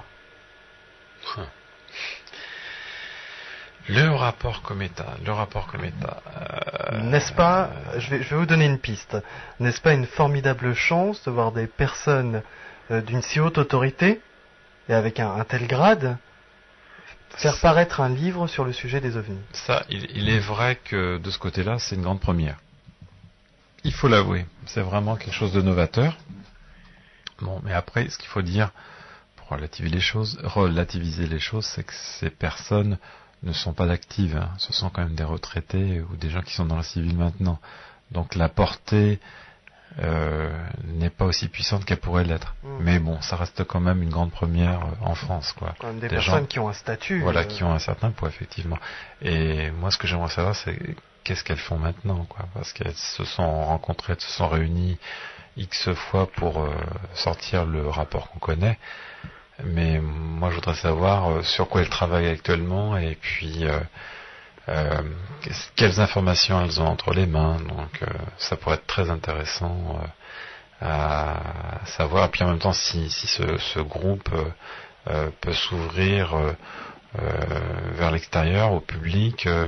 Le rapport Cometa, le rapport Cometa. Euh, N'est-ce pas, je vais, je vais vous donner une piste, n'est-ce pas une formidable chance de voir des personnes euh, d'une si haute autorité et avec un, un tel grade faire paraître un livre sur le sujet des ovnis? Ça, il, il est vrai que de ce côté-là, c'est une grande première. Il faut l'avouer, c'est vraiment quelque chose de novateur. Bon, mais après, ce qu'il faut dire pour relativiser les choses, relativiser les choses, c'est que ces personnes ne sont pas actives, hein. Ce sont quand même des retraités ou des gens qui sont dans le civil maintenant. Donc la portée euh, n'est pas aussi puissante qu'elle pourrait l'être. Mmh. Mais bon, ça reste quand même une grande première euh, en France, quoi. Quand même des, des personnes gens, qui ont un statut. Voilà, euh... qui ont un certain poids, effectivement. Et moi, ce que j'aimerais savoir, c'est qu'est-ce qu'elles font maintenant, quoi. Parce qu'elles se sont rencontrées, elles se sont réunies X fois pour euh, sortir le rapport qu'on connaît. Mais moi, je voudrais savoir sur quoi elles travaillent actuellement et puis euh, euh, quelles informations elles ont entre les mains. Donc, euh, ça pourrait être très intéressant euh, à savoir. Et puis en même temps, si, si ce, ce groupe euh, peut s'ouvrir euh, euh, vers l'extérieur, au public, euh,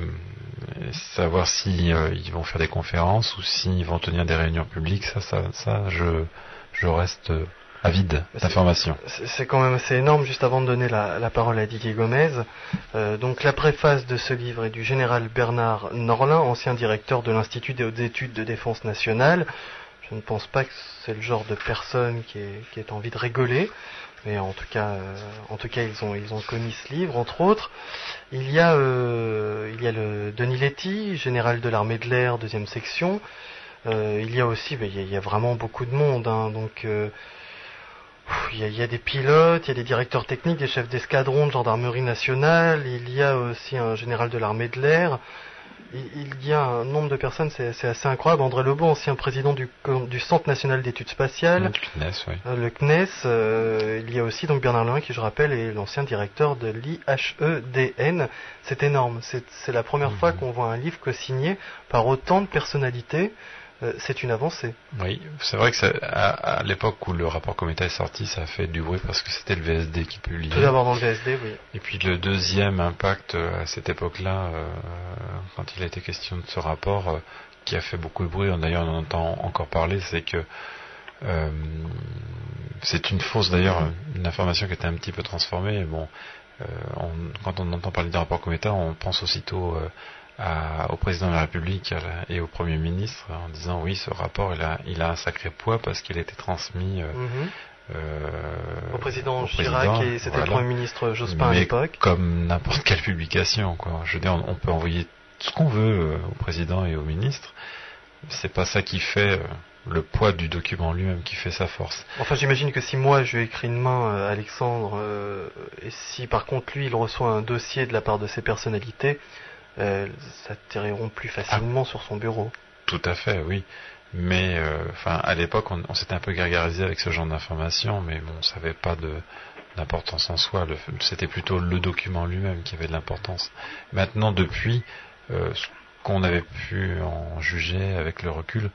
savoir si euh, ils vont faire des conférences ou s'ils vont tenir des réunions publiques, ça, ça, ça, je, je reste avide d'informations. C'est, c'est quand même assez énorme. Juste avant de donner la, la parole à Didier Gomez, euh, donc la préface de ce livre est du général Bernard Norlin, ancien directeur de l'Institut des hautes études de défense nationale. Je ne pense pas que c'est le genre de personne qui ait, qui ait envie de rigoler, mais en tout cas, euh, en tout cas, ils ont ils ont commis ce livre, entre autres. Il y a euh, il y a le Denis Letty, général de l'armée de l'air, deuxième section. Euh, il y a aussi, ben, il, y a, il y a vraiment beaucoup de monde, hein, donc. Euh, Il y, a, il y a des pilotes, il y a des directeurs techniques, des chefs d'escadron de gendarmerie nationale, il y a aussi un général de l'armée de l'air, il, il y a un nombre de personnes, c'est, c'est assez incroyable. André Lebeau, ancien président du, du Centre national d'études spatiales, le C N E S, oui. Le C N E S, euh, il y a aussi donc Bernard Lin, qui je rappelle est l'ancien directeur de l'I H E D N. C'est énorme, c'est, c'est la première mmh. fois qu'on voit un livre co-signé par autant de personnalités. Euh, c'est une avancée. Oui, c'est vrai que ça, à, à l'époque où le rapport Cometa est sorti, ça a fait du bruit parce que c'était le V S D qui publiait. Tout d'abord dans le V S D, oui. Et puis le deuxième impact euh, à cette époque-là, euh, quand il a été question de ce rapport, euh, qui a fait beaucoup de bruit, d'ailleurs on en entend encore parler, c'est que euh, c'est une fausse, d'ailleurs, une information qui était un petit peu transformée. Bon, euh, on, quand on entend parler du rapport Cometa, on pense aussitôt euh, À, au président de la République et au Premier ministre en disant oui, ce rapport il a, il a un sacré poids parce qu'il a été transmis euh, mmh. Euh, au président au Chirac président, et c'était voilà. le Premier ministre Jospin Mais à l'époque. Comme n'importe quelle publication, quoi. Je veux dire, on, on peut envoyer ce qu'on veut euh, au président et au ministre. C'est pas ça qui fait euh, le poids du document lui-même qui fait sa force. Enfin, j'imagine que si moi je lui écris une main à Alexandre, euh, et si par contre lui il reçoit un dossier de la part de ses personnalités, euh, ça atterriront plus facilement ah. sur son bureau. Tout à fait, oui. Mais enfin, euh, à l'époque, on, on s'était un peu gargarisé avec ce genre d'informations, mais bon, ça n'avait pas de, d'importance en soi. Le, c'était plutôt le document lui-même qui avait de l'importance. Maintenant, depuis, euh, ce qu'on avait pu en juger avec le recul,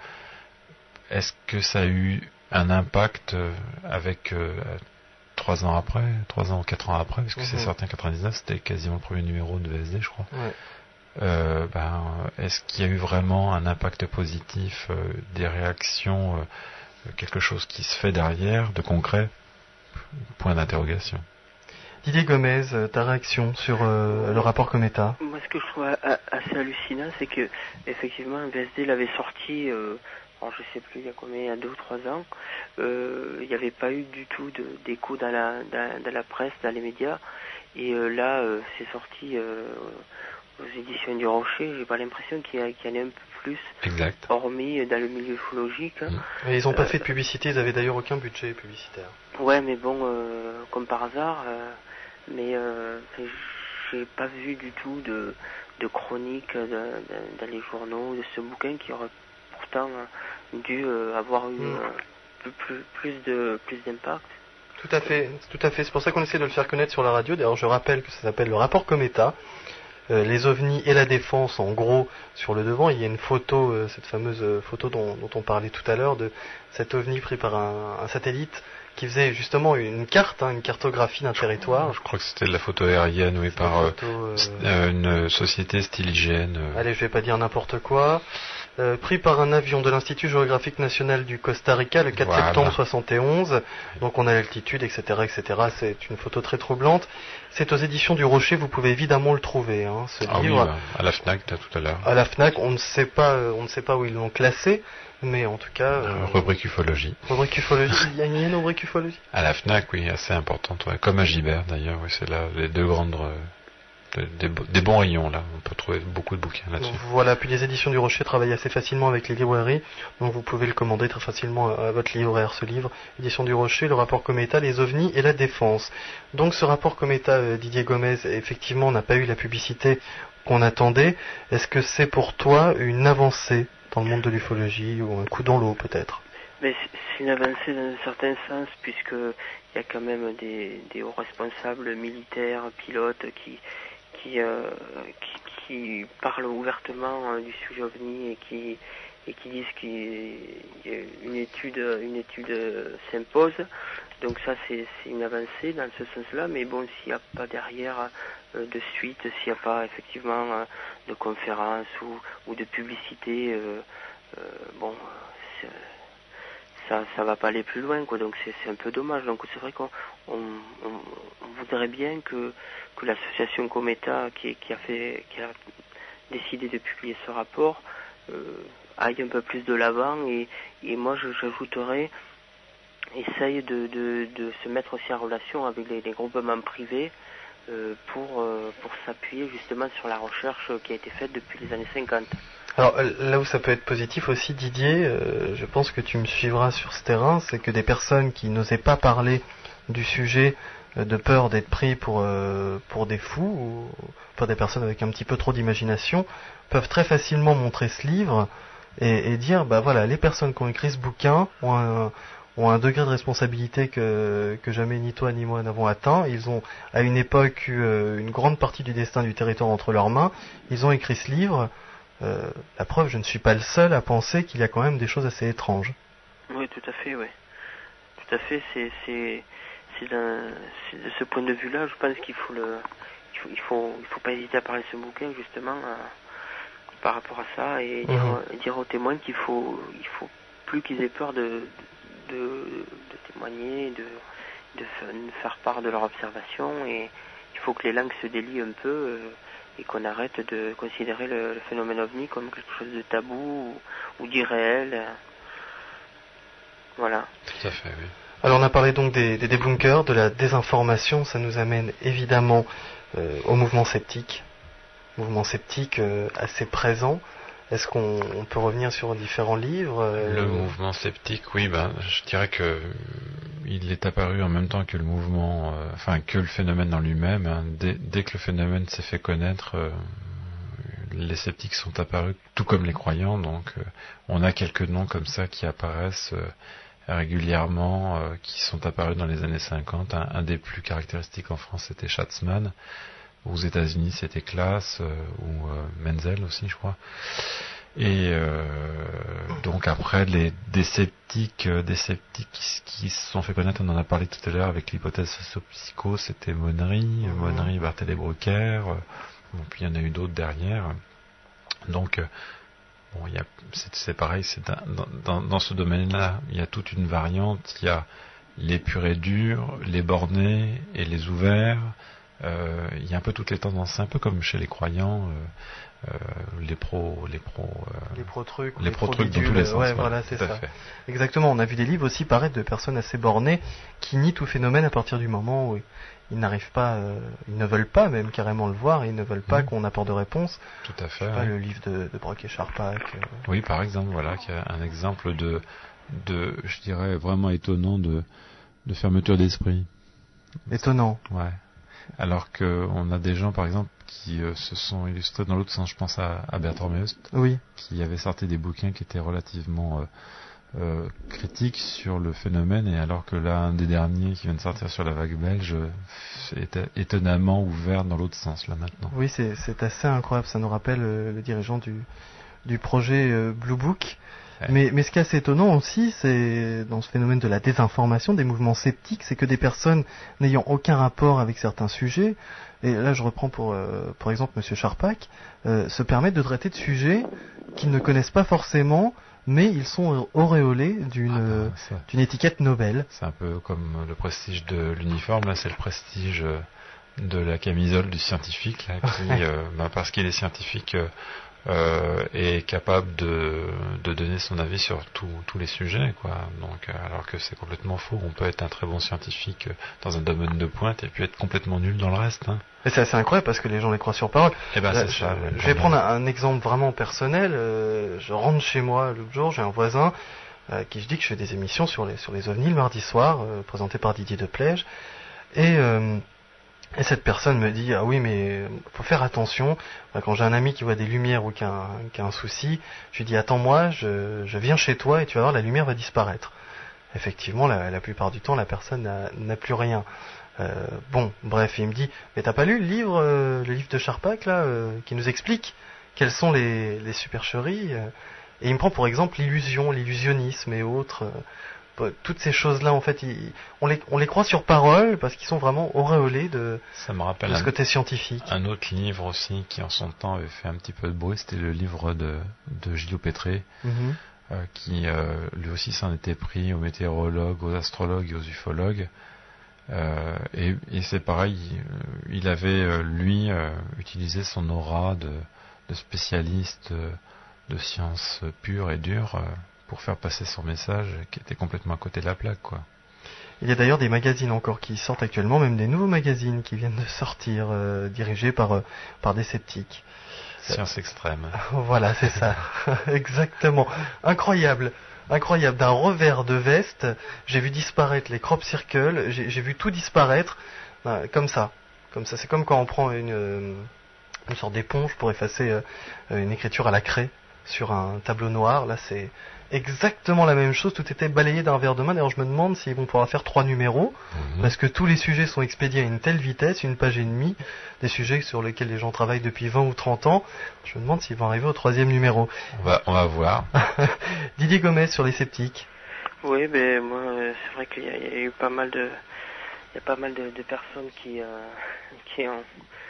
est-ce que ça a eu un impact avec euh, trois ans après, trois ans ou quatre ans après, parce que mm-hmm. c'est sorti en quatre-vingt-dix-neuf, c'était quasiment le premier numéro de V S D, je crois. Ouais. Euh, ben, est-ce qu'il y a eu vraiment un impact positif, euh, des réactions, euh, quelque chose qui se fait derrière, de concret? Point d'interrogation. Didier Gomez, ta réaction sur euh, le rapport Cometa? Moi, ce que je trouve assez hallucinant, c'est que effectivement, V S D l'avait sorti, euh, alors je sais plus, il y a combien, il y a deux ou trois ans. Euh, il n'y avait pas eu du tout de, d'écho dans la, dans, dans la presse, dans les médias, et euh, là, euh, c'est sorti. Euh, aux éditions du Rocher, j'ai pas l'impression qu'il y, a, qu'il y en ait un peu plus, exact. Hormis dans le milieu ufologique. Mmh. Et ils n'ont pas euh, fait de publicité, ils avaient d'ailleurs aucun budget publicitaire. Ouais, mais bon, euh, comme par hasard, euh, mais euh, j'ai pas vu du tout de, de chronique de, de, dans les journaux de ce bouquin qui aurait pourtant dû euh, avoir eu mmh. euh, plus, plus, de, plus d'impact. Tout à fait, tout à fait. C'est pour ça qu'on essaie de le faire connaître sur la radio. D'ailleurs, je rappelle que ça s'appelle le rapport Cometa. Euh, les ovnis et la défense, en gros, sur le devant, il y a une photo, euh, cette fameuse photo dont, dont on parlait tout à l'heure, de cet ovni pris par un, un satellite qui faisait justement une carte, hein, une cartographie d'un territoire. Je crois que c'était de la photo aérienne, oui, par photo, euh, euh, une société style I G N. Euh. Allez, je vais pas dire n'importe quoi. Euh, pris par un avion de l'Institut géographique national du Costa Rica le quatre voilà. septembre soixante et onze. Donc on a l'altitude, et cetera, et cetera. C'est une photo très troublante. C'est aux éditions du Rocher. Vous pouvez évidemment le trouver, hein, ce ah livre. Oui, bah, à la Fnac, tout à l'heure. À la Fnac, on ne sait pas, on ne sait pas où ils l'ont classé, mais en tout cas. Euh, rubrique ufologie. Rubrique ufologie. Il y a une rubrique ufologie. À la Fnac, oui, assez importante. Ouais. Comme à Gibert, d'ailleurs. Oui, c'est là les deux grandes. Euh... Des, des bons rayons là, on peut trouver beaucoup de bouquins là-dessus. Voilà, puis les éditions du Rocher travaillent assez facilement avec les librairies, donc vous pouvez le commander très facilement à votre libraire, ce livre. Édition du Rocher, le rapport Cometa, les ovnis et la défense. Donc ce rapport Cometa, euh, Didier Gomez, effectivement n'a pas eu la publicité qu'on attendait. Est-ce que c'est pour toi une avancée dans le monde de l'ufologie ou un coup dans l'eau peut-être? Mais c'est une avancée dans un certain sens, puisque il y a quand même des, des hauts responsables militaires, pilotes qui Qui, euh, qui, qui parlent ouvertement euh, du sujet OVNI et qui, et qui disent qu'une étude, une étude euh, s'impose. Donc ça, c'est, c'est une avancée dans ce sens-là, mais bon, s'il n'y a pas derrière euh, de suite, s'il n'y a pas effectivement euh, de conférences ou, ou de publicité, euh, euh, bon, c'est, ça ça va pas aller plus loin, quoi. Donc c'est, c'est un peu dommage. Donc c'est vrai qu'on on, on, on voudrait bien que que l'association Cometa qui, qui a fait qui a décidé de publier ce rapport euh, aille un peu plus de l'avant et, et moi je, j'ajouterais essaye de, de, de se mettre aussi en relation avec les, les groupements privés euh, pour, euh, pour s'appuyer justement sur la recherche qui a été faite depuis les années cinquante. Alors là où ça peut être positif aussi, Didier, euh, je pense que tu me suivras sur ce terrain, c'est que des personnes qui n'osaient pas parler du sujet euh, de peur d'être pris pour, euh, pour des fous, ou pour des personnes avec un petit peu trop d'imagination, peuvent très facilement montrer ce livre et, et dire, bah voilà, les personnes qui ont écrit ce bouquin ont un, ont un degré de responsabilité que, que jamais ni toi ni moi n'avons atteint. Ils ont à une époque eu euh, une grande partie du destin du territoire entre leurs mains. Ils ont écrit ce livre. Euh, la preuve, je ne suis pas le seul à penser qu'il y a quand même des choses assez étranges. Oui, tout à fait, oui. Tout à fait, c'est, c'est, c'est, d'un, c'est de ce point de vue-là, je pense qu'il faut le, il faut, il faut, il faut pas hésiter à parler de ce bouquin justement euh, par rapport à ça et dire, mmh. dire aux témoins qu'il faut, il faut plus qu'ils aient peur de, de, de témoigner, de, de faire part de leur observation et il faut que les langues se délient un peu. Euh, et qu'on arrête de considérer le, le phénomène OVNI comme quelque chose de tabou ou, ou d'irréel. Voilà. Tout à fait, oui. Alors on a parlé donc des, des débunkers, de la désinformation, ça nous amène évidemment euh, au mouvement sceptique, mouvement sceptique euh, assez présent. Est-ce qu'on on peut revenir sur différents livres euh... Le mouvement sceptique, oui, ben, je dirais que il est apparu en même temps que le mouvement, euh, enfin que le phénomène en lui-même. Hein. Dès, dès que le phénomène s'est fait connaître, euh, les sceptiques sont apparus, tout comme les croyants. Donc, euh, on a quelques noms comme ça qui apparaissent euh, régulièrement, euh, qui sont apparus dans les années cinquante. Un, un des plus caractéristiques en France, c'était Schatzmann. Aux États-Unis, c'était Class euh, ou euh, Menzel aussi, je crois. Et euh, donc après, les des sceptiques, euh, des sceptiques qui, qui se sont fait connaître, on en a parlé tout à l'heure avec l'hypothèse socio-psycho, c'était Monnery, mmh. Monnery, Barthélemy Brocker. Euh, bon, puis il y en a eu d'autres derrière. Donc euh, bon, il y a, c'est, c'est pareil, c'est un, dans, dans, dans ce domaine-là, il y a toute une variante. Il y a les purs et durs, les bornés et les ouverts. Euh, il y a un peu toutes les tendances, c'est un peu comme chez les croyants, euh, euh, les pros, les pros, euh, les pro trucs, les pro trucs dans tous les sens. Ouais, voilà, c'est ça. Fait. Exactement. On a vu des livres aussi paraître de personnes assez bornées qui nient tout phénomène à partir du moment où ils n'arrivent pas, euh, ils ne veulent pas même carrément le voir, et ils ne veulent pas mmh. qu'on apporte de réponse. Tout à fait. Je sais ouais. pas, le livre de, de Brock et Charpak. Euh... Oui, par exemple, voilà, qui a un exemple de, de, je dirais vraiment étonnant de, de fermeture d'esprit. Étonnant. Ouais. Alors qu'on a des gens, par exemple, qui euh, se sont illustrés dans l'autre sens. Je pense à, à Bertrand Meust, oui. qui avait sorti des bouquins qui étaient relativement euh, euh, critiques sur le phénomène, et alors que là, un des derniers qui vient de sortir sur la vague belge est étonnamment ouvert dans l'autre sens, là, maintenant. Oui, c'est, c'est assez incroyable. Ça nous rappelle euh, le dirigeant du, du projet euh, Blue Book. Mais, mais ce qui est assez étonnant aussi, c'est dans ce phénomène de la désinformation, des mouvements sceptiques, c'est que des personnes n'ayant aucun rapport avec certains sujets, et là je reprends pour, euh, pour exemple Monsieur Charpak, euh, se permettent de traiter de sujets qu'ils ne connaissent pas forcément, mais ils sont auréolés d'une, ah, d'une étiquette Nobel. C'est un peu comme le prestige de l'uniforme, là c'est le prestige de la camisole du scientifique, là, qui, euh, bah, parce qu'il est scientifique... Euh, Euh, est capable de, de donner son avis sur tous les sujets, quoi. Donc, alors que c'est complètement faux. On peut être un très bon scientifique dans un domaine de pointe et puis être complètement nul dans le reste. Hein. Et c'est assez incroyable parce que les gens les croient sur parole. Eh ben, Là, c'est je, ça, je vais prendre un, un exemple vraiment personnel. Euh, je rentre chez moi l'autre jour, j'ai un voisin euh, qui je dis que je fais des émissions sur les sur les ovnis le mardi soir, euh, présentées par Didier Deplège, et euh, Et cette personne me dit, ah oui, mais faut faire attention. Quand j'ai un ami qui voit des lumières ou qui a un, qui a un souci, je lui dis, attends-moi, je, je viens chez toi et tu vas voir, la lumière va disparaître. Effectivement, la, la plupart du temps, la personne n'a, n'a plus rien. Euh, bon, bref, il me dit, mais t'as pas lu le livre, euh, le livre de Charpak, là, euh, qui nous explique quelles sont les, les supercheries euh, Et il me prend pour exemple l'illusion, l'illusionnisme et autres... Euh, toutes ces choses-là, en fait, ils, on, les, on les croit sur parole parce qu'ils sont vraiment auréolés de, ça me rappelle de ce un, côté scientifique. Un autre livre aussi qui, en son temps, avait fait un petit peu de bruit, c'était le livre de, de Gilles Pétré, mm-hmm. euh, qui euh, lui aussi s'en était pris aux météorologues, aux astrologues et aux ufologues. Euh, et, et c'est pareil, il, il avait, euh, lui, euh, utilisé son aura de, de spécialiste euh, de sciences pures et dures. Euh, pour faire passer son message qui était complètement à côté de la plaque, quoi. Il y a d'ailleurs des magazines encore qui sortent actuellement, même des nouveaux magazines qui viennent de sortir, euh, dirigés par, euh, par des sceptiques. Science extrême. Voilà, c'est ça. Exactement. Incroyable. Incroyable. D'un revers de veste, j'ai vu disparaître les crop circles, j'ai, j'ai vu tout disparaître, ben, comme ça. Comme ça. C'est comme quand on prend une, euh, une sorte d'éponge pour effacer euh, une écriture à la craie sur un tableau noir. Là, c'est exactement la même chose, tout était balayé d'un revers de main. D'ailleurs, je me demande s'ils vont pouvoir faire trois numéros, mmh. parce que tous les sujets sont expédiés à une telle vitesse, une page et demie, des sujets sur lesquels les gens travaillent depuis vingt ou trente ans. Je me demande s'ils vont arriver au troisième numéro. On va, on va voir. Didier Gomez sur les sceptiques. Oui, ben moi, c'est vrai qu'il y a, il y a eu pas mal de, il y a pas mal de, de personnes qui, euh, qui ont,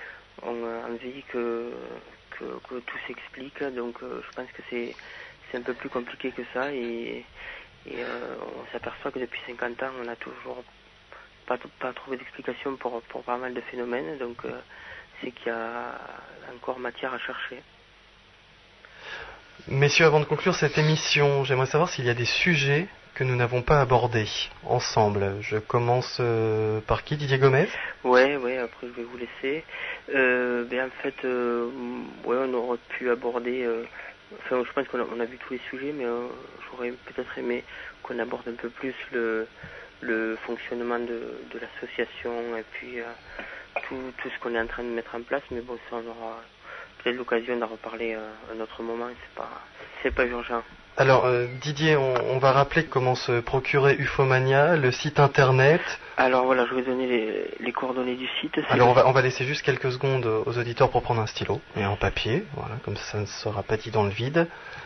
ont envie que, que, que tout s'explique. Donc, euh, je pense que c'est C'est un peu plus compliqué que ça, et, et euh, on s'aperçoit que depuis cinquante ans, on n'a toujours pas, pas trouvé d'explication pour, pour pas mal de phénomènes, donc euh, c'est qu'il y a encore matière à chercher. Messieurs, avant de conclure cette émission, j'aimerais savoir s'il y a des sujets que nous n'avons pas abordé ensemble. Je commence euh, par qui, Didier Gomez? Ouais, ouais, après je vais vous laisser. Euh, ben en fait, euh, ouais, on aurait pu aborder... Euh, enfin, je pense qu'on a, on a vu tous les sujets, mais euh, j'aurais peut-être aimé qu'on aborde un peu plus le, le fonctionnement de, de l'association et puis euh, tout, tout ce qu'on est en train de mettre en place. Mais bon, ça, on aura peut-être l'occasion d'en reparler euh, à un autre moment. C'est pas, c'est pas urgent. Alors euh, Didier, on, on va rappeler comment se procurer Ufomania, le site internet. Alors voilà, je vais donner les, les coordonnées du site. Alors on va, on va laisser juste quelques secondes aux auditeurs pour prendre un stylo et un papier, voilà, comme ça, ça ne sera pas dit dans le vide.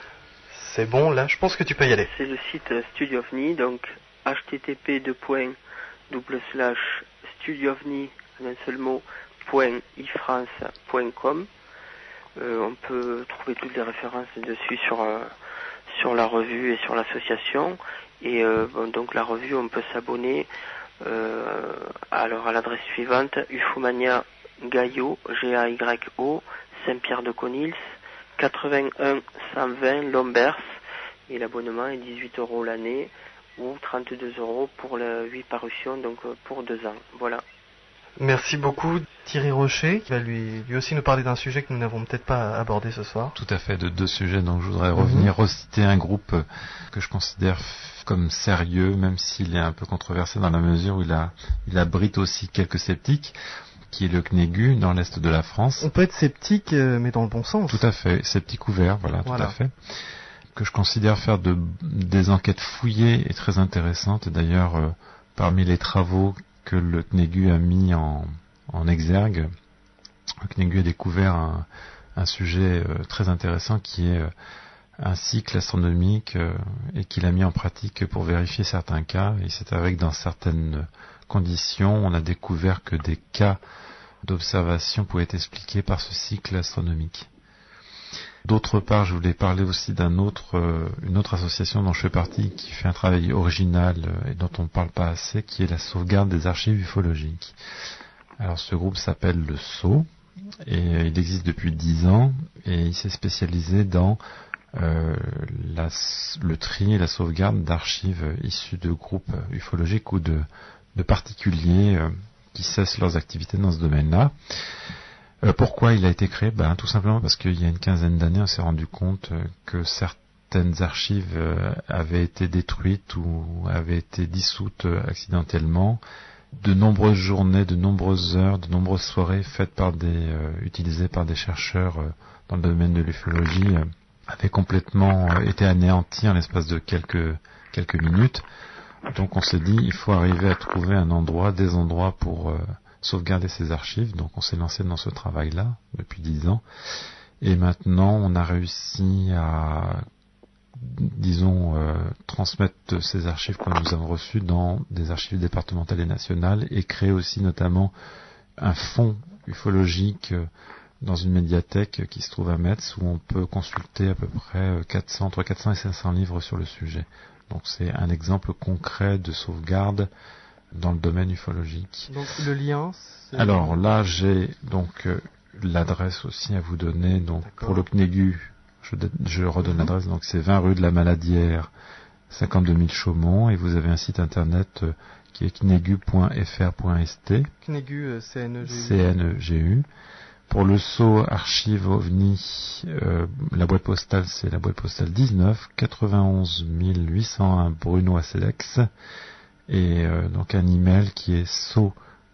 C'est bon, là, je pense que tu peux y aller. C'est le site Studio Ovni, donc h t t p deux points double slash studioovni en un seul mot point ifrance point com. Euh, on peut trouver toutes les références dessus sur euh, sur la revue et sur l'association. Et euh, bon, donc la revue, on peut s'abonner euh, alors à l'adresse suivante: Ufomania Gaillot, G A Y O, Saint-Pierre-de-Conils, quatre-vingt-un cent vingt Lombers, et l'abonnement est dix-huit euros l'année ou trente-deux euros pour les huit parutions, donc pour deux ans. Voilà. Merci beaucoup Thierry Rocher, qui va lui, lui aussi nous parler d'un sujet que nous n'avons peut-être pas abordé ce soir. Tout à fait, de deux sujets. Donc je voudrais revenir, mm-hmm. reciter un groupe que je considère comme sérieux, même s'il est un peu controversé dans la mesure où il, a, il abrite aussi quelques sceptiques, qui est le C N E G U dans l'est de la France. On peut être sceptique, mais dans le bon sens. Tout à fait, sceptique ouvert, voilà, voilà. tout à fait. Que je considère faire de, des enquêtes fouillées et très intéressantes. D'ailleurs, euh, parmi les travaux que le C N E G U a mis en, en exergue, le C N E G U a découvert un, un sujet euh, très intéressant qui est euh, un cycle astronomique euh, et qu'il a mis en pratique pour vérifier certains cas. Et c'est avec dans certaines conditions, on a découvert que des cas d'observation pouvaient être expliqués par ce cycle astronomique. D'autre part, je voulais parler aussi d'un autre, euh, une autre association dont je fais partie, qui fait un travail original euh, et dont on ne parle pas assez, qui est la sauvegarde des archives ufologiques. Alors ce groupe s'appelle le S O, et euh, il existe depuis dix ans, et il s'est spécialisé dans euh, la, le tri et la sauvegarde d'archives issues de groupes ufologiques ou de, de particuliers euh, qui cessent leurs activités dans ce domaine-là. Euh, pourquoi il a été créé? Ben, tout simplement parce qu'il y a une quinzaine d'années, on s'est rendu compte euh, que certaines archives euh, avaient été détruites ou avaient été dissoutes euh, accidentellement. De nombreuses journées, de nombreuses heures, de nombreuses soirées faites par des, euh, utilisées par des chercheurs euh, dans le domaine de l'ufologie euh, avaient complètement euh, été anéanties en l'espace de quelques quelques minutes. Donc on s'est dit, il faut arriver à trouver un endroit, des endroits pour euh, sauvegarder ces archives. Donc on s'est lancé dans ce travail-là depuis dix ans. Et maintenant, on a réussi à, disons, euh, transmettre ces archives que nous avons reçues dans des archives départementales et nationales et créer aussi notamment un fonds ufologique euh, dans une médiathèque qui se trouve à Metz où on peut consulter à peu près quatre cents, entre quatre cents et cinq cents livres sur le sujet. Donc c'est un exemple concret de sauvegarde dans le domaine ufologique. Donc le lien c'est... Alors là j'ai donc euh, l'adresse aussi à vous donner. Donc D'accord. Pour le C N E G U, je, je redonne mm-hmm. l'adresse, donc c'est vingt rue de la Maladière, cinquante-deux mille Chaumont, et vous avez un site internet euh, qui est cnegu point f r point s t. C N E G U, euh, C N E G U. C N E G U. Pour le S O Archive OVNI, euh, la boîte postale c'est la boîte postale dix-neuf quatre-vingt-onze mille huit cent un Bruno à Cedex, et euh, donc un email qui est so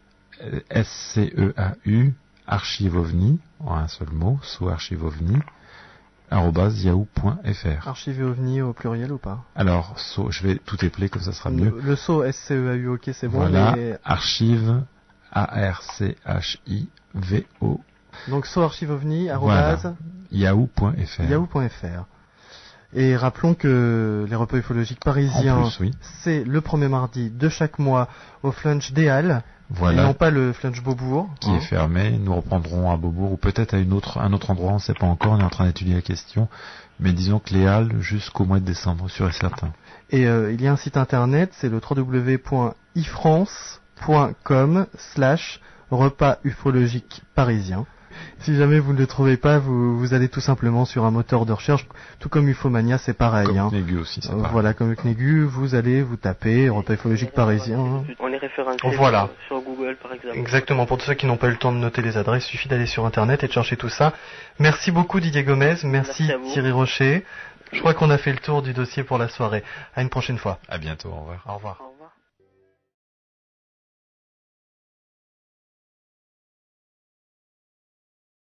S C E A U Archive OVNI en un seul mot, so Archive OVNI arobase yahoo point f r. Archive OVNI au pluriel ou pas? Alors so, je vais tout épeler comme ça sera mieux. Le, le so S C E A U, ok, c'est bon. Voilà, mais... archive A R C H I V O. Donc so archive ovni arobase voilà. yahoo point f r. yahoo point f r. Et rappelons que les repas ufologiques parisiens, plus, oui. c'est le premier mardi de chaque mois au Flunch des Halles, voilà. Et non pas le Flunch Beaubourg. Qui hein. est fermé. Nous reprendrons à Beaubourg ou peut-être à une autre, un autre endroit, on ne sait pas encore, on est en train d'étudier la question. Mais disons que les Halles jusqu'au mois de décembre, sûr et certain. Et euh, il y a un site internet, c'est le w w w point i france point com slash repas ufologiques parisiens. Si jamais vous ne le trouvez pas, vous, vous allez tout simplement sur un moteur de recherche, tout comme Ufomania, c'est pareil. Comme hein. Cnégu aussi, c'est Euh, pareil. Voilà, comme Cnégu, vous allez, vous tapez repas ufologique parisien. hein. On est référencé Voilà. sur, sur Google, par exemple. Exactement, pour tous ceux qui n'ont pas eu le temps de noter les adresses, il suffit d'aller sur Internet et de chercher tout ça. Merci beaucoup Didier Gomez, merci, Merci à vous. Thierry Rocher. Je crois qu'on a fait le tour du dossier pour la soirée. À une prochaine fois. À bientôt, au revoir. Au revoir.